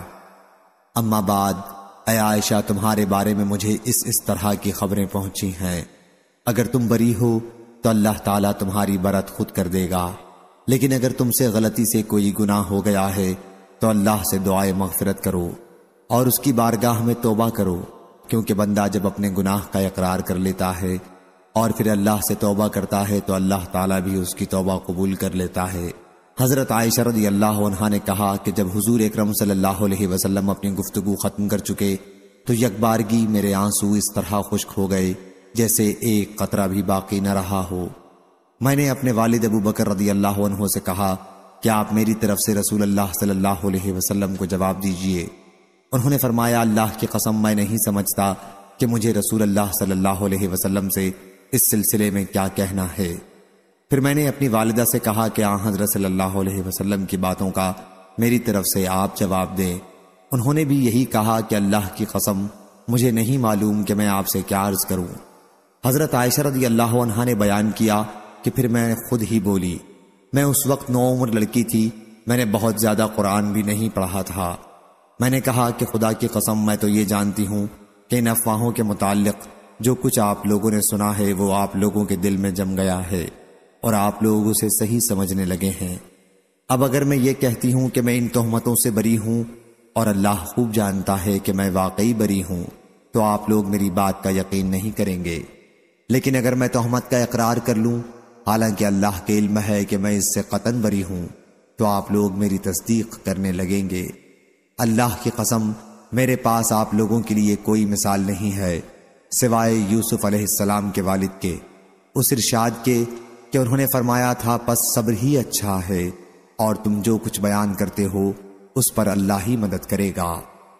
اما بعد، اے عائشہ، تمہارے بارے میں مجھے اس اس طرح کی خبریں پہنچی ہیں۔ اگر تم بری ہو تو اللہ تعالیٰ تمہاری برت خود کر دے گا، لیکن اگر تم سے غلطی سے کوئی گناہ ہو گیا ہے تو اللہ سے دعائے مغفرت کرو اور اس کی بارگاہ میں توبہ کرو، کیونکہ بندہ جب اپنے گناہ کا اقرار کر لیتا ہے اور پھر اللہ سے توبہ کرتا ہے تو اللہ تعالیٰ بھی اس کی توبہ قبول کر لیتا ہے۔ حضرت عائشہ رضی اللہ عنہا نے کہا کہ جب حضور اکرم صلی اللہ علیہ وسلم اپنی گفتگو ختم کر چکے تو یک بارگی میرے آنسو اس طرح خشک ہو گئے جیسے ایک قطرہ بھی باقی نہ رہا ہو۔ میں نے اپنے والد ابو بکر رضی اللہ عنہ سے کہا کہ آپ میری طرف سے رسول اللہ صلی اللہ علیہ وسلم کو جواب دیجئے۔ انہوں نے فرمایا، اللہ کی قسم میں نہیں سمجھتا کہ مجھے رسول اللہ صلی اللہ علیہ وسلم سے اس سلسلے میں کیا کہنا ہے۔ پھر میں نے اپنی والدہ سے کہا کہ آن حضرت صلی اللہ علیہ وسلم کی باتوں کا میری طرف سے آپ جواب دیں۔ انہوں نے بھی یہی کہا کہ اللہ کی قسم مجھے نہیں معلوم کہ میں آپ سے کیا عرض کروں۔ حضرت عائشہ رضی اللہ عنہا نے بیان کیا کہ پھر میں خود ہی بولی، میں اس وقت نو عمر لڑکی تھی، میں نے بہت زیادہ قرآن بھی نہیں پڑھا تھا۔ میں نے کہا کہ خدا کی قسم میں تو یہ جانتی ہوں کہ ان افواہوں کے متعلق جو کچھ آپ لوگوں نے سنا ہے وہ آپ لوگوں کے دل میں جم گیا ہے اور آپ لوگ اسے صحیح سمجھنے لگے ہیں۔ اب اگر میں یہ کہتی ہوں کہ میں ان تہمتوں سے بری ہوں اور اللہ خوب جانتا ہے کہ میں واقعی بری ہوں تو آپ لوگ میری بات کا یقین نہیں کریں گے، لیکن اگر میں تہمت کا اقرار کر لوں حالانکہ اللہ کے علم ہے کہ میں اس سے قطعاً بری ہوں تو آپ لوگ میری تصدیق کرنے لگیں گے۔ اللہ کی قسم میرے پاس آپ لوگوں کے لیے کوئی مثال نہیں ہے سوائے یوسف علیہ السلام کے والد کے، اس ارشاد کے کہ انہوں نے فرمایا تھا پس صبر ہی اچھا ہے اور تم جو کچھ بیان کرتے ہو اس پر اللہ ہی مدد کرے گا۔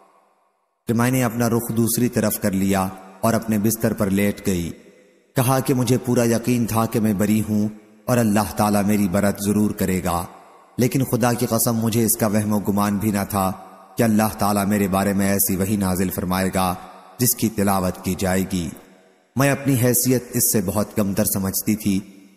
کہ میں نے اپنا رخ دوسری طرف کر لیا اور اپنے بستر پر لیٹ گئی، کہا کہ مجھے پورا یقین تھا کہ میں بری ہوں اور اللہ تعالیٰ میری برت ضرور کرے گا، لیکن خدا کی قسم مجھے اس کا وہم و گمان بھی نہ تھا کہ اللہ تعالیٰ میرے بارے میں ایسی وحی نازل فرمائے گا جس کی تلاوت کی جائے گی۔ میں اپنی حیثیت اس سے بہت کمتر سمجھتی تھی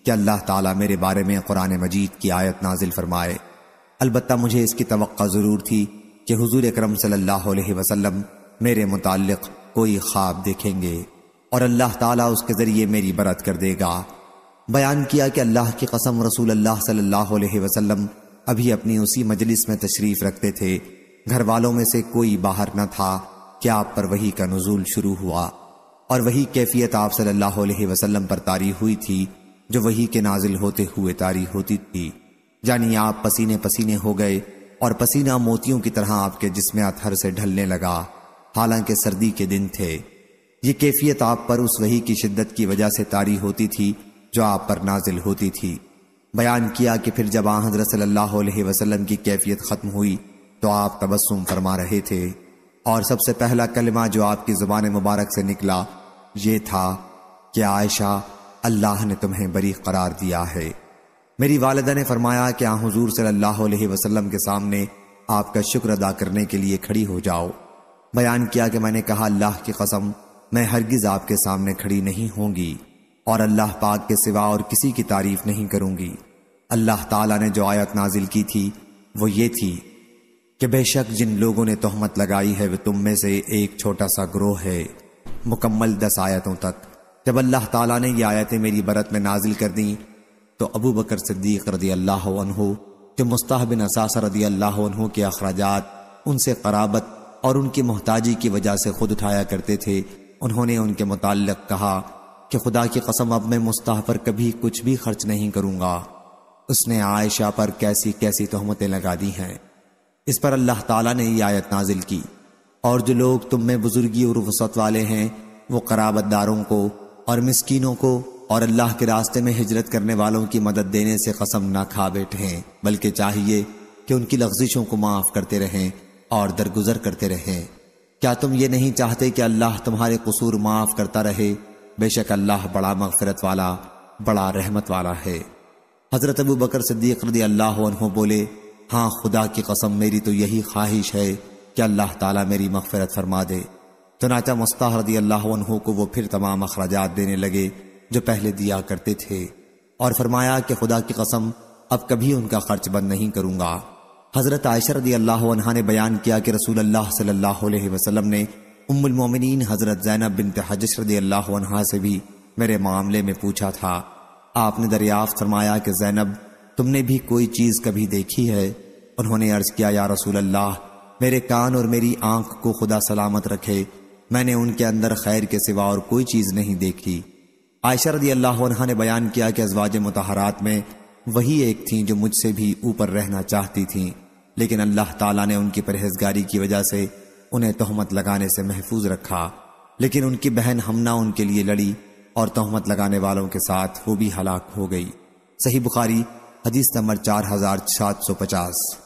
کہ اللہ تعالیٰ میرے بارے میں قرآن مجید کی آیت نازل فرمائے۔ البتہ مجھے اس کی توقع ضرور تھی کہ حضور اکرم صلی اللہ علیہ وسلم میرے متعلق کوئی خواب دیکھیں گے اور اللہ تعالیٰ اس کے ذریعے میری برت کر دے گا۔ بیان کیا کہ اللہ کی قسم رسول اللہ صلی اللہ علیہ وسلم ابھی اپنی اسی مجلس میں تشریف رکھتے تھے، گھر والوں میں سے کوئی باہر نہ تھا کہ آپ پر وحی کا نزول شروع ہوا، اور وہی کیفیت آپ صلی اللہ علیہ وسلم پر طاری ہوئی تھی جو وحی کے نازل ہوتے ہوئے طاری ہوتی تھی، یعنی آپ پسینے پسینے ہو گئے اور پسینہ موتیوں کی طرح آپ کے جسم اطہر سے ڈھلنے لگا، حالانکہ سردی کے دن تھے۔ یہ کیفیت آپ پر اس وحی کی شدت کی وجہ سے طاری ہوتی تھی جو آپ پر نازل ہوتی تھی۔ بیان کیا کہ پھر جب آن حضرت صلی اللہ علیہ وسلم کی کیفیت ختم ہوئی تو آپ تبسم فرما رہے تھے، اور سب سے پہلا کلمہ جو آپ کی زبان مبارک سے نکلا یہ تھا کہ عائشہ، اللہ نے تمہیں بری قرار دیا ہے۔ میری والدہ نے فرمایا کہ آن حضور صلی اللہ علیہ وسلم کے سامنے آپ کا شکر ادا کرنے کے لیے کھڑی ہو جاؤ۔ بیان کیا کہ میں نے کہا، اللہ کی قسم میں ہرگز آپ کے سامنے کھڑی نہیں ہوں گی اور اللہ پاک کے سوا اور کسی کی تعریف نہیں کروں گی۔ اللہ تعالیٰ نے جو آیت نازل کی تھی وہ یہ تھی کہ بے شک جن لوگوں نے تہمت لگائی ہے وہ تم میں سے ایک چھوٹا سا گروہ ہے، مکمل دس آیتوں تک۔ جب اللہ تعالیٰ نے یہ آیتیں میری برت میں نازل کر دیں تو ابو بکر صدیق رضی اللہ عنہ جو مصطح بن اساسہ رضی اللہ عنہ کے اخراجات ان سے قرابت اور ان کی محتاجی کی وجہ سے خود اٹھایا کرتے تھے، انہوں نے ان کے متعلق کہا کہ خدا کی قسم اب میں مصطح پر کبھی کچھ بھی خرچ نہیں کروں گا، اس نے عائشہ پر کیسی کیسی تہمتیں لگا دی ہیں۔ اس پر اللہ تعالیٰ نے یہ آیت نازل کی، اور جو لوگ تم میں بزرگی اور وسعت والے ہیں وہ قرابت داروں کو اور مسکینوں کو اور اللہ کے راستے میں ہجرت کرنے والوں کی مدد دینے سے قسم نہ کھا بیٹھیں، بلکہ چاہیے کہ ان کی لغزشوں کو معاف کرتے رہیں اور درگزر کرتے رہیں۔ کیا تم یہ نہیں چاہتے کہ اللہ تمہارے قصور معاف کرتا رہے؟ بے شک اللہ بڑا مغفرت والا، بڑا رحمت والا ہے۔ حضرت ابو بکر صدیق رضی اللہ عنہ بولے، ہاں خدا کی قسم میری تو یہی خواہش ہے کہ اللہ تعالیٰ میری مغفرت فرما دے۔ چنانچہ مصطح رضی اللہ عنہ کو وہ پھر تمام اخراجات دینے لگے جو پہلے دیا کرتے تھے، اور فرمایا کہ خدا کی قسم اب کبھی ان کا خرچ بند نہیں کروں گا۔ حضرت عائشہ رضی اللہ عنہا نے بیان کیا کہ رسول اللہ صلی اللہ علیہ وسلم نے ام المومنین حضرت زینب بنت حجش رضی اللہ عنہا سے بھی میرے معاملے میں پوچھا تھا۔ آپ نے دریافت فرمایا کہ زینب، تم نے بھی کوئی چیز کبھی دیکھی ہے؟ انہوں نے عرض کیا، یا رسول اللہ، میرے کان اور میری آنکھ کو خدا سلامت رکھے، میں نے ان کے اندر خیر کے سوا اور کوئی چیز نہیں دیکھی۔ عائشہ رضی اللہ عنہا نے بیان کیا کہ ازواج مطہرات میں وہی ایک تھیں جو مجھ سے بھی اوپر رہنا چاہتی تھیں، لیکن اللہ تعالیٰ نے ان کی پرہیزگاری کی وجہ سے انہیں تہمت لگانے سے محفوظ رکھا، لیکن ان کی بہن حمنہ ان کے لیے لڑی اور تہمت لگانے والوں کے ساتھ وہ بھی ہلاک ہو گئی۔ صحیح بخاری حدیث نمبر چار ہزار سات سو پچاس۔